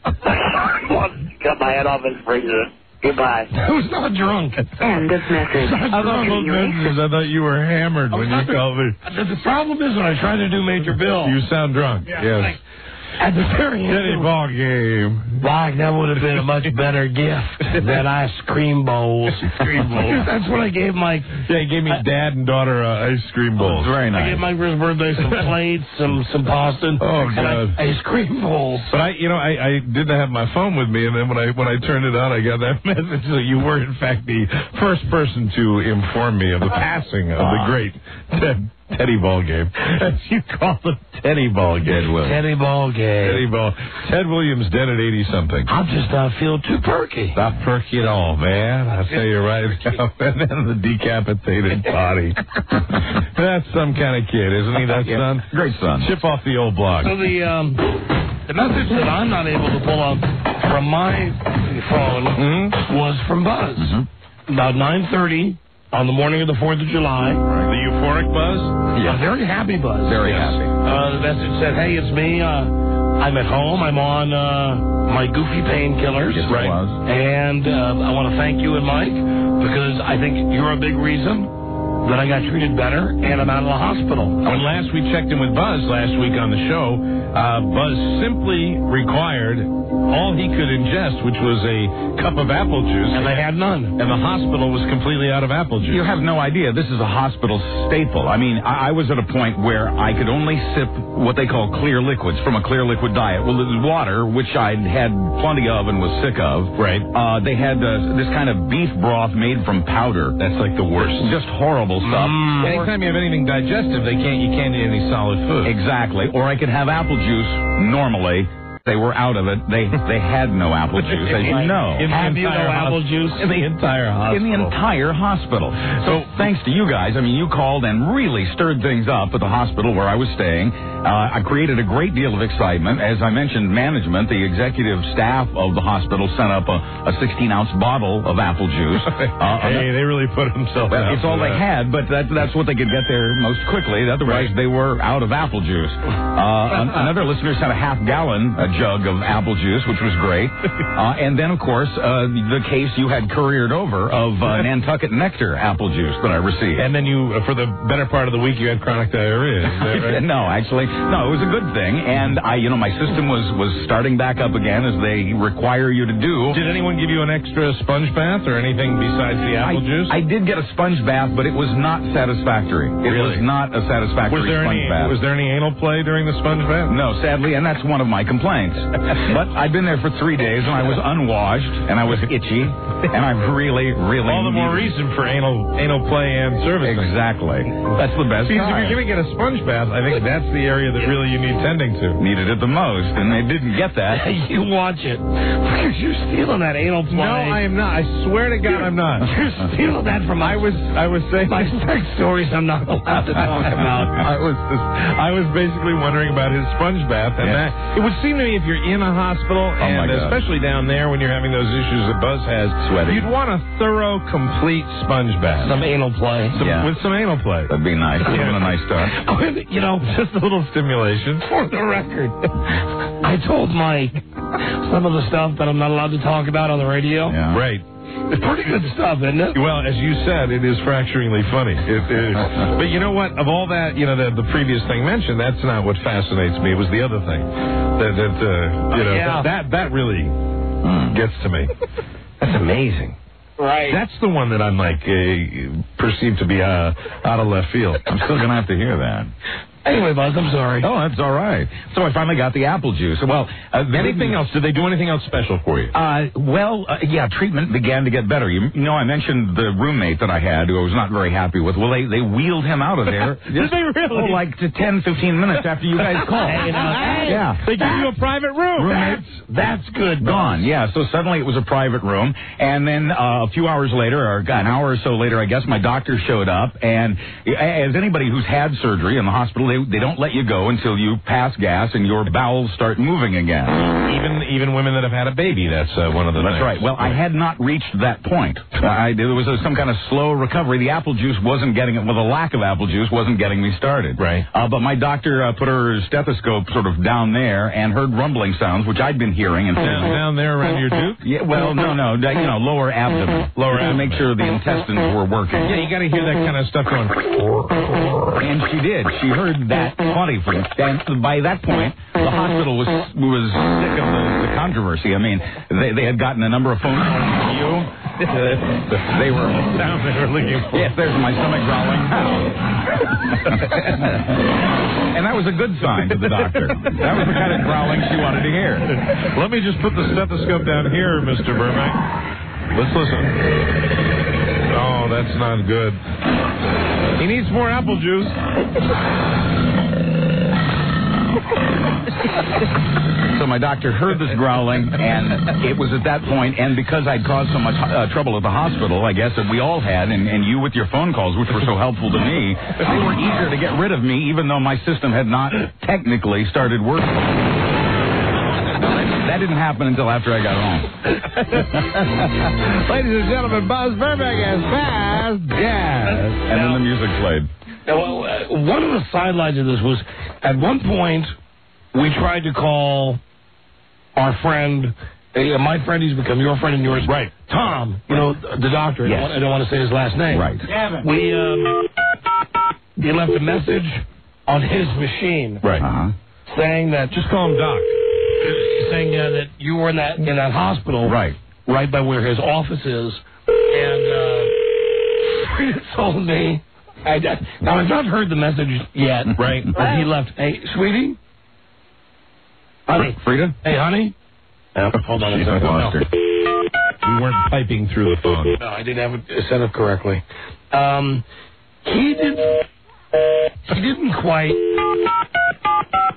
Cut my head off and freeze it. Goodbye. Who's not drunk? End of message. I thought To those erase messages, I thought you were hammered when you called me. The problem is when I try to do Major Bill. You sound drunk. Yeah, Yes. like, at the very end. Teddy Ball game. Mike, that would have been a much better gift than ice cream bowls. Cream bowls. That's what I gave Mike. Yeah, he gave me dad and daughter uh, ice cream bowls. Very I nice. gave Mike for his birthday some plates, some some pasta, Oh, and God. I- ice cream bowls. But I, you know, I, I didn't have my phone with me, and then when I when I turned it on, I got that message that you were in fact the first person to inform me of the passing of the great Ted, Teddy Ball game, as you call it, Teddy Ball game. Teddy Ball game. Teddy Ball. Ted Williams dead at eighty something. I'm just not feeling too perky. Not perky at all, man. I'll tell you right now. And then the decapitated body. That's some kind of kid, isn't he? That son? Great son. Chip off the old block. So the um, the message that I'm not able to pull up from my phone Mm-hmm. was from Buzz. Mm-hmm. About nine thirty on the morning of the fourth of July. The euphoric buzz? A very happy Buzz. Very happy. Uh, the message said, hey, it's me. Uh, I'm at home. I'm on uh, my goofy painkillers. Yes, it right. was. And uh, I want to thank you and Mike because I think you're a big reason that I got treated better and I'm out of the hospital. When last we checked in with Buzz last week on the show, uh, Buzz simply required all he could ingest, which was a cup of apple juice. And they had none. And the hospital was completely out of apple juice. You have no idea. This is a hospital staple. I mean, I, I was at a point where I could only sip what they call clear liquids from a clear liquid diet. Well, it was water, which I'd had plenty of and was sick of. Right. Uh, they had uh, this kind of beef broth made from powder. That's like the worst. Just horrible stuff. Mm. Anytime you have anything digestive, they can't. You can't eat any solid food. Exactly. Or I could have apple juice normally. they were out of it. They they had no apple juice, as you know. In Have you no apple juice? In the entire hospital. In the entire hospital. So thanks to you guys, I mean, you called and really stirred things up at the hospital where I was staying. Uh, I created a great deal of excitement. As I mentioned, management, the executive staff of the hospital sent up a sixteen-ounce bottle of apple juice. Uh, hey, they really put themselves well, out. It's all that. they had, but that, that's what they could get there most quickly. Otherwise, right. they were out of apple juice. Uh, an, another listener sent a half-gallon a jug of apple juice, which was great. Uh, and then, of course, uh, the case you had couriered over of uh, Nantucket Nectar apple juice that I received. And then you, uh, for the better part of the week, you had chronic diarrhea. Is that right? No, actually, no, it was a good thing. And I, you know, my system was, was starting back up again, as they require you to do. Did anyone give you an extra sponge bath or anything besides the apple I, juice? I did get a sponge bath, but it was not satisfactory. It really? was not a satisfactory was there sponge any, bath. Was there any anal play during the sponge bath? No, sadly, and that's one of my complaints. But I've been there for three days, and I was unwashed, and I was itchy, and I really, really all the more reason for anal anal play and servicing. Exactly. That's the best See, time. if you're going to get a sponge bath, I think that's the area that really you need tending to. Needed it the most, and they didn't get that. You watch it. Because you're stealing that anal play. No, I am not. I swear to God, you're, I'm not. You're stealing that from I was, I was saying... My sex stories I'm not allowed to talk about. I was just, I was basically wondering about his sponge bath, and yeah. that, it would seem to me if you're in a hospital, oh and especially down there when you're having those issues that Buzz has, Sweaty. you'd want a thorough, complete sponge bath. Some anal play. Some, yeah. With some anal play. That'd be nice. Give him a nice start. You know, just a little stimulation. For the record, I told Mike some of the stuff that I'm not allowed to talk about on the radio. Yeah. Right. It's pretty good stuff, isn't it? Well, as you said, it is fracturingly funny. It, it, but you know what? Of all that, you know, the, the previous thing mentioned, that's not what fascinates me. It was the other thing. That, that uh, you know, yeah. that, that that really mm. gets to me. That's amazing. Right. That's the one that I'm like uh, perceived to be uh, out of left field. I'm still going to have to hear that. Anyway, Buzz, I'm sorry. Oh, that's all right. So I finally got the apple juice. Well, uh, anything else? Did they do anything else special for you? Uh, well, uh, yeah, treatment began to get better. You, you know, I mentioned the roommate that I had who I was not very happy with. Well, they, they wheeled him out of there. Did they really? Oh, like to ten, fifteen minutes after you guys called. Hey, hey, yeah. They gave you a private room. Roommates, that's good. Gone, yeah. So suddenly it was a private room. And then uh, a few hours later, or an hour or so later, I guess, my doctor showed up. And as anybody who's had surgery in the hospital, they, they don't let you go until you pass gas and your bowels start moving again. Even even women that have had a baby, that's uh, one of the That's things. right. Well, I had not reached that point. I, there was a, some kind of slow recovery. The apple juice wasn't getting it. Well, the lack of apple juice wasn't getting me started. Right. Uh, but my doctor uh, put her stethoscope sort of down there and heard rumbling sounds, which I'd been hearing. And down, down there around your tooth? Yeah. Well, no, no. You know, lower abdomen. Lower to abdomen. make sure the intestines were working. Yeah, you got to hear that kind of stuff going. And she did. She heard that funny from. And by that point, the hospital was was sick of the, the controversy. I mean, they they had gotten a number of phone calls from you. They were down they were looking for. Yes, there's my stomach growling. And that was a good sign to the doctor. That was the kind of growling she wanted to hear. Let me just put the stethoscope down here, Mister Burbank. Let's listen. Oh, that's not good. He needs more apple juice. So my doctor heard this growling, and it was at that point, and because I'd caused so much uh, trouble at the hospital, I guess, that we all had, and, and you with your phone calls, which were so helpful to me, they were eager to get rid of me, even though my system had not technically started working. That didn't happen until after I got home. Ladies and gentlemen, Buzz Burbank has fast gas. And then the music played. Now, uh, one of the sidelines of this was, at one point, we tried to call our friend, uh, my friend who's become your friend and yours, right? Tom, you know, the doctor. Yes. I, don't, I don't want to say his last name. Right. We, um, he left a message on his machine. Right. Uh-huh. Saying that, just call him Doc. Saying uh, that you were in that in that hospital, right, right by where his office is, and uh, he told me. I, I, now I've not heard the message yet, right? But he left. Hey, sweetie, honey, Freda. Hey, honey. Uh, hold on a second. Lost her. You weren't piping through the phone. No, I didn't have it set up correctly. Um, he did. He didn't quite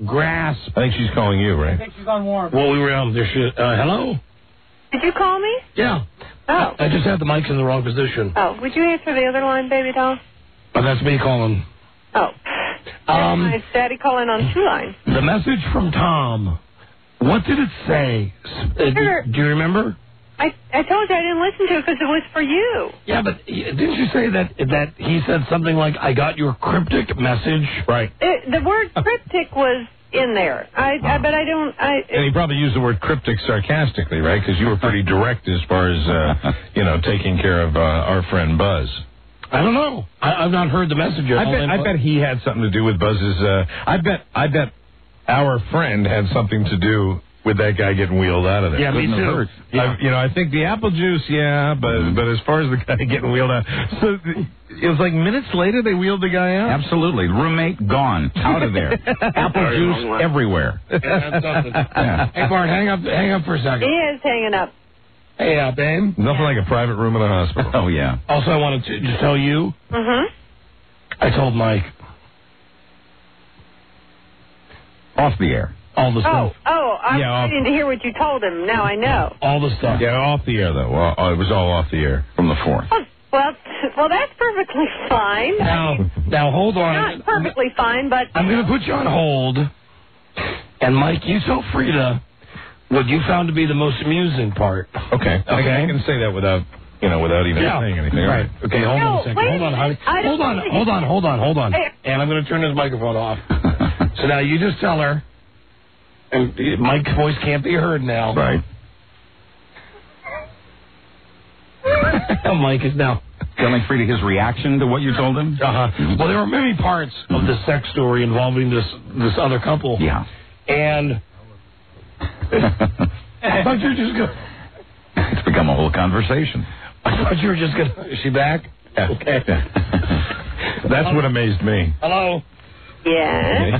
grasp. I think she's calling you, right? I think she's on warm. Well, we were on there. She, uh, hello? Did you call me? Yeah. Oh. I just had the mics in the wrong position. Oh, would you answer the other line, baby doll? Oh, that's me calling. Oh. Um, my daddy calling on two lines. The message from Tom. What did it say? Uh, Sure. do, do you remember? I I told you I didn't listen to it because it was for you. Yeah, but didn't you say that that he said something like, I got your cryptic message? Right. It, the word cryptic was in there. I, I but I don't. I. And he probably used the word cryptic sarcastically, right? Because you were pretty direct as far as, uh, you know, taking care of uh, our friend Buzz. I don't know. I, I've not heard the message yet. I bet, I bet he had something to do with Buzz's. Uh, I bet. I bet our friend had something to do with that guy getting wheeled out of there. Yeah, me Couldn't have too. hurt. Yeah. I, you know, I think the apple juice, yeah, but mm-hmm. but as far as the guy getting wheeled out, so it was like minutes later they wheeled the guy out. Absolutely, roommate gone, out of there, apple juice everywhere. Yeah, that's something. Yeah. Hey, Bart, hang up, hang up for a second. He is hanging up. Hey, uh, babe. Nothing like a private room in a hospital. Oh yeah. Also, I wanted to just tell you. Mm-hmm. I told Mike. Off the air. All the Oh, stuff. oh, I'm Yeah, off- waiting to hear what you told him. Now I know. All the stuff. Yeah, off the air though. Well, it was all off the air From the fourth. Oh, well, well, that's perfectly fine. Now, now hold on. Not perfectly fine, but I'm going to put you on hold. And Mike, you tell Freda what you found to be the most amusing part. Okay. I Okay. can say that without, you know, without even Yeah. saying anything. Right. Okay, hold No, on a second. wait Hold on, a honey. minute. I don't Hold on, think- hold on, hold on, hold on. Hey. And I'm going to turn his microphone off. So now you just tell her. And Mike's voice can't be heard now. Right. Mike is now. Telling Freda his reaction to what you told him? Uh-huh. Well, there were many parts of the sex story involving this this other couple. Yeah. And I thought you were just going to... It's become a whole conversation. I thought you were just going to... Is she back? Yeah. Okay. That's what amazed me. Hello? yeah.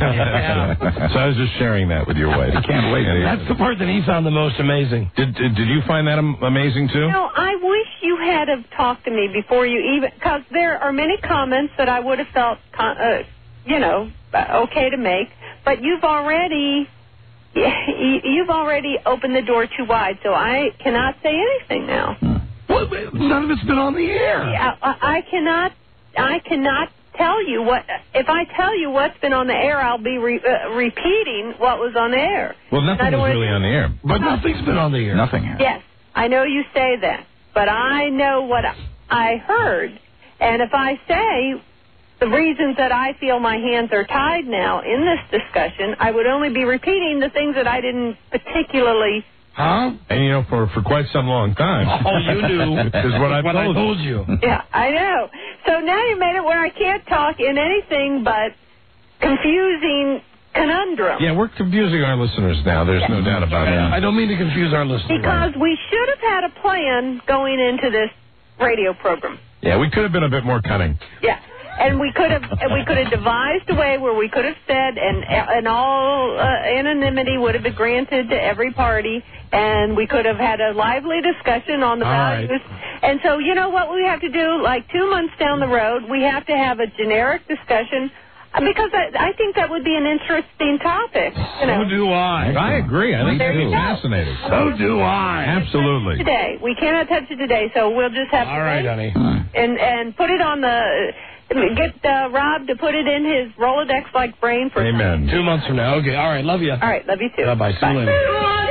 So I was just sharing that with your wife. I can't wait. That's the part that he found the most amazing. Did did, did you find that am- amazing too? No, I wish you had have talked to me before you even, because there are many comments that I would have felt, con- uh, you know, uh, okay to make, but you've already, you've already opened the door too wide, so I cannot say anything now. Well, none of it's been on the air. Yeah, I, I cannot, I cannot tell you what. If I tell you what's been on the air, I'll be re, uh, repeating what was on the air. Well, nothing was wanna, really on the air. But nothing's been on the air. Nothing has. Yes, I know you say that, but I know what I heard, and if I say the reasons that I feel my hands are tied now in this discussion, I would only be repeating the things that I didn't particularly. Huh? And you know, for for quite some long time. Oh, you knew. Is what I what told I told you. Yeah, I know. So now you made it where I can't talk in anything but confusing conundrum. Yeah, we're confusing our listeners now. There's no doubt about it. I don't mean to confuse our listeners. Because we should have had a plan going into this radio program. Yeah, we could have been a bit more cunning. Yeah. And we could have we could have devised a way where we could have said, and and all uh, anonymity would have been granted to every party, and we could have had a lively discussion on the All values. right. And so, you know what we have to do? Like two months down the road, we have to have a generic discussion, because I, I think that would be an interesting topic. You know. So do I. I agree. I think There it's you go. fascinating. So do I. Absolutely. Today we cannot touch it today, so we'll just have All to right, wait honey. and and put it on the. Get uh, Rob to put it in his Rolodex-like brain for. Amen. Two months from now. Okay. All right. Love you. All right. Love you too. Bye-bye. See you later.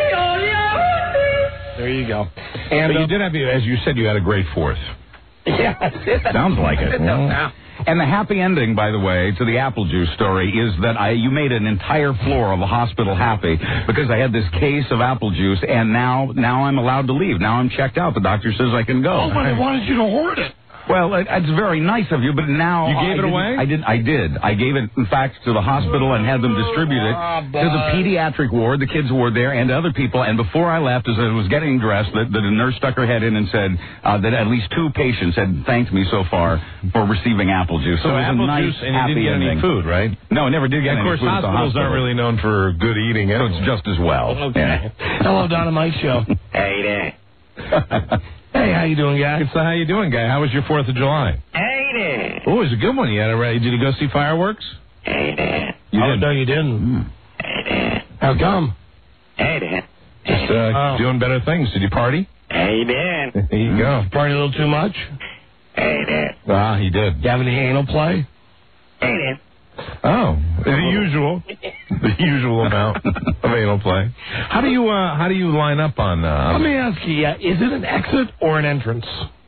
There you go. And But uh, you did have, as you said, you had a great fourth. Yeah. Sounds like it. Yeah. And the happy ending, by the way, to the apple juice story is that I you made an entire floor of a hospital happy because I had this case of apple juice, and now now I'm allowed to leave. Now I'm checked out. The doctor says I can go. Oh, but I wanted you to hoard it. Well, it, it's very nice of you, but now You gave I it didn't- away? I did. I did. I gave it, in fact, to the hospital and had them distribute it Ah, to the pediatric ward, the kids ward there, and to other people. And before I left, as I was getting dressed, the, the nurse stuck her head in and said uh, that at least two patients had thanked me so far for receiving apple juice. So it was apple a nice, juice, and you happy didn't get ending. any food, right? No, I never did get And of any course, food at the hospitals hospital. aren't really known for good eating. So it's just as well. Okay. Yeah. Hello, Donna Mike Show. Hey there. Hey, how you doing, guy? It's the how you doing, guy. How was your Fourth of July? Hey there. Oh, it was a good one. You had a, did you go see fireworks? Hey there. You oh, didn't. no, you didn't. Hey How come? Hey, Dan. Just uh, Oh. doing better things. Did you party? Hey, Dan. There you go. Party a little too much? Hey, Dan. Ah, he did. You have any anal play? Hey, Dan. Oh, the usual, the usual amount of anal play. How do you uh, how do you line up on? Uh, Let me ask you, uh, is it an exit or an entrance?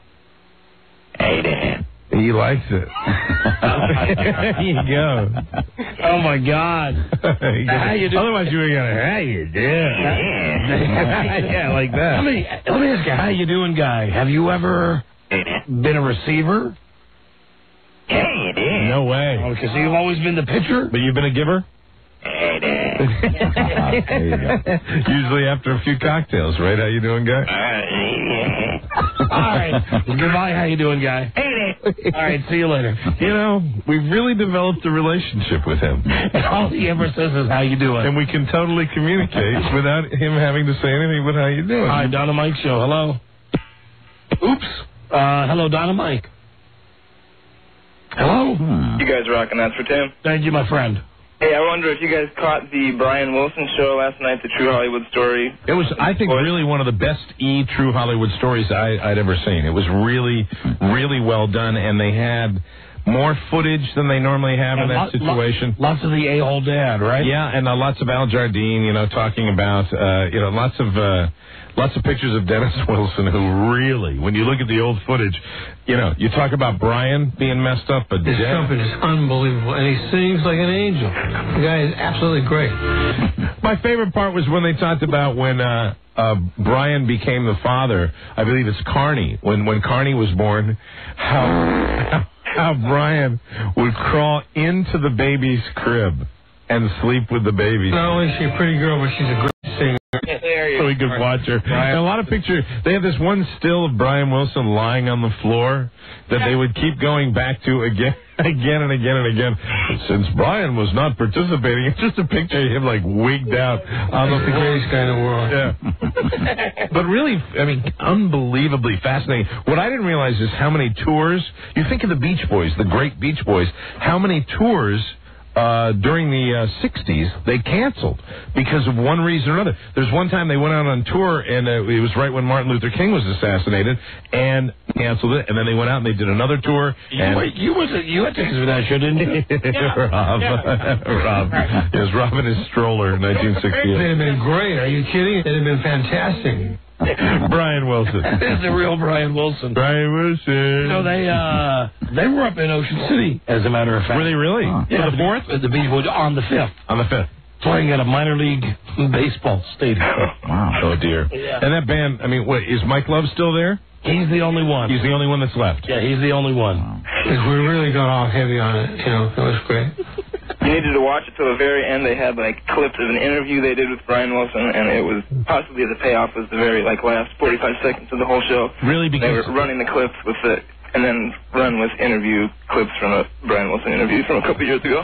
Hey, Dan. He likes it. There you go. Oh, my God. How you doing? Otherwise, you were going, how you doing? Yeah, like that. Let me, let me ask you, how you doing, guy? Have you ever been a receiver? Hey, Dan. No way. Oh, because you've always been the pitcher? But you've been a giver? Hey, Dan. There you go. Usually after a few cocktails, right? How you doing, guy? Uh, All right. Goodbye. How you doing, guy? Hey, Dan. All right. See you later. You know, we've really developed a relationship with him. And all he ever says is, how you doing? And we can totally communicate without him having to say anything but how you doing. Hi, Donna Mike Show. Hello. Oops. Uh, hello, Donna Mike. Hello. You guys rocking. That's for Tim. Thank you, my friend. Hey, I wonder if you guys caught the Brian Wilson show last night, the True Hollywood Story. It was, I think, really one of the best E! True Hollywood stories I, I'd ever seen. It was really, really well done, and they had more footage than they normally have in that situation. Lots of the a-hole dad, right? Yeah, and uh, lots of Al Jardine, you know, talking about, uh, you know, lots of uh, lots of pictures of Dennis Wilson, who really, when you look at the old footage, you know, you talk about Brian being messed up, but His trumpet is unbelievable, and he sings like an angel. The guy is absolutely great. My favorite part was when they talked about when uh, uh, Brian became the father. I believe it's Carney. When when Carney was born, how how Brian would crawl into the baby's crib and sleep with the baby. Not only is she a pretty girl, but she's a great singer. So we could watch her. And a lot of pictures. They have this one still of Brian Wilson lying on the floor that they would keep going back to again, again and again and again. Since Brian was not participating, it's just a picture of him like wigged out on the He's the greatest guy in the world. Yeah. But really, I mean, unbelievably fascinating. What I didn't realize is how many tours. You think of the Beach Boys, the great Beach Boys. How many tours Uh, during the uh, sixties, they canceled because of one reason or another. There's one time they went out on tour, and uh, it was right when Martin Luther King was assassinated, and canceled it. And then they went out and they did another tour. You, and wait, you was you had tickets for that show, didn't you? yeah. Rob, yeah. Rob, yes, Rob and his stroller in nineteen sixty-eight. They'd have been great. Are you kidding? They'd have been fantastic. Brian Wilson. This is the real Brian Wilson. Brian Wilson. No, they uh, they were up in Ocean City, as a matter of fact. Were they really? Uh, yeah, For the fourth? The Beach Boys on the fifth. On the fifth. Playing at a minor league baseball stadium. Wow. Oh, dear. Yeah. And that band, I mean, what, is Mike Love still there? He's the only one. He's the only one that's left. Yeah, he's the only one. Because we really got off heavy on it. You know, it was great. You needed to watch it till the very end. They had like clips of an interview they did with Brian Wilson, and it was possibly the payoff was the very like last forty-five seconds of the whole show. Really, because they were running the clips with it, and then run with interview clips from a Brian Wilson interview from a couple years ago.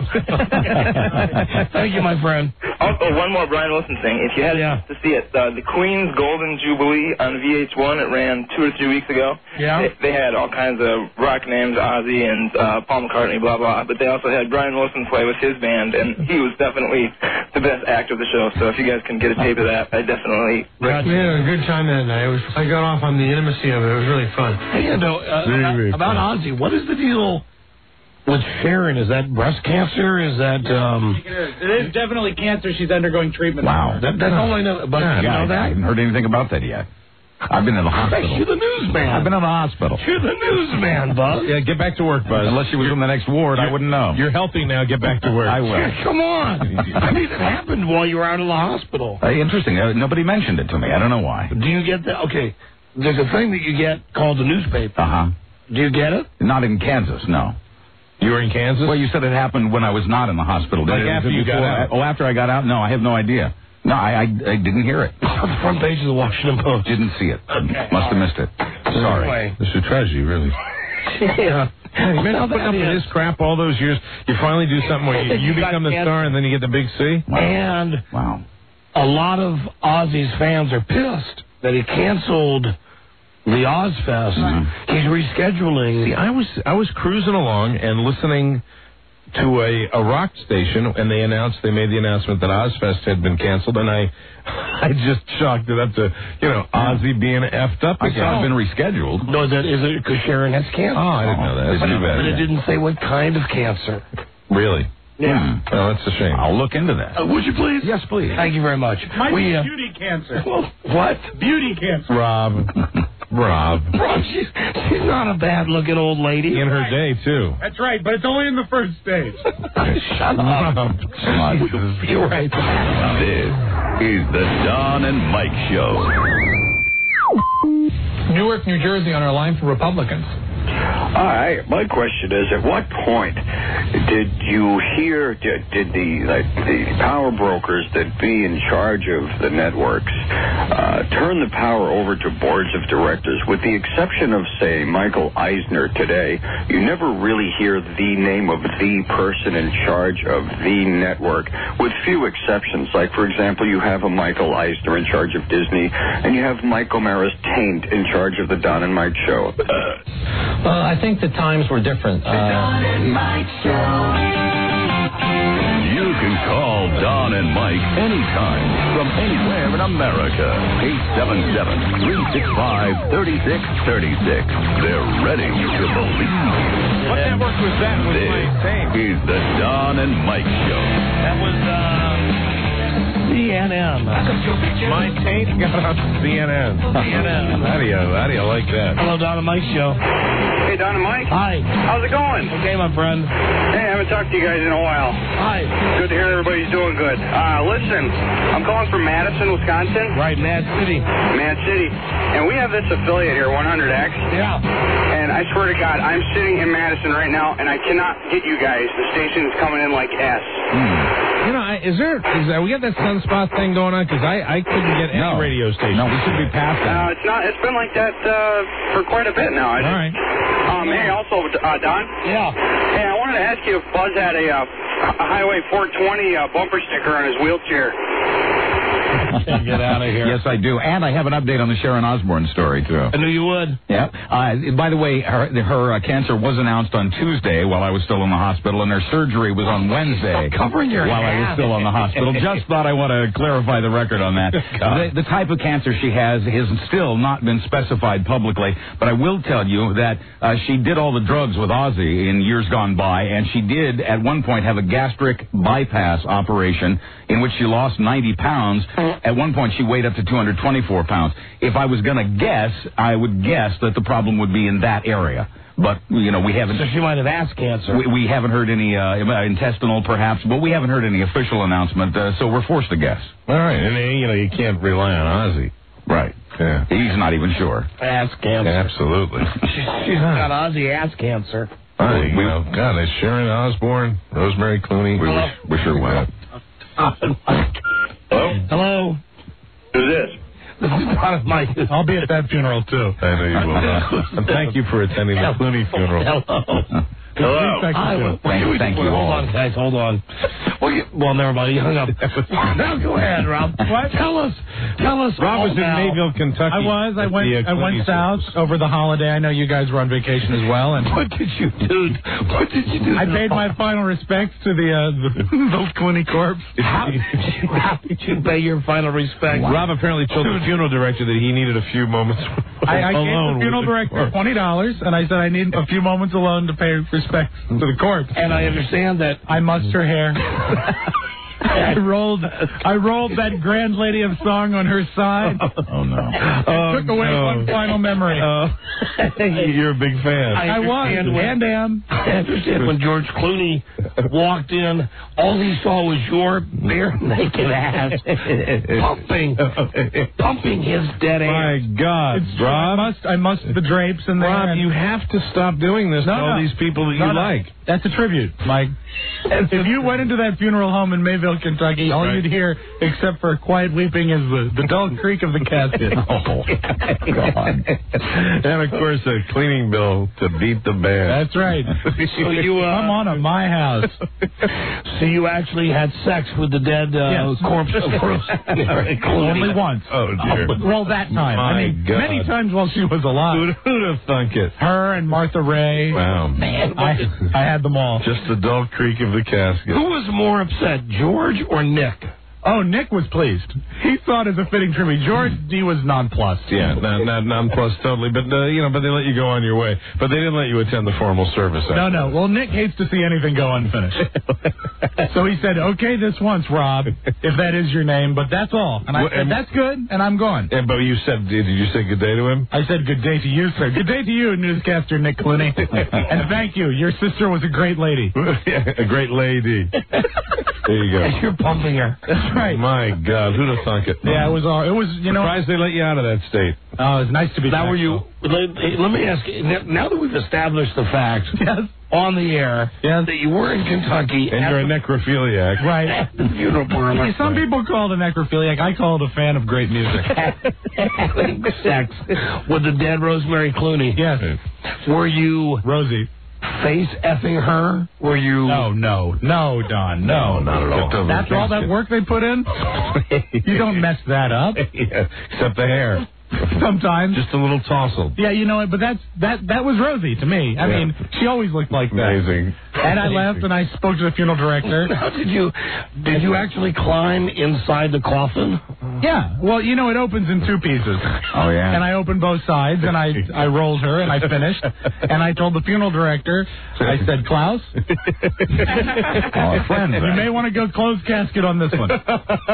Thank you, my friend. Also, one more Brian Wilson thing. If you had yeah. to see it, uh, the Queen's Golden Jubilee on V H one, it ran two or three weeks ago. Yeah. They, they had all kinds of rock names, Ozzy and uh, Paul McCartney, blah, blah. But they also had Brian Wilson play with his band, and he was definitely the best actor of the show. So if you guys can get a tape of that, I definitely... We had a good time that night. It was, I got off on the intimacy of it. It was really fun. Hey, you know, uh, about, about Ozzy, what is the deal with Sharon? Is that breast cancer? Is that... Um... It is definitely cancer. She's undergoing treatment. Wow. That, that's all I know. But Yeah, you know I, that? I haven't heard anything about that yet. I've been in the hospital. You're the newsman. I've been in the hospital. You're the newsman, Buzz. Yeah, get back to work, Buzz. Unless she was in the next ward, I wouldn't know. You're healthy now. Get back to work. I will. Yeah, come on. I mean, it happened while you were out of the hospital. Hey, interesting. Uh, nobody mentioned it to me. I don't know why. Do you get that? Okay. There's a thing that you get called the newspaper. Uh-huh. Do you get it? Not in Kansas, no. You were in Kansas? Well, you said it happened when I was not in the hospital. Like Did it- after was it you got before- out? Oh, after I got out? No, I have no idea. No, I, I, I didn't hear it. On the front page of the Washington Post. Didn't see it. Okay. Must have missed it. Sorry. Anyway. This is a tragedy, really. Yeah. You've been putting up with this crap all those years. You finally do something where you, you become the star and then you get the big C? Wow. And Wow. a lot of Ozzy's fans are pissed that he canceled the Ozfest. Mm-hmm. He's rescheduling. See, I was I was cruising along and listening to a, a rock station, and they announced, they made the announcement that Ozfest had been canceled, and I I just chalked it up to, you know, Ozzy being effed up I again. saw it's been rescheduled. No, that is it because Sharon has cancer. Oh, I didn't know that. That's but, too bad. but it didn't say what kind of cancer. Really? Yeah. Hmm. Oh, that's a shame. I'll look into that. Uh, would you please? Yes, please. Thank you very much. Might we, be uh, beauty cancer. What? Beauty cancer. Rob. Rob. Rob, she's, she's not a bad-looking old lady. In her day, too. That's right, but it's only in the first stage. Shut up. Rob. You're right. This is the Don and Mike Show. Newark, New Jersey on our line for Republicans. Hi, my question is, at what point did you hear, did, did the like, the power brokers that be in charge of the networks uh, turn the power over to boards of directors? With the exception of, say, Michael Eisner today, you never really hear the name of the person in charge of the network, with few exceptions. Like, for example, you have a Michael Eisner in charge of Disney, and you have Mike O'Mara's Taint in charge of the Don and Mike Show. Well, I think the times were different. Uh, Don and Mike Show. You can call Don and Mike anytime from anywhere in America. eight seven seven, three six five, three six three six. They're ready to believe you. What network was that? Was this my Taint? is the Don and Mike Show. That was, uh... C N N. My Taint got on C N N. C N N. How do you, how do you like that? Hello, Don and Mike Show. Hey, Don and Mike. Hi. How's it going? Okay, my friend. Hey, I haven't talked to you guys in a while. Hi. Good to hear everybody's doing good. Uh, listen, I'm calling from Madison, Wisconsin. Right, Mad City. Mad City. And we have this affiliate here, one hundred X. Yeah. And I swear to God, I'm sitting in Madison right now, and I cannot get you guys. The station's coming in like S. Hmm. You know, I- is there, is there, we got that sunspot thing going on? Because I, I couldn't get any No. radio station. No, we should be past that. No, it's not. It's been like that uh, for quite a bit now. I All just, right. Um, hey, also, uh, Don. Yeah. Hey, I wanted to ask you if Buzz had a, uh, a Highway four twenty uh, bumper sticker on his wheelchair. Get out of here. Yes, I do. And I have an update on the Sharon Osbourne story, too. I knew you would. Yeah. Uh, by the way, her, her uh, cancer was announced on Tuesday while I was still in the hospital, and her surgery was on Wednesday Stop covering your while I was hat. still in the hospital. Just thought I want to clarify the record on that. The, the type of cancer she has has still not been specified publicly, but I will tell you that uh, she did all the drugs with Ozzy in years gone by, and she did at one point have a gastric bypass operation in which she lost ninety pounds. At one point, she weighed up to two hundred twenty-four pounds. If I was going to guess, I would guess that the problem would be in that area. But, you know, we haven't... So she might have ass cancer. We, we haven't heard any uh, intestinal, perhaps, but we haven't heard any official announcement, uh, so we're forced to guess. All right. And, uh, you know, you can't rely on Ozzy. Right. Yeah. He's not even sure. Ass cancer. Absolutely. She's, she's got Ozzy ass cancer. I, you know, God, there's Sharon Osbourne, Rosemary Clooney. We wish, wish her well. Hello? Hello. Who's this? This is Don and Mike. I'll be at that funeral, too. I know you will. Uh, and thank you for attending the Clooney funeral. Hello. Hello. Hi, Thank, wait, thank wait, you hold all. on, guys, hold on. Well, you, well, never mind. You hung up. Now go ahead, Rob. What? Tell us. Tell us. Rob all was in now. Mayville, Kentucky. I was. I at went. the, uh, I went Clooney south service. over the holiday. I know you guys were on vacation as well, and What did you do? What did you do? I paid my final respects to the uh, the, the Clooney corpse. How did you, how did you pay your final respect? Rob apparently told the funeral director that he needed a few moments I, I gave alone. the funeral with the director corpse. twenty dollars, and I said I need a few moments alone to pay respects to the corpse. And I understand that. I mussed her hair. I rolled, I rolled that grand lady of song on her side. Oh, no. Oh, Took away no. one final memory. Uh, you're a big fan. I, was, understand when- and am. I understand when George Clooney walked in, all he saw was your bare naked ass pumping, pumping his dead My ass. God, It's true. I Rob. must, I must the drapes in there. Rob, and- you have to stop doing this No, to all no. these people that No, you no. like. That's a tribute, Mike. If you went into that funeral home in Mayville, Louisville, Kentucky. All Right. you'd hear, except for quiet weeping, is the, the dull creak of the casket. Oh, God. And, of course, a cleaning bill to beat the band. That's right. So you, uh, Come on to my house. So you actually had sex with the dead uh, Yes. corpse of Rose Mary Clooney. Only once. Oh, dear. Uh, well, that time. My I mean, God. many times while she was alive. Who'd, who'd have thunk it? Her and Martha Ray. Wow. Man, I, I had them all. Just the dull creak of the casket. who was more upset, George or Nick? Oh, Nick was pleased. He thought it was a fitting tribute. George D was nonplussed. Yeah, not, not nonplussed totally, but uh, you know, but they let you go on your way. But they didn't let you attend the formal service. No, no. Well, Nick hates to see anything go unfinished. So he said, "Okay, this once, Rob, if that is your name, but that's all." And I Well, said, and- "That's good," and I'm going. And, but you said, did you say good day to him? I said, "Good day to you, sir. Good day to you, newscaster Nick Clooney. And thank you. Your sister was a great lady." A great lady. There you go. You're pumping her. That's right. My God, who'd have thunk it? Yeah, it was all. It was, you know. Surprised they let you out of that state. Oh, it was nice to be. Now, were you? tactful. Let, let me ask you. Now that we've established the fact Yes. on the air Yes. that you were in Kentucky And at you're a the- necrophiliac. Right. at the funeral parlor, See, some people call it a necrophiliac. I call it a fan of great music. having sex with the dead Rosemary Clooney. Yes. Were you Rosie. face effing her? Were you? No, no, no, Don, no. not at all. After all that work they put in, you don't mess that up. Yeah, except the hair. Sometimes. Just a little tousle. Yeah, you know what? But that's that. That was Rosie to me. I Yeah. mean, she always looked like that. Amazing. And I left and I spoke to the funeral director. How did you? Did you actually climb inside the coffin? Yeah. Well, you know, it opens in two pieces. Oh, yeah. And I opened both sides, and I I rolled her, and I finished. And I told the funeral director, I said, Klaus, Our friends. you may want to go closed casket on this one. It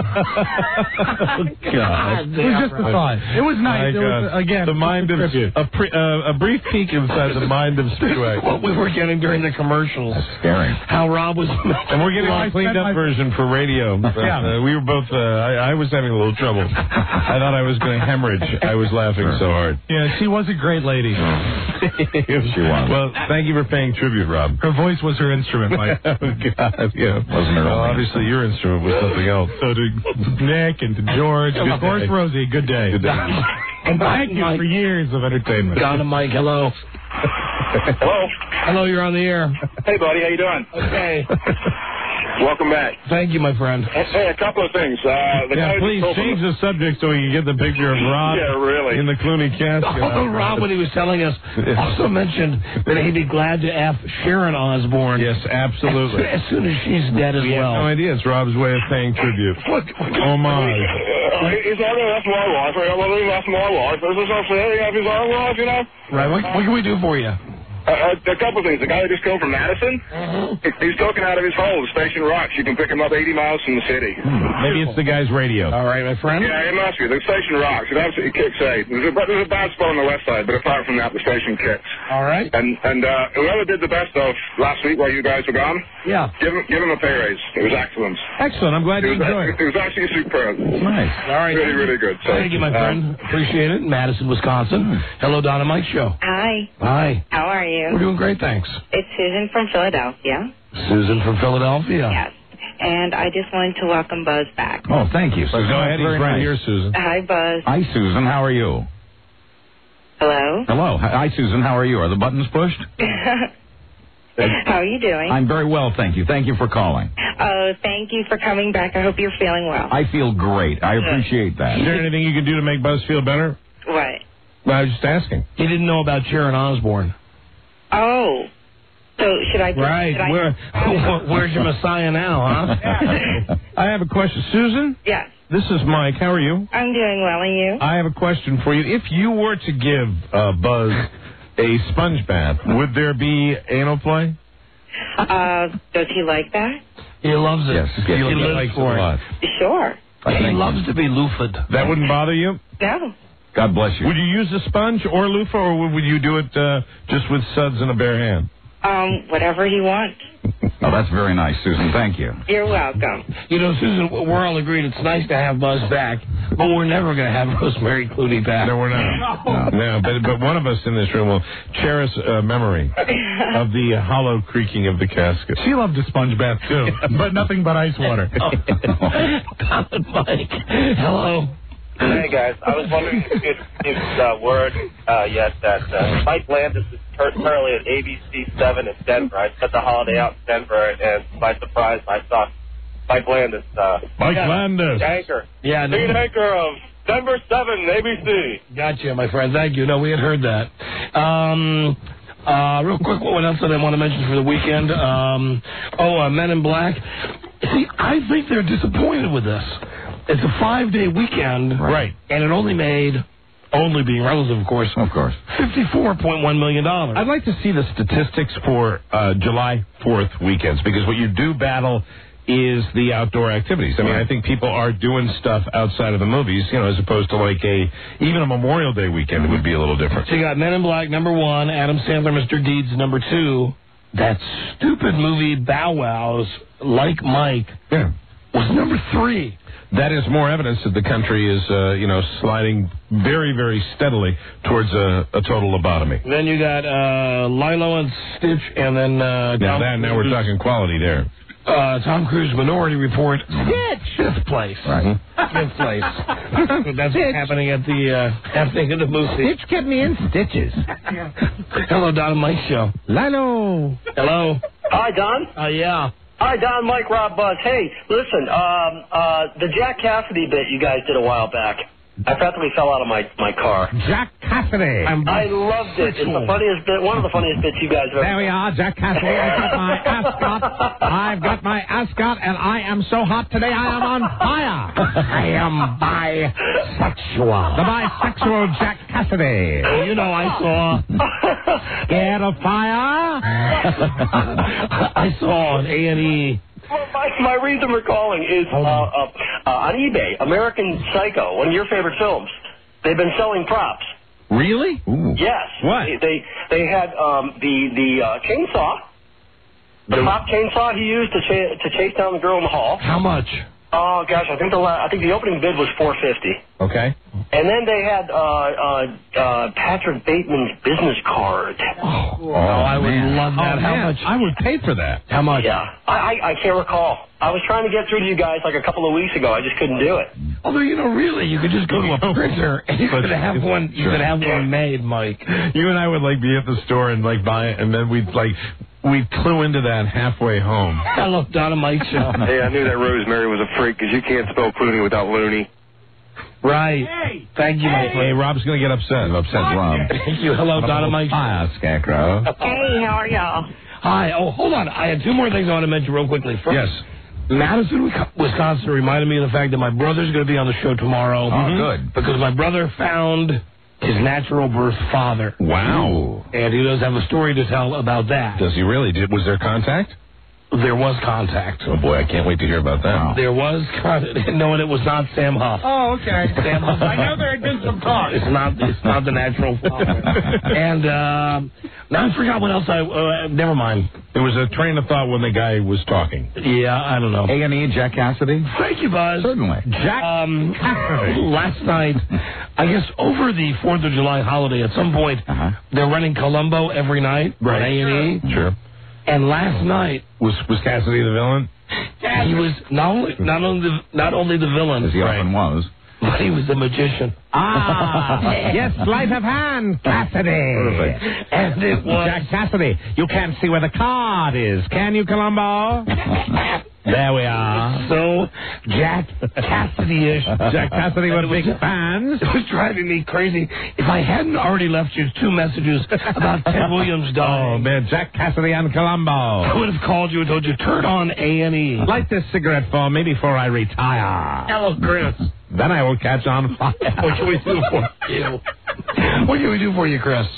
God. was just a thought. It was nice. It was, God. again, the mind of tribute. a, pre, uh, a brief peek inside the mind of Speedway. What we were getting during the commercials. Scary. How Rob was. And we're getting Well, I a cleaned spent up my- version for radio. But, Yeah. uh, we were both. Uh, I, I was having a little trouble. I thought I was going to hemorrhage. I was laughing so hard. Yeah, she was a great lady. She was. Well, thank you for paying tribute, Rob. Her voice was her instrument, Mike. Oh, God, yeah. Wasn't her Well, only obviously, your instrument was something else. So to Nick and to George, and of course, Rosie, good day. Good day. And thank you for years of entertainment. Don and Mike, hello. Hello. Hello, you're on the air. Hey, buddy. How you doing? Okay. Welcome back. Thank you, my friend. Hey, a couple of things. Uh, the Yeah, guy please that- change the subject so we can get the picture of Rob Yeah, really. in the Clooney casket. Although Rob, when he was telling us, also mentioned that he'd be glad to F Sharon Osbourne. Yes, absolutely. As soon as she's dead as We have well. no idea. It's Rob's way of paying tribute. What? Homage. Uh, he's not going to ask my wife. I don't want to ask my wife. This is not fair. He has his own wife, you know? Right. What, what can we do for you? Uh, a couple things. The guy that just came from Madison, Mm-hmm. he's talking out of his hole. The station rocks. You can pick him up eighty miles from the city. Maybe it's the guy's radio. All right, my friend. Yeah, it must be. The station rocks. It absolutely kicks eight. There's a, there's a bad spot on the west side, but apart from that, the station kicks. All right. And and uh, whoever did the best of last week while you guys were gone, Yeah. give him give him a pay raise. It was excellent. Excellent. I'm glad It you was, enjoyed it was actually superb. Nice. All right. Really, really good. So, Thank you, my um, friend. Appreciate it. Madison, Wisconsin. Hello, Don and Mike Show. Hi. Hi. How are you? We're doing great, thanks. It's Susan from Philadelphia. Susan from Philadelphia. Yes. And I just wanted to welcome Buzz back. Oh, thank you, So Susan. go ahead. That's He's very right nice. here, Susan. Hi, Buzz. Hi, Susan. How are you? Hello. Hello. Hi, Susan. How are you? Are the buttons pushed? How are you doing? I'm very well, thank you. Thank you for calling. Oh, thank you for coming back. I hope you're feeling well. I feel great. I appreciate that. Is there anything you can do to make Buzz feel better? What? Well, I was just asking. He didn't know about Sharon Osbourne. Oh. So should I? Right. Should I, Where, where's your Messiah now, huh? I have a question. Susan? Yes. This is Mike. How are you? I'm doing well, and you? I have a question for you. If you were to give uh, Buzz a sponge bath, would there be anal play? Uh, does he like that? He loves it. Yes, he yes, he lives likes it for a lot. Sure. He loves to be loofed. That wouldn't bother you? No. God bless you. Would you use a sponge or loofah, or would you do it uh, just with suds and a bare hand? Um, whatever he wants. Oh, that's very nice, Susan. Thank you. You're welcome. You know, Susan, we're all agreed it's nice to have Buzz back, but we're never going to have Rosemary Clooney back. No, we're not. No, no but, but one of us in this room will cherish a memory of the hollow creaking of the casket. She loved a sponge bath, too, but nothing but ice water. Tom and Mike, hello. Hey, guys. I was wondering if you could give uh, word uh, yet that uh, Mike Landis is currently at A B C seven in Denver. I spent the holiday out in Denver, and by surprise, I saw Mike Landis. Uh, Mike yeah, Landis. Anchor. Yeah, no. Lead anchor of Denver seven, A B C. Gotcha, my friend. Thank you. No, we had heard that. Um, uh, real quick, what else did I want to mention for the weekend? Um, oh, uh, Men in Black. See, I think they're disappointed with this. It's a five-day weekend. Right. And it only made, only being relative, of course. Of course. fifty-four point one million dollars. I'd like to see the statistics for uh, July fourth weekends, because what you do battle is the outdoor activities. I mean, I think people are doing stuff outside of the movies, you know, as opposed to like a, even a Memorial Day weekend, it would be a little different. So you got Men in Black, number one, Adam Sandler, Mister Deeds, number two. That stupid movie, Bow Wow's, Like Mike, yeah, was number three. That is more evidence that the country is, uh, you know, sliding very, very steadily towards a, a total lobotomy. Then you got uh, Lilo and Stitch, and then uh, now, Tom that, now we're talking quality there. Uh, Tom Cruise Minority Report. Stitch, fifth place. Right. Fifth place. That's what's happening at the uh, happening at the movie. Stitch kept me in stitches. Hello, Don and Mike show. Lilo. Hello. Hi, Don. Uh, yeah. Hi, Don, Mike, Rob, Buzz. Hey, listen, um, uh, the Jack Cassidy bit you guys did a while back, I practically fell out of my, my car. Jack Cassidy. I loved it. It's the funniest bit, one of the funniest bits you guys have ever. There we are, Jack Cassidy. I've got my ascot. I've got my ascot, and I am so hot today I am on fire. I am bisexual. The bisexual Jack Cassidy. You know, I saw. Scared of fire? I saw on A and E. Well, my, my reason for calling is uh, uh, uh, on eBay, American Psycho, one of your favorite films. They've been selling props. Really? Ooh. Yes. What? They they, they had um, the the uh, chainsaw, the The- prop chainsaw he used to cha- to chase down the girl in the hall. How much? Oh gosh, I think the la- I think the opening bid was four fifty. Okay. And then they had uh, uh, uh, Patrick Bateman's business card. Oh, oh I would man. love that. Oh, How man. much? I would pay for that. How much? Yeah, I, I I can't recall. I was trying to get through to you guys like a couple of weeks ago. I just couldn't do it. Although, you know, really, you could just go to a printer and you But- could have one. You Sure. could have one made, Mike. You and I would like be at the store and like buy it, and then we'd like we'd clue into that halfway home. Hello, Don and Mike show. Hey, I knew that Rosemary was a freak because you can't spell Clooney without Looney. Right. Hey. Thank you, my Hey, friend. Rob's gonna get upset. Upset Rob. Thank you. Hello, Don and Mike. Hi, Scarecrow. Hey, how are y'all? Hi. Oh, hold on. I had two more things I want to mention real quickly. First, Yes. Madison, Wisconsin reminded me of the fact that my brother's going to be on the show tomorrow. Oh, good. Because my brother found his natural birth father. Wow. And he does have a story to tell about that. Does he really? Did, was there contact? There was contact. Oh boy, I can't wait to hear about that. There was contact. No, and it was not Sam Huff. Oh, okay. Sam Huff. I know there had been some talk. It's not. It's not the natural father. And uh, now I forgot what else I. Uh, never mind. There was a train of thought when the guy was talking. Yeah, I don't know. A and E, Jack Cassidy? Thank you, Buzz. Certainly. Jack. Um, last night, I guess over the Fourth of July holiday, at some point, Uh-huh. they're running Columbo every night on A and E. Sure. And last night, Was was Cassidy the villain? he was not only not only the, not only the villain, As he often was. but he was the magician. Ah, yes, sleight of hand, Cassidy. Perfect. And it was Jack Cassidy, you can't see where the card is, can you, Columbo? There we are. so Jack Cassidy-ish. Jack Cassidy And were it big was- fans. It was driving me crazy. If I hadn't already left you two messages about Ted Williams dying, Oh, man, Jack Cassidy and I Columbo. would have called you and told you, turn on A and E. Light this cigarette for me before I retire. Hello, Chris. Then I will catch on fire. What can we do for you? What can we do for you, Chris?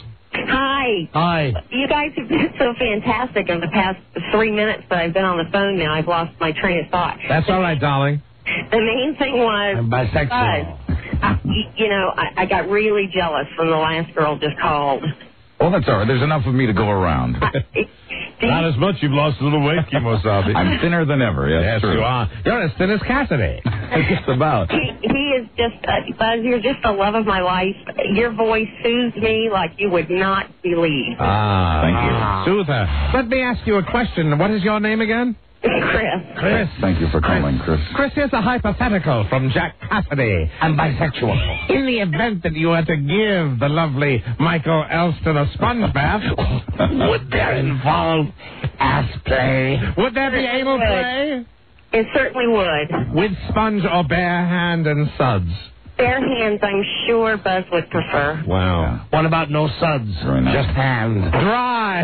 Hi. Hi. You guys have been so fantastic in the past three minutes that I've been on the phone now. I've lost my train of thought. That's all right, darling. The main thing was, I'm bisexual. Buzz, you, you know, I, I got really jealous when the last girl just called. Oh, that's all right. There's enough of me to go around. Not as much. You've lost a little weight, Kimosabe. I'm thinner than ever. Yes, yes true. you are. You're as thin as Cassidy. Just about. He, he is just, uh, Buzz, you're just the love of my life. Your voice soothes me like you would not believe. Ah, thank you. Soother. Let me ask you a question. What is your name again? Chris. Chris. Thank you for calling, Chris. Chris, here's a hypothetical from Jack Cassidy. I'm bisexual. In the event that you were to give the lovely Michael Elston a sponge bath, Would that involve ass play? would there be anal Would. play? It certainly would. With sponge or bare hand and suds? Bare hands, I'm sure Buzz would prefer. Wow. What about no suds? Very nice. Just hand. Dry.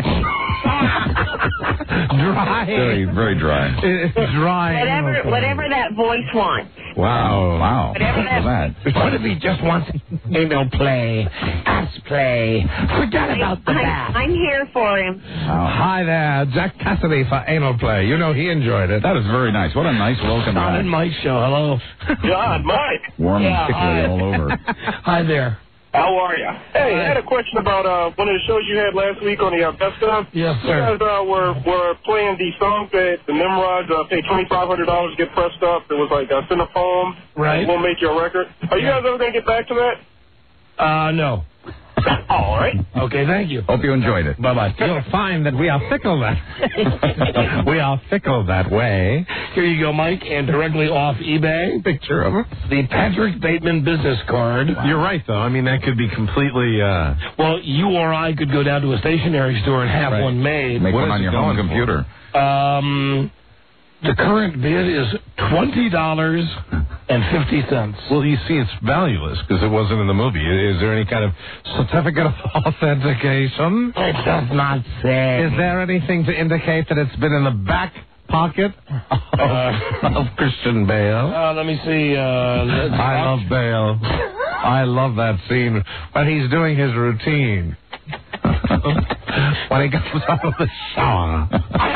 Dry. Very, very dry. It's dry. Whatever, anal play. whatever that voice wants. Wow. Wow. Whatever Look at that- that. What if he just wants anal play, ass play? Forget about the I'm, bath. I'm here for him. Wow. Hi there, Jack Cassidy for anal play. You know he enjoyed it. That is very nice. What a nice welcome Don back. and Mike show. Hello. God, Mike. Warm Yeah, and tickly hi. all over. Hi there. How are you? Hey, I had a question about uh, one of the shows you had last week on the uh, Best of. Yes, You sir. guys uh, were, were playing the song that the Nimrods uh, paid twenty-five hundred dollars to get pressed up. It was like, uh, send a poem. Right. We'll make you a record. Are you guys ever going to get back to that? Uh, no. All right. Okay, thank you. Hope you enjoyed it. Bye-bye. You'll find that we are fickle that we are fickle that way. Here you go, Mike, and directly off eBay, Picture of him. the Patrick Bateman business card. You're right, though. I mean, that could be completely. Uh, Well, you or I could go down to a stationery store and have Right. one made. Make What one is on it your home going for? computer. Um, the current bid is twenty dollars and fifty cents. well, you see, it's valueless because it wasn't in the movie. Is there any kind of certificate of authentication? It does not say. Is there anything to indicate that it's been in the back pocket of, of Christian Bale? Uh, let me see. Uh, I love Bale. I love that scene when he's doing his routine. When he comes out of the shower.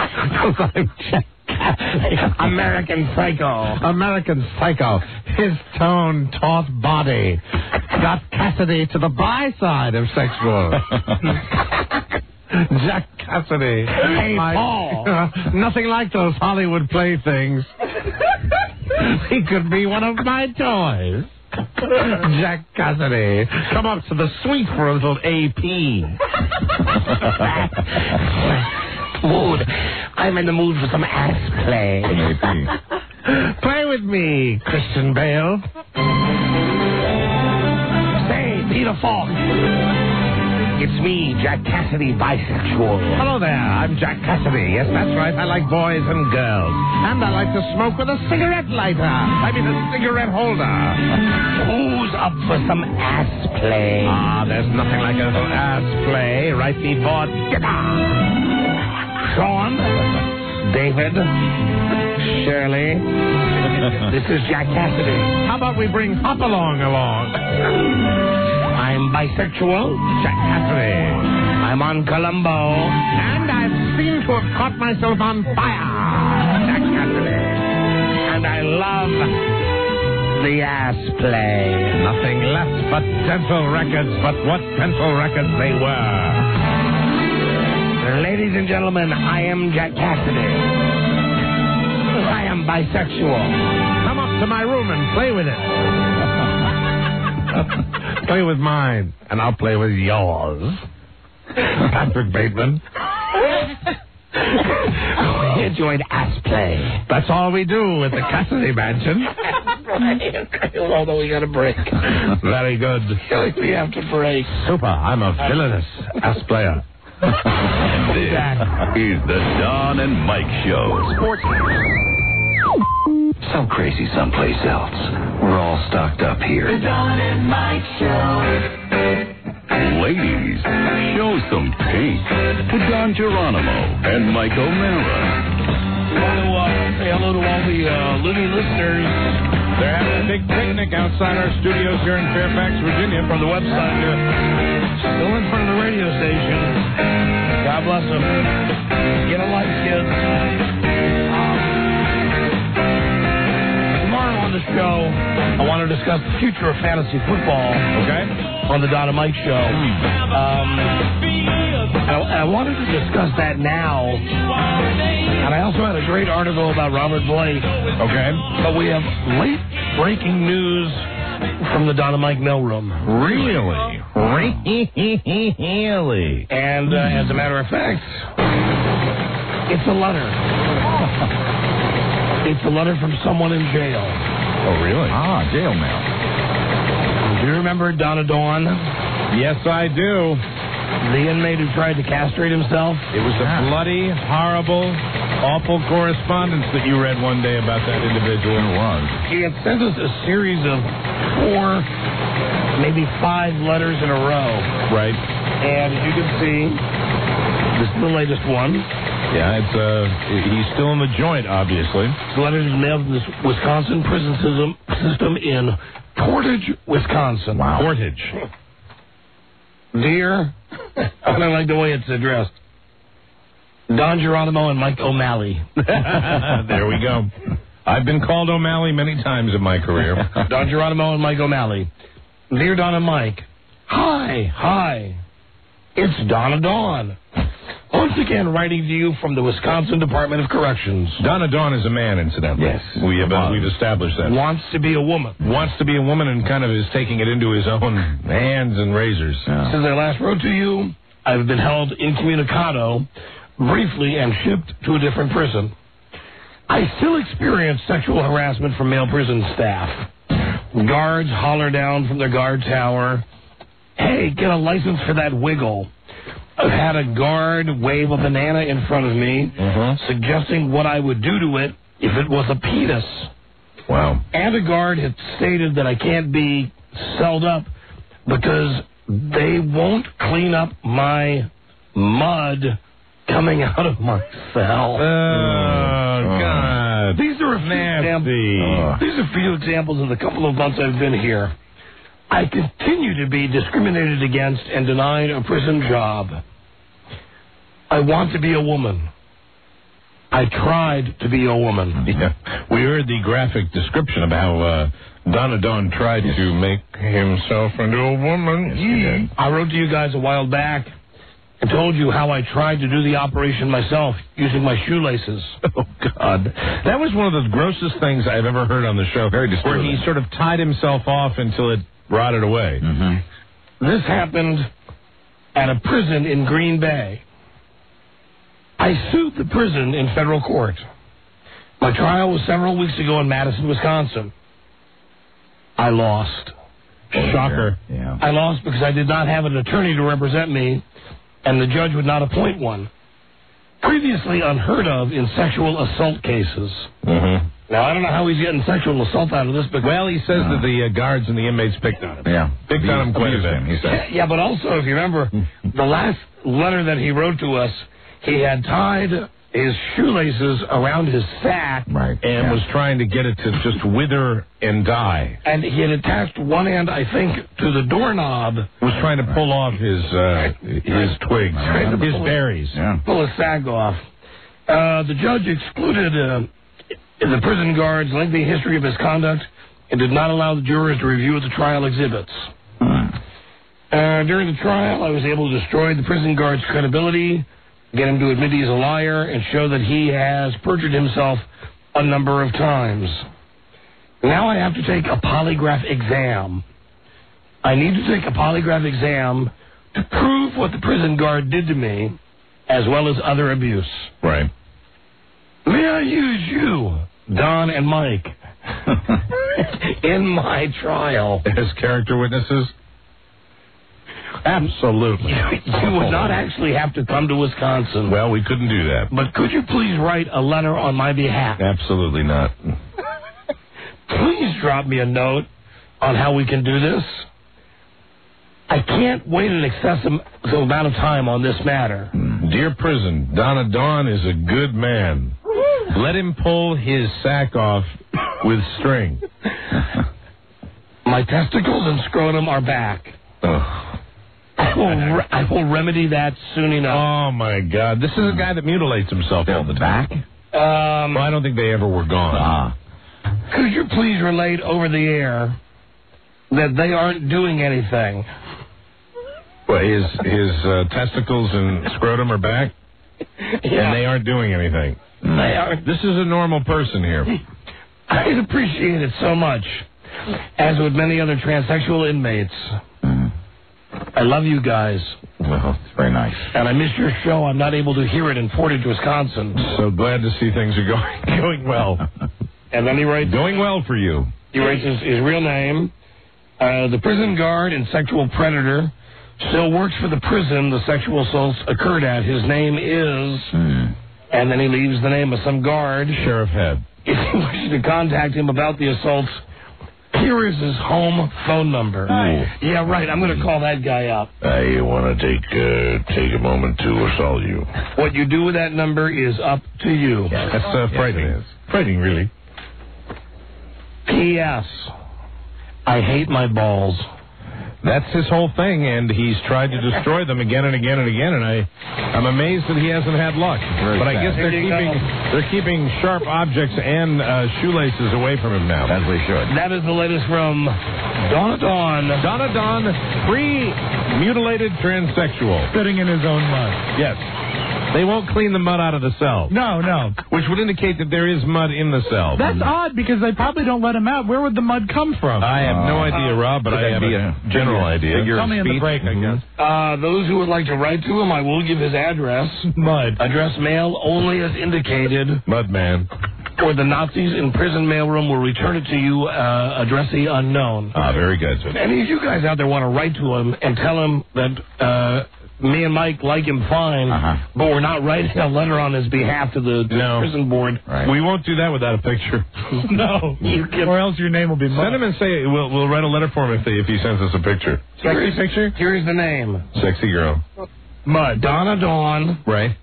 American Psycho. American Psycho. His tone, taut body got Cassidy to the by side of sexual. Jack Cassidy. Hey, My- Paul. Nothing like those Hollywood playthings. He could be one of my toys. Jack Cassidy. Come up to the suite for a little A P. Mood. I'm in the mood for some ass play. Play with me, Christian Bale. Say, Peter Falk. It's me, Jack Cassidy, bisexual. Hello there, I'm Jack Cassidy. Yes, that's right. I like boys and girls. And I like to smoke with a cigarette lighter. I mean, a cigarette holder. Who's up for some ass play? Ah, there's nothing like a little ass play right before dinner. Sean, David, Shirley, this is Jack Cassidy. How about we bring Hopalong along? I'm bisexual. Jack Cassidy. I'm on Columbo. And I've seemed to have caught myself on fire. Jack Cassidy. And I love the ass play. Nothing left but dental records, but what dental records they were. Ladies and gentlemen, I am Jack Cassidy. I am bisexual. Come up to my room and play with it. Play with mine, and I'll play with yours. Patrick Bateman. We enjoyed ass play. That's all we do at the Cassidy Mansion. Although we got a break. Very good. We have to break. Super. I'm a villainous ass player. This is the Don and Mike Show. Sports. So crazy someplace else. We're all stocked up here. The Don and Mike Show. Ladies, show some pink to Don Geronimo and Mike O'Mara. I want to uh, say hello to all the uh, living listeners. They're having a big picnic outside our studios here in Fairfax, Virginia. From the website, uh, still in front of the radio station. God bless them. Get a life, kids. Um, tomorrow on the show, I want to discuss the future of fantasy football. Okay. On the Don and Mike Show. Um, and I, and I wanted to discuss that now great article about Robert Blake. Okay. But we have late breaking news from the Don and Mike mailroom. Really? Really? And uh, as a matter of fact, it's a letter. It's a letter from someone in jail. Oh, really? Ah, jail mail. Do you remember Donna Dawn? Yes, I do. The inmate who tried to castrate himself? It was a bloody, horrible, awful correspondence that you read one day about that individual. It was. He had sent us a series of four, maybe five letters in a row. Right. And as you can see, this is the latest one. Yeah, it's uh, he's still in the joint, obviously. The letter is mailed to the Wisconsin prison system, system in Portage, Wisconsin. Wow. Portage. Dear, I don't like the way it's addressed. Don Geronimo and Mike O'Malley. There we go. I've been called O'Malley many times in my career. Don Geronimo and Mike O'Malley. Dear Don and Mike, hi, hi. It's Donna Dawn. Once again, writing to you from the Wisconsin Department of Corrections. Donna Dawn is a man, incidentally. Yes. We have, uh, we've established that. Wants to be a woman. Wants to be a woman and kind of is taking it into his own hands and razors. Yeah. Since I last wrote to you, I've been held incommunicado briefly and shipped to a different prison. I still experience sexual harassment from male prison staff. Guards holler down from their guard tower, "Hey, get a license for that wiggle." I've had a guard wave a banana in front of me, uh-huh. suggesting what I would do to it if it was a penis. Wow. And a guard had stated that I can't be celled up because they won't clean up my mud coming out of my cell. Oh, God. These are a few examples. These are a few examples of the couple of months I've been here. I continue to be discriminated against and denied a prison job. I want to be a woman. I tried to be a woman. Yeah. We heard the graphic description of how uh, Donna Dawn tried to make himself into a woman. Yes, I wrote to you guys a while back and told you how I tried to do the operation myself using my shoelaces. Oh, God. That was one of the grossest things I've ever heard on the show. Very disturbing. Where he sort of tied himself off until it rotted away. Mm-hmm. This happened at a prison in Green Bay. I sued the prison in federal court. My trial was several weeks ago in Madison, Wisconsin. I lost. Shocker. Yeah. I lost because I did not have an attorney to represent me, and the judge would not appoint one. Previously unheard of in sexual assault cases. Mm-hmm. Now, I don't know how he's getting sexual assault out of this, but... Well, he says uh, that the uh, guards and the inmates picked on him. Yeah. Picked on him quite a bit, he said. Yeah, but also, if you remember, the last letter that he wrote to us, he had tied his shoelaces around his sack. Right. And yeah. was trying to get it to just wither and die. And he had attached one end, I think, to the doorknob. Was trying to pull off his uh, his twigs, Trying to his pull berries. Yeah. Pull his sack off. Uh, the judge excluded uh, the prison guard's lengthy history of misconduct and did not allow the jurors to review the trial exhibits. Hmm. Uh, during the trial, I was able to destroy the prison guard's credibility, get him to admit he's a liar, and show that he has perjured himself a number of times. Now I have to take a polygraph exam. I need to take a polygraph exam to prove what the prison guard did to me, as well as other abuse. Right. May I use you, Don and Mike, in my trial? As character witnesses? Absolutely. You would not actually have to come to Wisconsin. Well, we couldn't do that. But could you please write a letter on my behalf? Absolutely not. Please drop me a note on how we can do this. I can't wait an excessive amount of time on this matter. Dear prison, Donna Dawn is a good man. Let him pull his sack off with string. My testicles and scrotum are back. Ugh. I will, re- I will remedy that soon enough. Oh, my God. This is a guy that mutilates himself all the time. Um, well, I don't think they ever were gone. Ah. Could you please relate over the air that they aren't doing anything? Well, his his uh, testicles and scrotum are back? And they aren't doing anything. They aren't. This is a normal person here. I appreciate it so much, as would many other transsexual inmates. Mm. I love you guys. Well, it's very nice. And I miss your show. I'm not able to hear it in Portage, Wisconsin. So glad to see things are going going well. And then he writes... Going well for you. He writes his, his real name. Uh, the prison guard and sexual predator still works for the prison the sexual assaults occurred at. His name is... Hmm. And then he leaves the name of some guard. Sheriff Head. If you wish to contact him about the assaults, here is his home phone number. Hi. Yeah, right. I'm going to call that guy up. I want to take uh, take a moment to assault you. What you do with that number is up to you. Yes. That's uh, frightening. Yes, frightening, really. P S. I hate my balls. That's his whole thing, and he's tried to destroy them again and again and again, and I, I'm amazed that he hasn't had luck. Very but I sad. guess they're There you keeping go. they're keeping sharp objects and uh, shoelaces away from him now. As we should. That is the latest from Donna Dawn. Donna Don, pre-mutilated transsexual. Sitting in his own mud. Yes. They won't clean the mud out of the cell. No, no. Which would indicate that there is mud in the cell. That's odd because they probably don't let him out. Where would the mud come from? I have no Uh, idea, Rob, but I have be a, a general idea. figure Tell of me in the speech? break, I guess. Uh, those who would like to write to him, I will give his address. Mud. Address mail only as indicated, Mudman. or the Nazis in prison mailroom will return it to you, uh, addressee unknown. Ah, very good. If any of you guys out there want to write to him and tell him that uh, me and Mike like him fine, Uh-huh. but we're not writing a letter on his behalf to the, to No. the prison board. Right. We won't do that without a picture. No. You can, Or else your name will be mud. Send him and say we'll we'll write a letter for him if they, if he sends us a picture. Sexy picture? Here's the name. Sexy girl. Mud. Donna Dawn. Right.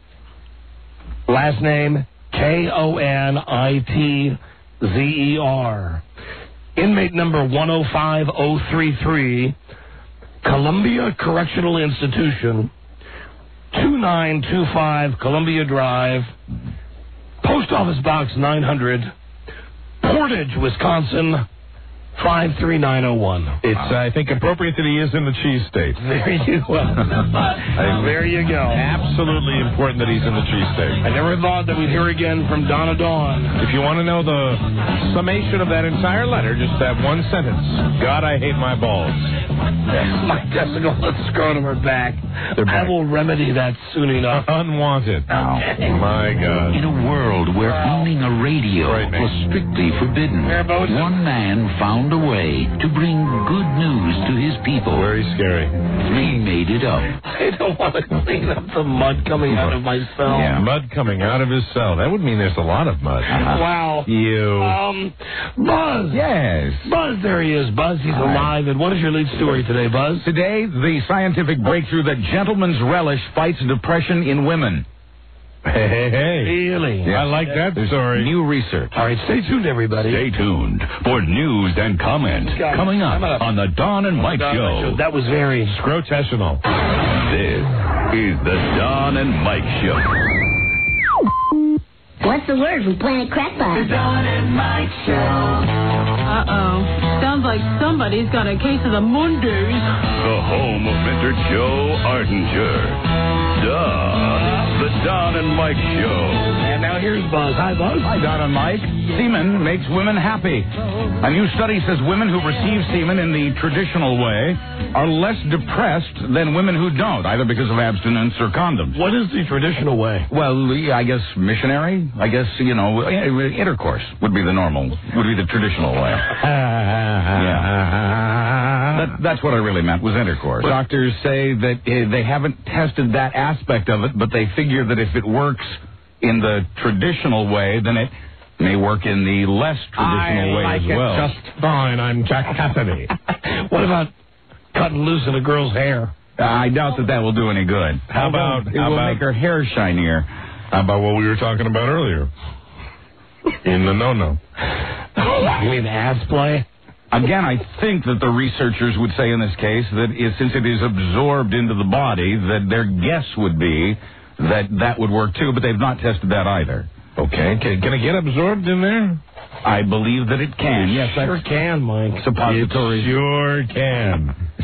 Last name K O N I T Z E R. Inmate number one oh five oh three three, Columbia Correctional Institution, two nine two five Columbia Drive, Post Office Box nine hundred, Portage, Wisconsin, five three nine oh one. It's, uh, I think, appropriate that he is in the cheese state. There you go. There you go. Absolutely important that he's in the cheese state. I never thought that we'd hear again from Donna Dawn. If you want to know the summation of that entire letter, just that one sentence. God, I hate my balls. My testicle and scrotum are back. They're back. I will remedy that soon enough. Unwanted. Okay. My God. In a world where owning a radio Right, mate. was strictly forbidden, Whereabouts? one man found a way to bring good news to his people. Very scary. He made it up. I don't want to clean up the mud coming out of my cell. Yeah. Mud coming out of his cell. That would mean there's a lot of mud. Wow. You. Um, Buzz. Yes. Buzz, there he is. Buzz, he's Hi. alive. And what is your lead story today, Buzz? Today, the scientific breakthrough that gentleman's relish fights depression in women. Hey, hey, hey. Really? I like that story. New research. All right, stay tuned, everybody. Stay tuned for news and comment Guys, coming up I'm gonna- on the Don and Mike Don, Show. That was very... Scrotessional. This is the Don and Mike Show. What's the word from Planet Crackpot? Uh-oh. Sounds like somebody's got a case of the Mondays. The home of Mister Joe Ardinger. Duh. The Don and Mike Show. And now here's Buzz. Hi, Buzz. Hi, Don and Mike. Semen makes women happy. A new study says women who receive semen in the traditional way are less depressed than women who don't, either because of abstinence or condoms. What is the traditional way? Well, I guess missionary. I guess, you know, intercourse would be the normal, would be the traditional way. Yeah. That, that's what I really meant, was intercourse. Doctors say that uh, they haven't tested that aspect of it, but they figure that if it works in the traditional way, then it may work in the less traditional way as well. I like it just fine. I'm Jack Cassidy. What about cutting loose in a girl's hair? Uh, I doubt that that will do any good. How about- it how will about- make her hair shinier? How about what we were talking about earlier? In the no-no. You mean ass play? Again, I think that the researchers would say in this case that it, since it is absorbed into the body, that their guess would be that that would work too, but they've not tested that either. Okay. Can, can it get absorbed in there? I believe that it can. Yes, Sure that's can, Mike. suppositories. Sure can.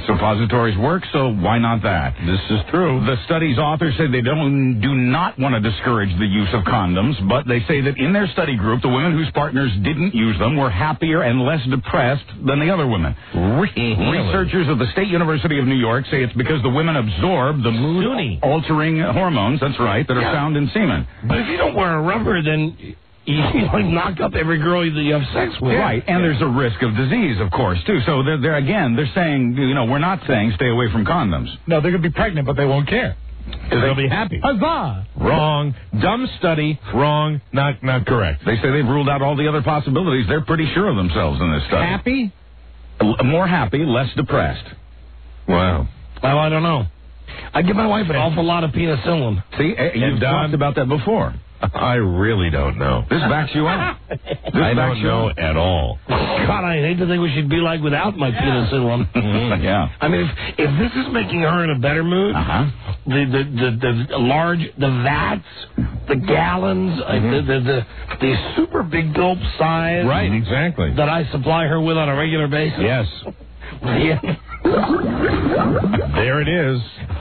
suppositories work, so why not that? This is true. The study's authors said they don't do not want to discourage the use of condoms, but they say that in their study group, the women whose partners didn't use them were happier and less depressed than the other women. Really? Researchers of the State University of New York say it's because the women absorb the mood-altering hormones, that's right, that are Yeah. found in semen. But if you don't wear a rubber, then you like knock up every girl that you have sex with. Right, and there's a risk of disease, of course, too. So they're, they're again, they're saying, you know, we're not saying stay away from condoms. No, they're going to be pregnant, but they won't care. Because they'll be happy. Huzzah! Wrong. Dumb study. Wrong. Not not correct. They say they've ruled out all the other possibilities. They're pretty sure of themselves in this study. Happy? L- More happy, less depressed. Wow. Well, I don't know. I give my wife an awful lot of penicillin. See, eh, you've Don- talked about that before. I really don't know. This backs you up. This I backs don't you know up. at all. God, I hate to think we should be like without my penicillin. Mm-hmm. Yeah. I mean, if if this is making her in a better mood, Uh-huh. the, the the the large the vats, the gallons, uh, the, the the the super big gulp size, Right, exactly. that I supply her with on a regular basis. Yes. Yeah. There it is.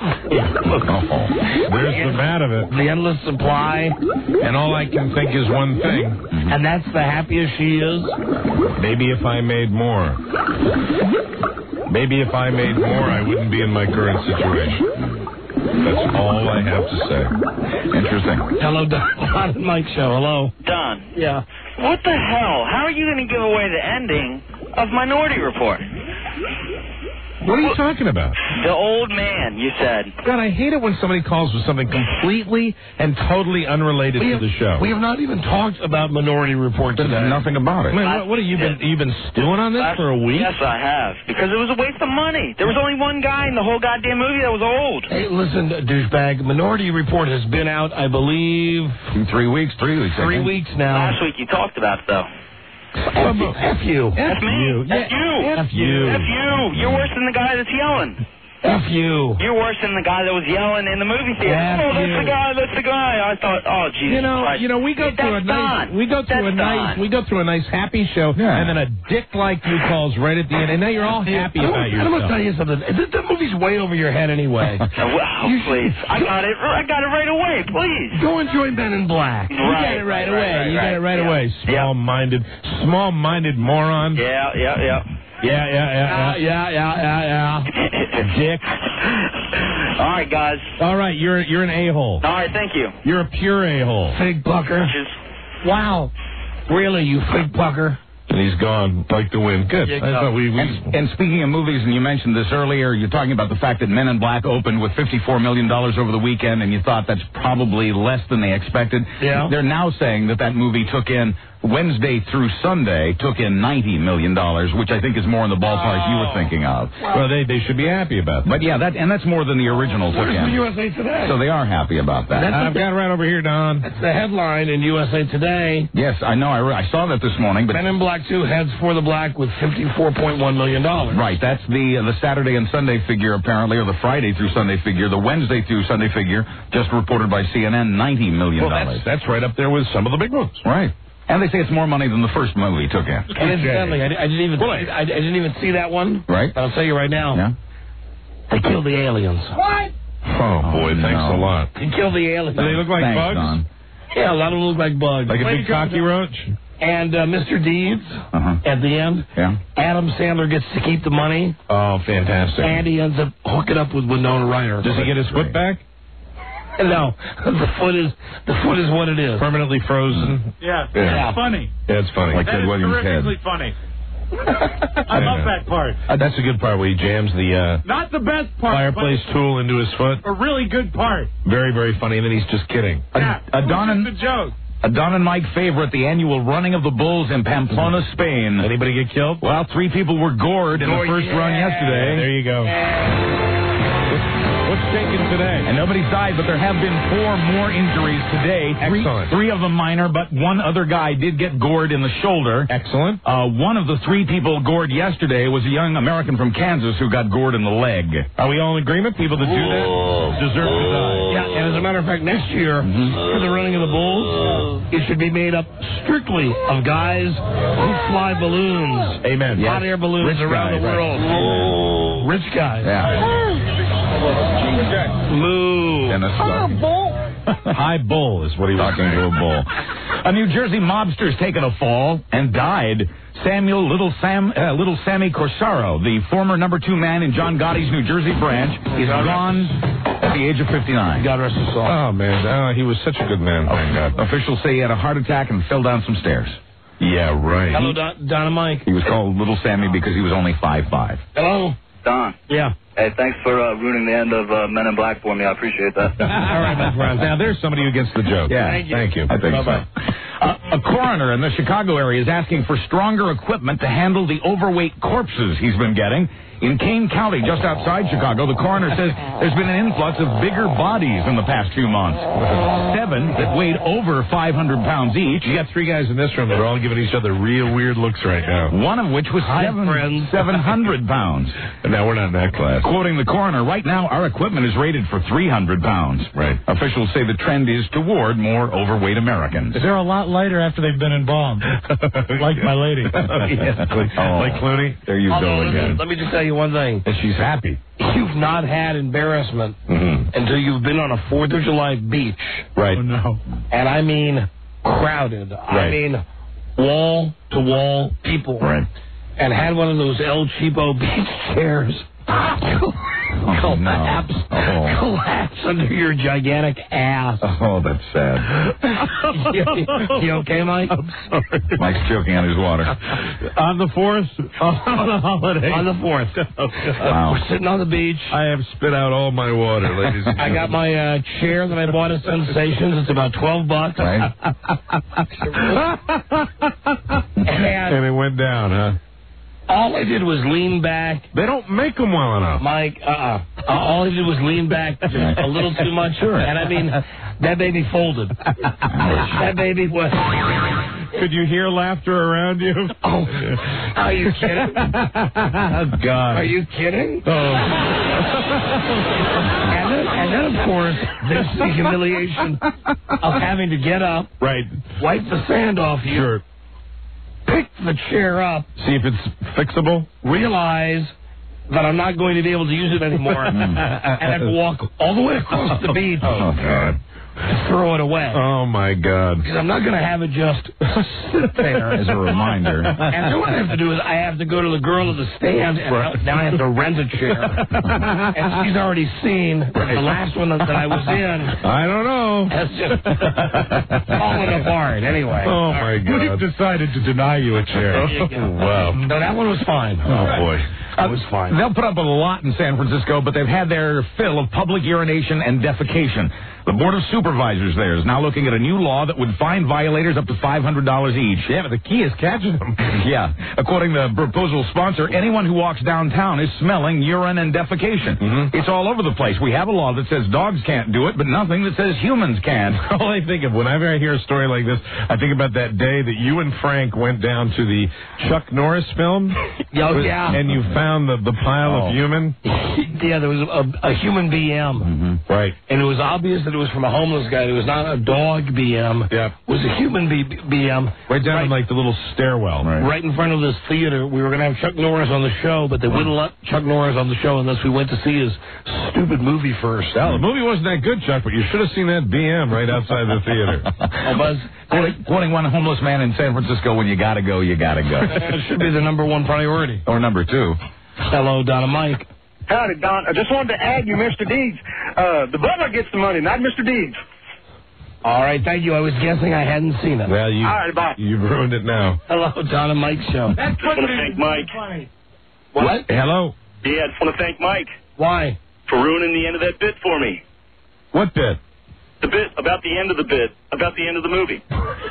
There's the mat of it. The endless supply, And all I can think is one thing. and that's the happiest she is. Maybe if I made more. Maybe if I made more, I wouldn't be in my current situation. That's all I have to say. Interesting. Hello, Don and Mike Show. Hello. Don, Yeah. what the hell? How are you going to give away the ending of Minority Report? What are you talking about? The old man, you said. God, I hate it when somebody calls with something completely and totally unrelated We to have, the show. we have not even talked about Minority Report today. Nothing about it. Man, what, what have you been? You been stewing on this for a week? Yes, I have. Because it was a waste of money. There was only one guy in the whole goddamn movie that was old. Hey, listen, douchebag. Minority Report has been out, I believe, In three weeks, three weeks. I three think. weeks now. Last week you talked about it, though. F you. F you. That's me. you. That's Yeah, you. F you. That's you. You're worse than the guy that's yelling. F you. You're worse than the guy that was yelling in the movie theater. F oh, that's you. the guy. That's the guy. I thought, oh, Jesus You know, Christ. you know, we go That's through a nice, Don. we go through That's a nice, Don. we go through a nice happy show, Yeah. and then a dick like you calls right at the end, and now you're all happy I'm about gonna- I'm going to yourself. tell you something. That, that movie's way over your head anyway. Oh, well, please. I got it. I got it right away. Please. Go enjoy Men in Black. You got it right away. You got it right yeah. away. Small-minded, small-minded moron. Yeah, yeah, yeah. Yeah, yeah, yeah, Yeah, yeah, yeah, yeah. Dick. All right, guys. All right, you're you're an a-hole. All right, thank you. You're a pure a-hole. yeah. Fig pucker. Wow. Really, you fig pucker? And he's gone like the wind. Good. I thought we, we And, and speaking of movies, and you mentioned this earlier, you're talking about the fact that Men in Black opened with fifty-four million dollars over the weekend, and you thought that's probably less than they expected. Yeah. They're now saying that that movie took in, Wednesday through Sunday, took in ninety million dollars, which I think is more in the ballpark you were thinking of. well, they they should be happy about that. But yeah, that and that's more than the original took Where's the in. U S A Today? So they are happy about that. That's I've got it right over here, Don. That's the headline in U S A Today. Yes, I know. I, re- I saw that this morning, but Men in Black two heads for the black with fifty-four point one million dollars. right, that's the the Saturday and Sunday figure apparently, or the Friday through Sunday figure. The Wednesday through Sunday figure, just reported by C N N, ninety million Well, dollars. that's, that's right up there with some of the big ones. Right. And they say it's more money than the first movie took in. And incidentally, I, I didn't even Well, I, I didn't even see that one. Right. But I'll tell you right now. Yeah. They killed the aliens. What? Oh, boy, Oh, thanks no. a lot. They killed the aliens. Do they look like Thanks, bugs? Don. Yeah, a lot of them look like bugs. Like a big cockroach? And uh, Mister Deeds, Uh-huh. at the end, Yeah. Adam Sandler gets to keep the money, Oh, fantastic. and he ends up hooking up with Winona Ryder. Does he get his foot back? No, the foot is the foot is what it is. Permanently frozen? Yeah, Yeah. it's funny. Yeah, it's funny. Like That Ted is Williams' head. terrifically funny. I love that part. Uh, that's a good part where he jams the uh, Not the best part, fireplace tool into his foot. but a really good part. Very, very funny. And then he's just kidding. Yeah, a it was Don and- just a joke. A Don and Mike favorite, the annual running of the bulls in Pamplona, Spain. Anybody get killed? Well, three people were gored in the first run yesterday. There you go. What's shaking today? And nobody's died, but there have been four more injuries today. Three, Excellent. three of them minor, but one other guy did get gored in the shoulder. Excellent. Uh, one of the three people gored yesterday was a young American from Kansas who got gored in the leg. Are we all in agreement? People that do that deserve to die. Yeah, and as a matter of fact, next year for the running of the bulls, it should be made up strictly of guys who fly balloons, Amen. hot air balloons Rich around guys, the right. world. bull. Rich guys. Yeah. Moo. And a Hi, bull. High bull is what he was Talking saying. to a bull. A New Jersey mobster's taken a fall and died. Samuel Little Sam, uh, Little Sammy Corsaro, the former number two man in John Gotti's New Jersey branch, is gone at the age of fifty-nine. God rest his soul. Oh, man. Oh, he was such a good man. Oh, Thank God. officials say he had a heart attack and fell down some stairs. Yeah, right. Hello, Don, Don and Mike. He was called Little Sammy because he was only five five. Hello. Don. Yeah. Hey, thanks for uh, ruining the end of uh, Men in Black for me. I appreciate that. All right, my friend. Now, there's somebody who gets the joke. Yeah. Thank you. Thank you. I think Bye-bye. so. Uh, a coroner in the Chicago area is asking for stronger equipment to handle the overweight corpses he's been getting. In Kane County, just outside Chicago, the coroner says there's been an influx of bigger bodies in the past few months. Seven that weighed over five hundred pounds each. You got three guys in this room that are all giving each other real weird looks right now. One of which was Hi, seven, friends. seven hundred pounds. And now we're not in that class. Quoting the coroner, right now our equipment is rated for three hundred pounds. Right. Officials say the trend is toward more overweight Americans. They're a lot lighter after they've been embalmed. Like my lady. Oh, yeah. Like, Oh. like Clooney? There you Although, go let me, again. let me just tell you one thing. And she's happy. You've not had embarrassment Mm-hmm. until you've been on a fourth of July beach. Right. Oh, no. And I mean crowded. I Right. mean wall-to-wall people. Right. And had one of those El Cheapo beach chairs Oh, collapse, no. Oh. collapse under your gigantic ass. Oh, that's sad. you, you okay, Mike? I'm sorry. Mike's choking on his water. On the fourth? On the holiday? On the fourth. Wow. We're sitting on the beach. I have spit out all my water, ladies and I gentlemen. got my uh, chair that I bought at Sensations. It's about twelve bucks. Right. And And it went down, huh? all I did was lean back. They don't make them well enough. Mike, uh-uh. Uh, all I did was lean back just a little too much. Sure. And I mean, that baby folded. That baby was... Could you hear laughter around you? Oh, are you kidding? God. Are you kidding? Oh. And then, and then, of course, there's the humiliation of having to get up, Right. wipe the sand off you, Sure. pick the chair up, See if it's fixable? realize that I'm not going to be able to use it anymore, and have to walk all the way across the beach Oh, God. to throw it away. Oh, my God. Because I'm not going to have it just sit there. As a reminder. And then what I have to do is I have to go to the girl at the stand, and Right. now I have to rent a chair. And she's already seen Right. the last one that I was in. I don't know. Has just fallen apart. Anyway. Oh, my God. We've decided to deny you a chair. There you go. Wow. No, that one was fine. Oh, boy. That was fine. They'll put up a lot in San Francisco, but they've had their fill of public urination and defecation. The Board of Supervisors there is now looking at a new law that would fine violators up to five hundred dollars each. Yeah, but the key is catching them. Yeah. According to the proposal sponsor, anyone who walks downtown is smelling urine and defecation. Mm-hmm. It's all over the place. We have a law that says dogs can't do it, but nothing that says humans can. All I think of whenever I hear a story like this, I think about that day that you and Frank went down to the Chuck Norris film. Oh, yeah. And you found the, the pile Oh. of human. Yeah, there was a, a human B M. Mm-hmm. Right. And it was obvious that it was from a homeless guy. It was not a dog B M. Yeah. It was a human B- BM. Right down in like the little stairwell. Right. Right in front of this theater. We were going to have Chuck Norris on the show, but they wouldn't let Chuck Norris on the show unless we went to see his stupid movie first. Well, the movie wasn't that good, Chuck, but you should have seen that B M right outside the theater. Oh, Buzz. Quoting, quoting one homeless man in San Francisco, when you gotta go, you gotta go. It should be the number one priority. Or number two. Hello, Don and Mike. Howdy, Don. I just wanted to add you, Mister Deeds. Uh, the butler gets the money, not Mister Deeds. All right, thank you. I was guessing I hadn't seen it. Well, you, All right, bye. you've ruined it now. Hello, Don and Mike show. That's I want to thank Mike. What? Hello? Yeah, I just want to thank Mike Why? for ruining the end of that bit for me. What bit? The bit about the end of the bit, about the end of the movie.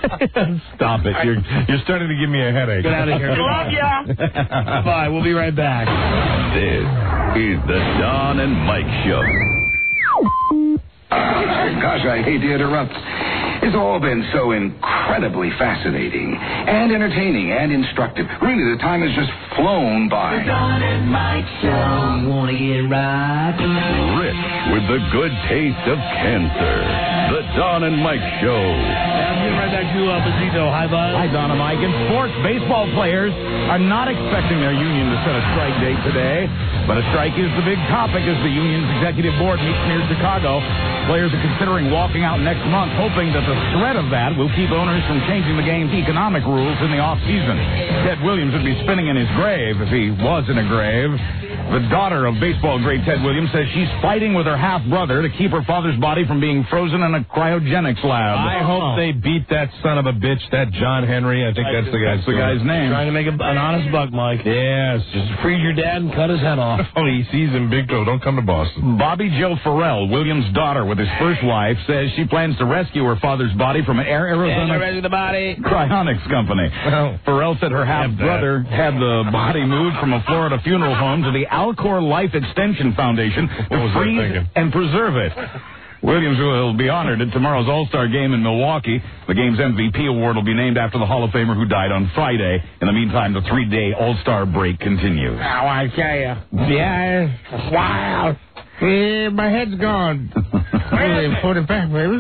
Stop it. You're, you're starting to give me a headache. Get out of here. Love ya. Bye. We'll be right back. This is the Don and Mike Show. Gosh, I hate to interrupt. It's all been so incredibly fascinating and entertaining and instructive. Really, the time has just flown by. The Don and Mike Show. Wanna get right? Rich with the good taste of cancer. The Don and Mike Show. I'm getting right back to uh, Bazito. Hi, Buzz. Hi, Don and Mike. In sports, baseball players are not expecting their union to set a strike date today, but a strike is the big topic as the union's executive board meets near Chicago. Players are considering walking out next month, hoping that the threat of that will keep owners from changing the game's economic rules in the off-season. Ted Williams would be spinning in his grave if he was in a grave. The daughter of baseball great Ted Williams says she's fighting with her half-brother to keep her father's body from being frozen in a cryogenics lab. I hope they beat that son of a bitch, that John Henry. I think that's the guy's, that's the guy's name. Trying to make a, an honest buck, Mike. Yes. Just freeze your dad and cut his head off. Oh, he sees him big trouble. Don't come to Boston. Bobby Joe Farrell, Williams' daughter with his first wife, says she plans to rescue her father's body from an Air Arizona rescue the body. cryonics company. Well, Farrell said her half-brother had the body moved from a Florida funeral home to the Alcor Life Extension Foundation to freeze and preserve it. Williams will be honored at tomorrow's All-Star game in Milwaukee. The game's M V P award will be named after the Hall of Famer who died on Friday. In the meantime, the three-day All-Star break continues. Oh, I tell you. Yeah, it's wild. Yeah, my head's gone. Really, put it back, baby.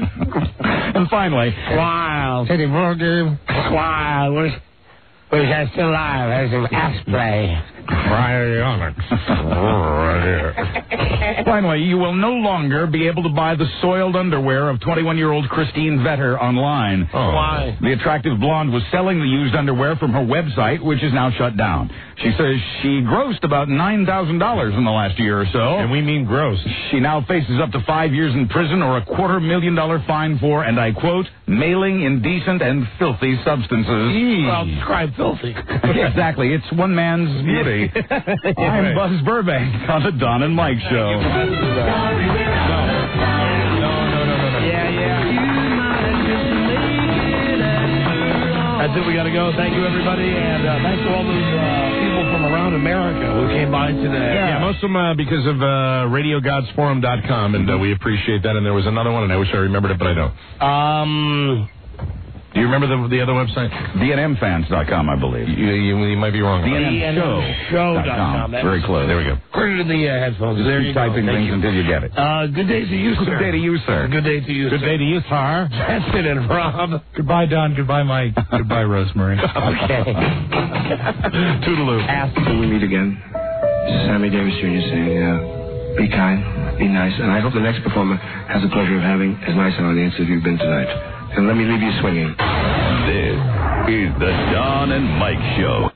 And finally, wild. Teddy ball game. Wild. Wish, wish I was still alive. That's an ass play. Cryonics. Right here. Finally, you will no longer be able to buy the soiled underwear of twenty-one-year-old Christine Vetter online. Oh. Why? The attractive blonde was selling the used underwear from her website, which is now shut down. She says she grossed about nine thousand dollars in the last year or so. And we mean gross. She now faces up to five years in prison or a quarter million dollar fine for, and I quote, mailing indecent and filthy substances. Well, describe filthy. Exactly. It's one man's beauty. I'm Buzz Burbank on the Don and Mike Show. Yeah, yeah. That's it. We got to go. Thank you, everybody. And uh, thanks to all those uh, people from around America who came by today. Yeah, yeah most of them uh, because of uh, radio gods forum dot com, and uh, we appreciate that. And there was another one, and I wish I remembered it, but I don't. Um... Do you remember the the other website? D N M fans dot com, I believe. You, you, you might be wrong. D N M show dot com. Very close. There we go. Put it in the uh, headphones. Just there keep you typing go. things you. until you get it. Uh, good day to you, sir. Good day to you, sir. Good day to you, Good sir. day to you, sir. Jensen and Rob. Goodbye, Don. Goodbye, Mike. Goodbye, Rosemary. Okay. Toodaloo. After we meet again, this is Sammy Davis Junior saying, uh, be kind, be nice, and I hope the next performer has the pleasure of having as nice an audience as you've been tonight. And let me leave you swinging. This is the Don and Mike Show.